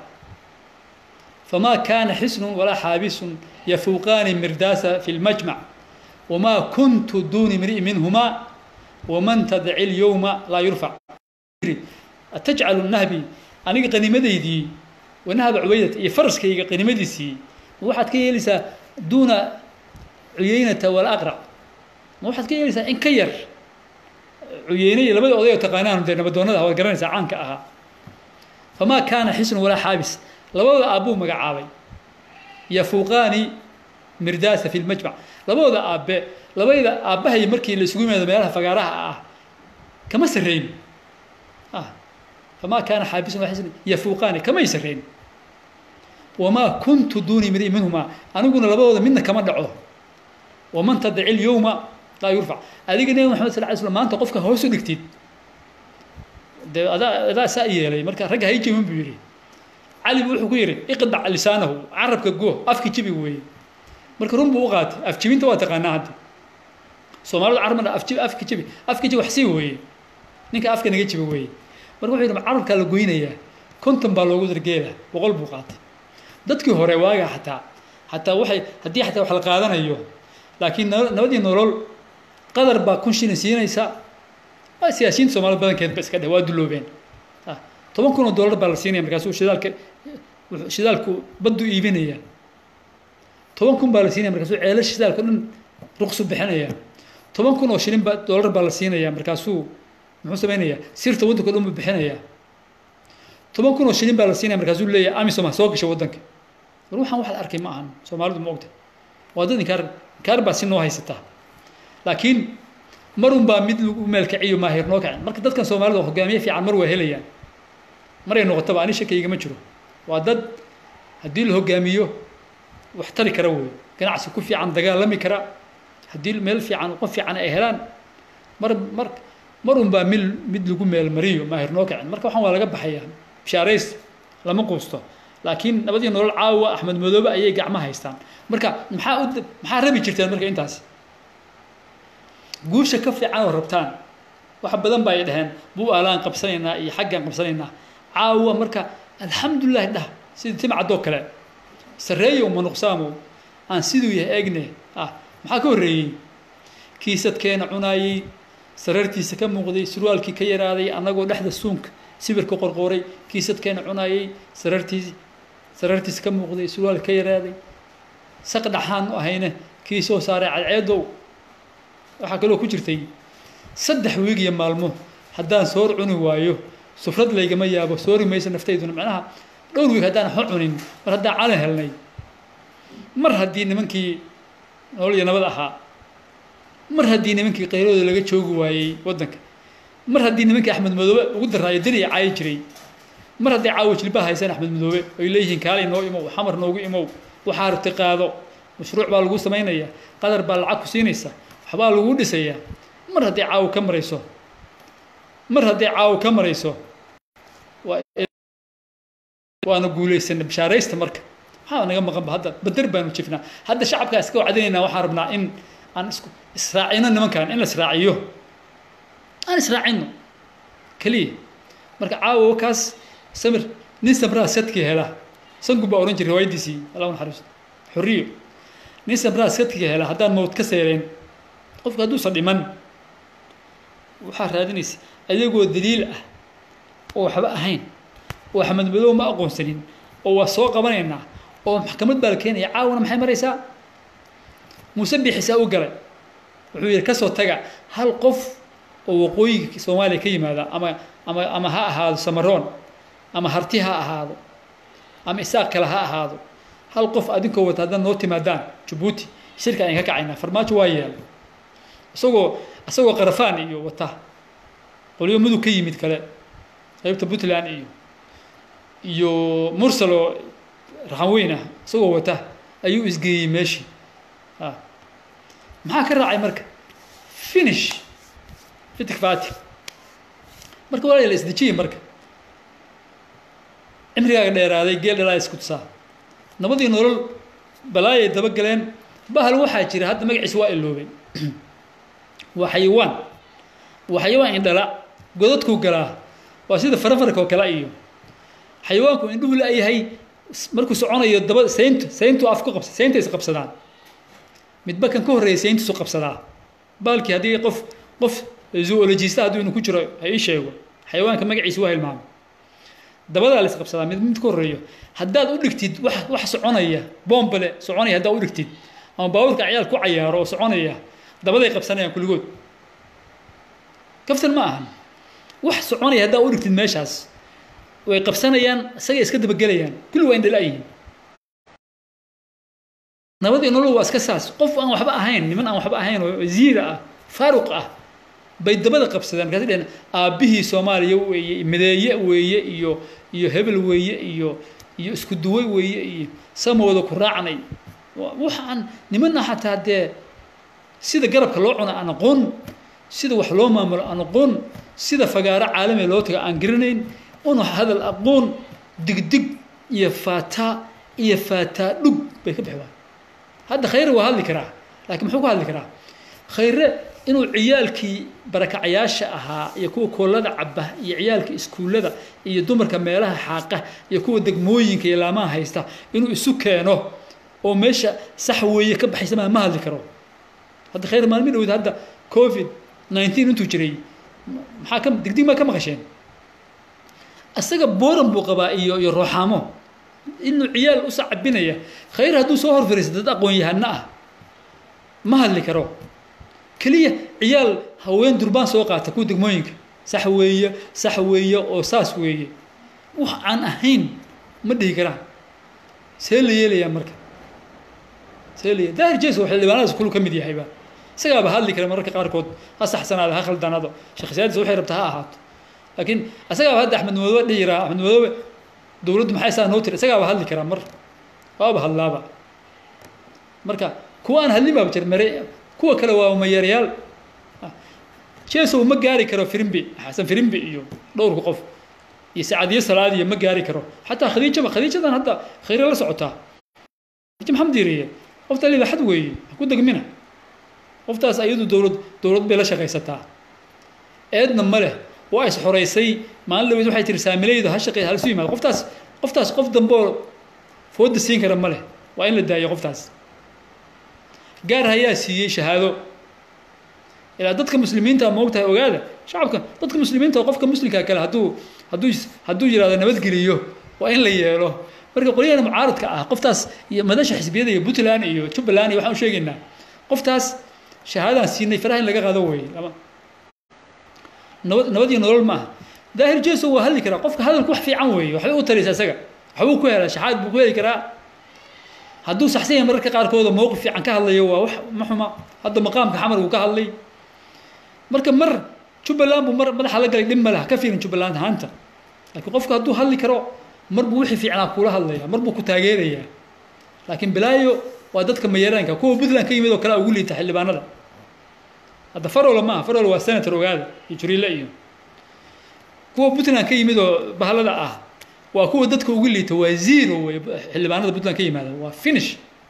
famaa kaana xisnun walaa xaabisun yafuuqaani mirdaasa fi lmajmac wamaa kuntu duuni imri'i minhumaa waman tadci lyowma laa yurfac atajcalu nahbii aniga qaniimadaydii wanahaba cubaydata iyo faraskayga qaniimadiisii ma waxaad ka yeelaysaa duuna cuyeynata walaqrac ma waxaad ka yeelaysaa in ka yar cuyeyne iyo labada oday oo taqaanaan dee nabadoonnada waad garanaysaa caanka ahaa famaa kaana xisnu walaa xaabis labadooda aabbuu magacaabay yafuuqaani mirdaasa fi lmajmac labadooda aabbe labada aabbahay markii la isugu yimaado meelaha fagaaraha ah kama sarreyn famaa kaana xaabisun walaa xisnu yafuuqaani kamay sarreyn wamaa kuntu duuni imri'in minhumaa aniguna labadooda midna kama dhaco waman tadaci lyowma laa yurfac adiga nebi maxamed sal ly slam maanta qofka hoos u dhigtid dee adaa saa yeelay marka ragga hay jebin buu yidhi cali bu wuxuu ku yidhi iqdac lisaanahu carabka go afka jebi weeye marka run buu u qaatay afjebinta waa taqaanaa hadda soomaalidu carabna afka jebi wax sii weeye ninka afka naga jebi weeye marka wuxuu yidhi carabkaa la goynayaa konton baa loogu dargeela boqol buu qaatay dadkii hore waagaa xataa waxay haddii xataa wax la qaadanayo laakiin nabadii nolol qadar baa kun shilin siinaysa waa siyaasiyiinta soomaalida badankeed ba iska dheh waa duloobeen 10,000 dollar baa la siinaya markaasuu shidaalku baddu iibinaya 10,000 baa la siinaya markaasuu ceelasha shidaalka dhan ruqsu bixinaya 10,000 oo shilin dollar baa la siinaya markaasuu muxuu samaynayaa sirta waddanka dhan buu bixinaya 10,000 oo shilin baa la siinaya markaasuu leeyahay amisom ha soo gasho waddanka war waxaan wax la arkay ma ahan soomaalidu ma ogta waa dad inkaar baa si noo haysataa laakiin marun baa mid lagu meelkaciyo maahir noo kacin marka dadkan soomaalida hogaamiye fiican mar waa helayaan maray noqotaba ani shakayga ma jiro waa dad haddii la hogaamiyo wax tari kara wey ganacsi ku fiican dagaalami kara haddii meel fiican qof fiican ay helaan marun baa mid lagu meel mariyo maahir noo kacin marka waxaan waa laga baxaya bishaarays lama quusto laakiin nabadii nolol caawa axmed madoobe ayay gacmo haystaan marka maxaa rabi jirteen marka intaas guusha ka fiican oo rabtaan waxa badan baa ay dhaheen buu aalaan qabsanaynaa iyo xaggan qabsanaynaa caawa marka alxamdulilah dhah sidii timcadoo kale sarreeyo ma nuqsaamo aan siduu yahay eegne maxaa ka horreeyey kiisadkeena cunaayey sarartiisa ka muuqday surwaalkii ka yaraaday annagoo dhexda suunka sibirka qorqoray kiisadkeena cunaayey sarartiisa ka muuqday surwaalka ka yaraaday saq dhaxaan ahayne kii soo saaray cadceedow waxaa kaloo ku jirtay 3 wiig iyo maalmo haddaan soor cuni waayo sufrad laygama yaabo soori maysa naftayduna macnaha dhowr wiig haddaan wax cunin mar haddaan calan helnay mar haddii nimankii nolol iyo nabad ahaa mar haddii nimankii qayrooda laga joogi waayey waddanka mar haddii nimankii axmed madoobe ugu daraayo dariya caayi jiray mar haddii caawa jilbaha haysaan axmed madoobe ay leeyihiin kaalay noo imow xamar noogu imow waxaa rabti qaado mashruuc baa lagu samaynayaa qadar baa lacag ku siinaysa waxbaa lagu dhisayaa mar haddii caawa ka marayso waana guulaysanna bishaaraysta marka waxaa naga maqanba hadda badar baanu jifnaa hadda shacabkaa iska wacdinaynaa waxaan rabnaa in aan israacino nimankan in la israaciyo aan israacino keliya marka caawa kaas samir nin samraa sadkii hela sangu baa oran jiray riwaayadiisii allah naxariisto xurriyo nin samraa sadkii hela haddaan mawd ka seereen qofka hadduusan dhiman waxaa raadinaysa ayagoo daliil ah oo waxba ahayn oo axmed madow ma aqoonsanin oo waa soo qabanaynaa oo maxkamad baa la keenaya caawana maxay maraysaa muuse bixisaa u galay wuxuu yidhi kasoo taga hal qof oo waqooyiga soomaaliya ka yimaada ama ha ahaado samaroon ama harti ha ahaado ama isaaq kale ha ahaado hal qof adinkoo wata haddaad noo timaadaan jabuuti shirka ayaan ka kacaynaa farmaajo waa yeelay isagoo qarafaan iyo wata qolyo mudug ka yimid kale qaybta puntland iyo mursalo raxan weyn ah isagoo wata ayuu isgeeyey meeshii maxaa ka raacay marka finish fitik faati marka walaa la isdejiyey marka cimrigaaga dheeraaday geel dhalaa isku tusaa nabadii nolol balaayay daba galeen bahal waxaa jira hadda magaciisa waa iloobay waa xayawaan indhala godadkuu galaa waa sida farafarka oo kale iyo xayawaanku indhuhu la-yahay markuu soconayo daba sayntu af ku qabsa saynta is qabsadaan midba kan ka horreeya sayntiisu qabsadaa baalkii haddii qof zoologista hadduu inu ku jiro ha ii sheego xayawaanka magaciisa waa hilmaamo dabadaa la is qabsadaa mid ka horreeyo haddaad u dhigtid wax soconaya boombale soconaya haddaad u dhigtid ama baabuurka ciyaal ku cayaaro oo soconaya dabaday qabsanayaan kulligood kaftan ma ahan wax soconaya haddaad u dhigtid meeshaas way qabsanayaan isaga iska dabagelayaan kulli waa indhala-yihiin nabadii nolol waa iska saas qof aan waxba ahayn niman aan waxba ahayn oo wasiir ah faaruq ah bay dabada qabsadeen markaasi dhaheen aabbihii soomaaliya weeye mideeye weeye iyo hebel weeye iyo isku duway weeye iyo samooda ku raacnay waxaan nimanna xataa dee sida garabka loo cuno aan aqoon sida wax loo maamulo aan aqoon sida fagaaro caalami loo tago aan garanayn un hadal aqoon digdig iyo faataa dhug bay ka bixi waay hadda khayre waa hadli karaa laakiin muxuu ku hadli karaa khayre inuu ciyaalkii barakacayaasha ahaa iyo kuwa koolada cabba iyo ciyaalka iskuullada iyo dumarka meelaha xaaqa iyo kuwa degmooyinka iyo laamaha haysta inuu isu keeno oo meesha sax weeye ka baxaysa ma hadli karo hadda khayre maalmin dhowd hadda covid-19 intuu jiray maxaa ka digdig ma ka maqasheen asaga booran buu qabaa iyo rooxaamo inuu ciyaal u sacabinaya khayr hadduu soo horfariisto dad aqoon-yahano ah ma hadli karo keliya ciyaal haween durbaan soo qaata kuwa degmooyinka sax weeye oo saas weeye wax aan ahayn ma dhihi karaan see la yeelayaa marka daahir jees oo xildhibaanadaas kulu ka mid yahayba isagaaba hadli kara mararka qaarkood ha saxsanaado ha khaldanaado shakhsiyaaddiisa waxay rabta ha ahaato laakiin isagaaba hadda axmed madoobe dhihi jiraa axmed madoobe dowladdu maxay saa noo tiri isagaaba hadli karaa mar waaba hadlaaba marka kuwa aan hadlin baaba jira mare kuwa kale waa mayeeryaal jeesow ma gaari karo firimbi xasan firimbi iyo dhowrka qof iyo sacaadiyo salaadiya ma gaari karo xataa khadiijadan hadda khayre la socotaa khadiija maxamed diiriye qofta lila xad weeye ha ku degmina qoftaas ayadu dowlad bay la shaqaysataa eedna ma leh waa is xoreysay maalin dhaweyd waxay tiri saamilaydu ha shaqeey hal soo yimaado qoftaas qof dambe fooda siin kara ma leh waa in la daayo qoftaas gaar hayaa siiyey shahaado ilaa dadka muslimiinta ma ogtahay ogaada shacabka dadka muslimiinta qofka muslimka kale hadduu yiraahdo nabadgeliyo waa in la yeelo marka qolyada mucaaradka ah qoftaas iyo madasha xisbiyada iyo Puntland iyo Jubaland waxaan u sheegaynaa qoftaas shahaadaan siinay faraha in laga qaado way nabad iyo nolol ma daahir jeeso waa hadli kara qofka hadalku wax fiican weey waxa uu taraysa isaga waxa uu ku helaa shahaad buu ku heli karaa hadduu saxsan yahay mararka qaarkood mowqif fiican ka hadlayo waa wax ma xuma hadda maqaamka xamar uu ka hadlay marka mar Jubaland buu mar madaxa la galay dhib ma laha ka fiirin Jubaland haanta laakiin qofka hadduu hadli karo mar buu wixii fiicnaa kula hadlaya mar buu ku taageeraya laakiin bilaayo waa dadka mayaraanka kuwa Puntland ka yimid oo kala ugu liita xildhibaanada hadda farol waa senator ogaada iyo juriile iyo kuwa Puntland ka yimid oo bahalada ah waa kuwa dadka ugu liita waa zero way xildhibaanada Puntland ka yimaada waa finish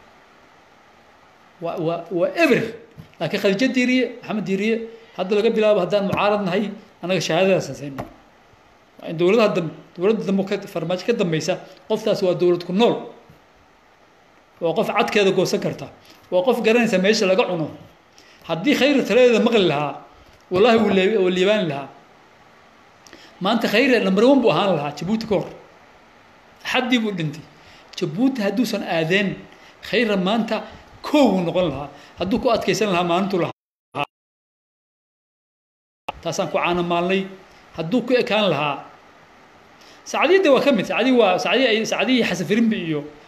waa ever laakiin Khadija Diiriye Maxamed Diiriye hadda laga bilaabo haddaan mucaarad nahay anaga shahaadadaas sayno dowladda dambe ka farmaajo ka dambaysa qoftaas waa dowlad ku nool waa qof cadkeeda goosan karta waa qof garanaysa meesha laga cuno haddii khayr taleeda maqli lahaa wallahi wuu liibaan lahaa maanta khayr number 1 buu ahaan lahaa Djibouti koor xadii buu dhintay Djibouti hadduusan aadeen khayr maanta koow noqon lahaa hadduu ku adkeysan lahaa maalintu lahaa taasaan ku caana maalnay hadduu ku ekaan lahaa saacadii waa kamid saacadii xasan firimbi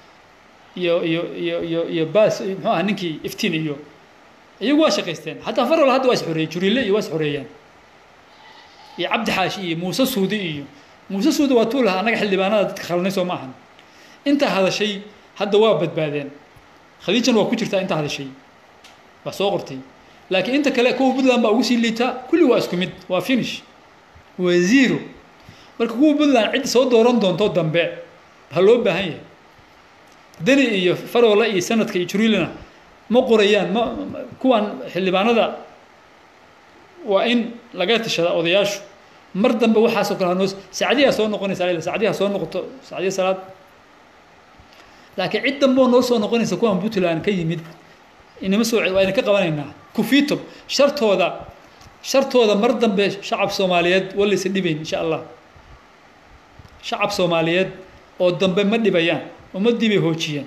iyo baas muxuu ahaa ninkii iftiin iyo iyagu waa shaqaysteen hatta farol hadda waa is xoreeyay juriile iyo waa is xoreeyeen iyo cabdi xaashi iyo muuse suudi waa tuulaha anaga xildhibaanada dadka khalnay soo maahan inta hadashay hadda waa badbaadeen khadiijan waa ku jirtaa inta hadashay waa soo qortay laakiin inta kale kuwa Puntland baa ugu sii liita kulli waa isku mid waa finish waa zero marka kuwa Puntland cid soo dooran doonto dambe ha loo baahan yahay dani iyo faroola iyo sanadka iyo juriilana ma qorayaan kuwan xildhibaanada waa in laga tashada odayaashu mar dambe waxaas oo kala noos saacadiya soo noqonaysa saacadiya soo noqoto saacadiya salaad laakiin cid dambe oo noo soo noqonaysa kuwan Puntland ka yimid inama soo waa in ka qabanaynaa kufito shartooda mar dambe shacab Soomaaliyeed waliisa dhibayn insha Allah shacab Soomaaliyeed oo dambe ma dhibayaan ummadii bay hoojiyeen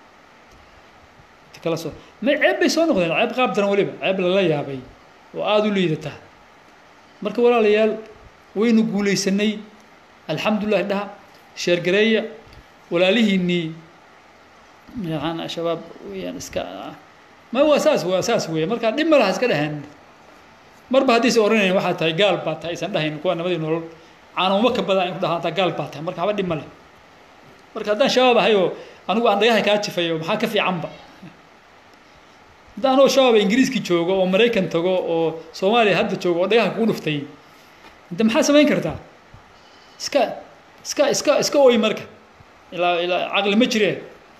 kala soo ma ceeb bay soo noqdeen ceeb qaab daran waliba ceeb la yaabay oo aad u liidata marka walaalayaal waynu guuleysanay alxamdulillah dhaha sheer gareeya walaalihiinii yaana shabaab wayaan iska ma waa saas weey marka dhib ma laha iska dhahan marba hadii soo oranayeen waxa tahay gaal baa tahay isan dhahayn kuwa nabadii nolol aan uma ka badan ku dhahaanta gaal baa tahay marka haba dhib ma leh marka haddaan shabaab ahayo anigu aan dhagaha ka jifayo maxaa ka fiicanba haddaan oo shabaab Ingiriiski joogo oo Mareykan tago oo Soomaaliya hadda joogo oo dhagaha ku dhuftay inta maxaa samayn kartaa iska ooy marka ilaa aqli ma jireen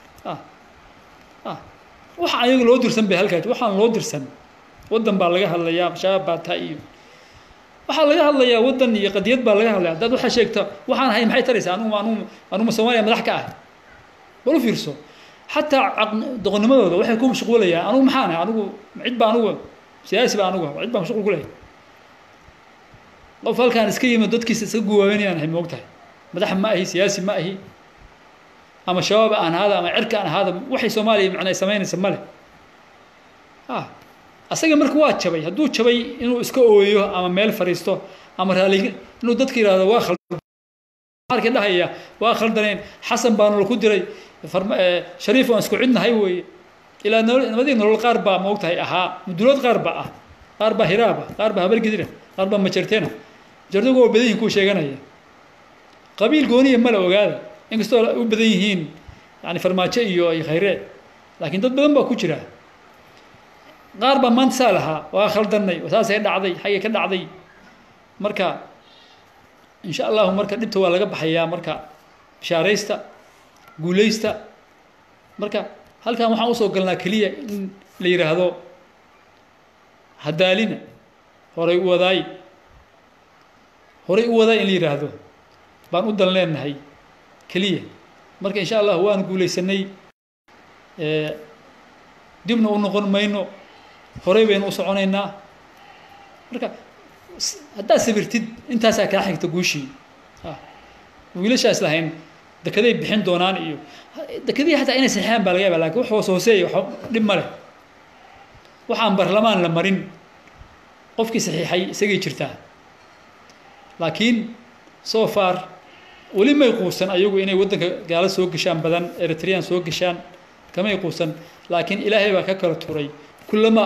waxa ayaga loo dirsan bay halkaas waxaan loo dirsan wadan baa laga hadlayaa shabaab baa tahay waxa laga hadlayaa wadan iyo qadiyad baa laga hadlayaa dad waxa sheegta waxaan ahay maxay taraysaa anu Soomaaliya madax ka ah wala fiirso حتى دقنمدooda waxay ku mashquulayaan anigu maxaan anigu cid baa anigu siyaasi baa anigu cid baa mashquul ku leeyahay qof halkaan iska yimid dadkiisa iska guwaaynayaan hay moogtahay madax ma ahi siyaasi ma ahi ama shabaab aan hada ama cirka aan hada waxay Soomaaliya macnaa sameynaysa male asaga markuu waa jabay hadduu jabay inuu iska ooyo ama meel fariisto ama raali inuu dadka yiraahdo waa khaldan markii dhahaya waa khaldaneen xasan baan ku diray شريف وأنسكو عندنا هاي وي إلى نمدين نقول قاربة ما وقتها أها مدلات قاربة قاربة هرابة قاربة هبل قدرة قاربة مشرتنا جردو قو بدين كل شيء جناية قبيل قوني ملا وقاعد إنك استوى بدينهين يعني فرماتشي أي خيرات لكن ضد بدن بكوشرة قاربة ما نسالها وآخر دني وساس هيدا عضي حي كذا عضي مركا إن شاء الله مركا نبتوا على جنب حياة مركا شاريستا guuleysta marka halkan waxaan u soo galnaa kaliya in la yiraahdo hadaalina horay u wadaay horay u wada in la yiraahdo baan u dan leenahay kaliya marka insha Allah waan guuleysanay dibna u noqon mayno horay baynu u soconaynaa marka haddaa sabirtid intaasaa kaa xigta guushii wiilashaas lahayn dekeday bixin doonaan iyo dekedii xataa inay saxaan baa laga yaabaa laakiin wax hoos hooseeya wax dhib ma leh waxaan barlamaan la marin qofkii saxiixay isagay jirtaa laakiin so far weli may quusan ayagu inay waddanka gaalo soo gashaan badan Eritrean soo gashaan kamay quusan laakiin ilaahay baa ka kala tuuray kullama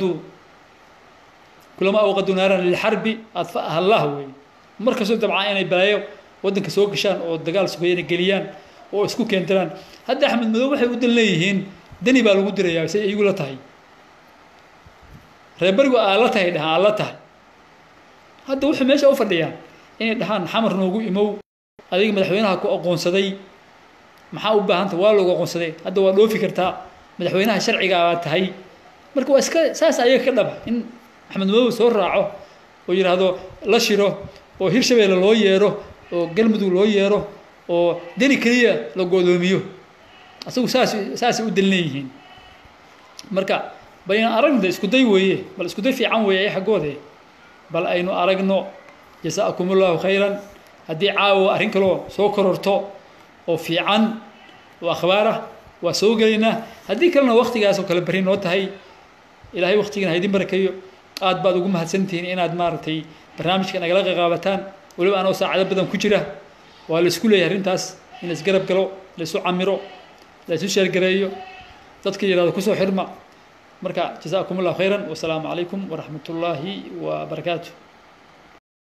awqadu naaran lilxarbi adfa'aha Allah wey markasoo dabcaa inay balaayo waddanka soo gashaan oo dagaal sugeeyana geliyaan oo isku keentaan hadda Axmed Madow waxay u dan leeyihiin dani baa lagu dirayaa si ay igu la tahay reebarigu la tahay dhahaan la tahay hadda wuxuu meesha u fadhiyaan inay dhahaan xamar noogu imow adiga madaxweynaha ku aqoonsaday maxaa u baahan tahay waa loogu aqoonsaday hadda waa dhoofi kartaa madaxweynaha sharciga ah tahay marka waa iska saas ayaga ka dhaba in Axmed Madow soo raaco oo yiraahdo la shiro oo Hirshabeelle loo yeero oo galmudug loo yeero oo dani kaliya la godoomiyo asagu saas u dalneeyeen marka bayna aragna isku day weeye bal isku day fiican weeye ay xagoode bal aynu aragno jasaakumullahu khayran hadii caawo arrin kale soo kororto oo fiican oo akhbaara waa soo galina hadii kalena waqtigaas oo kale bari noo tahay ilaahay waqtigan haydin barakeeyo aad baad ugu mahadsantihiin inaad maartay barnaamijka nagala qaabataan waliba anoo saacado badan ku jira waa la isku leeyahay arintaas in la isgarab galo la isu camiro la isu sheergareeyo dadka yiraahdo ku soo xirma marka jasaakumullahu khayran wa salaamu calaykum wa rahmatullaahi wa barakaatuh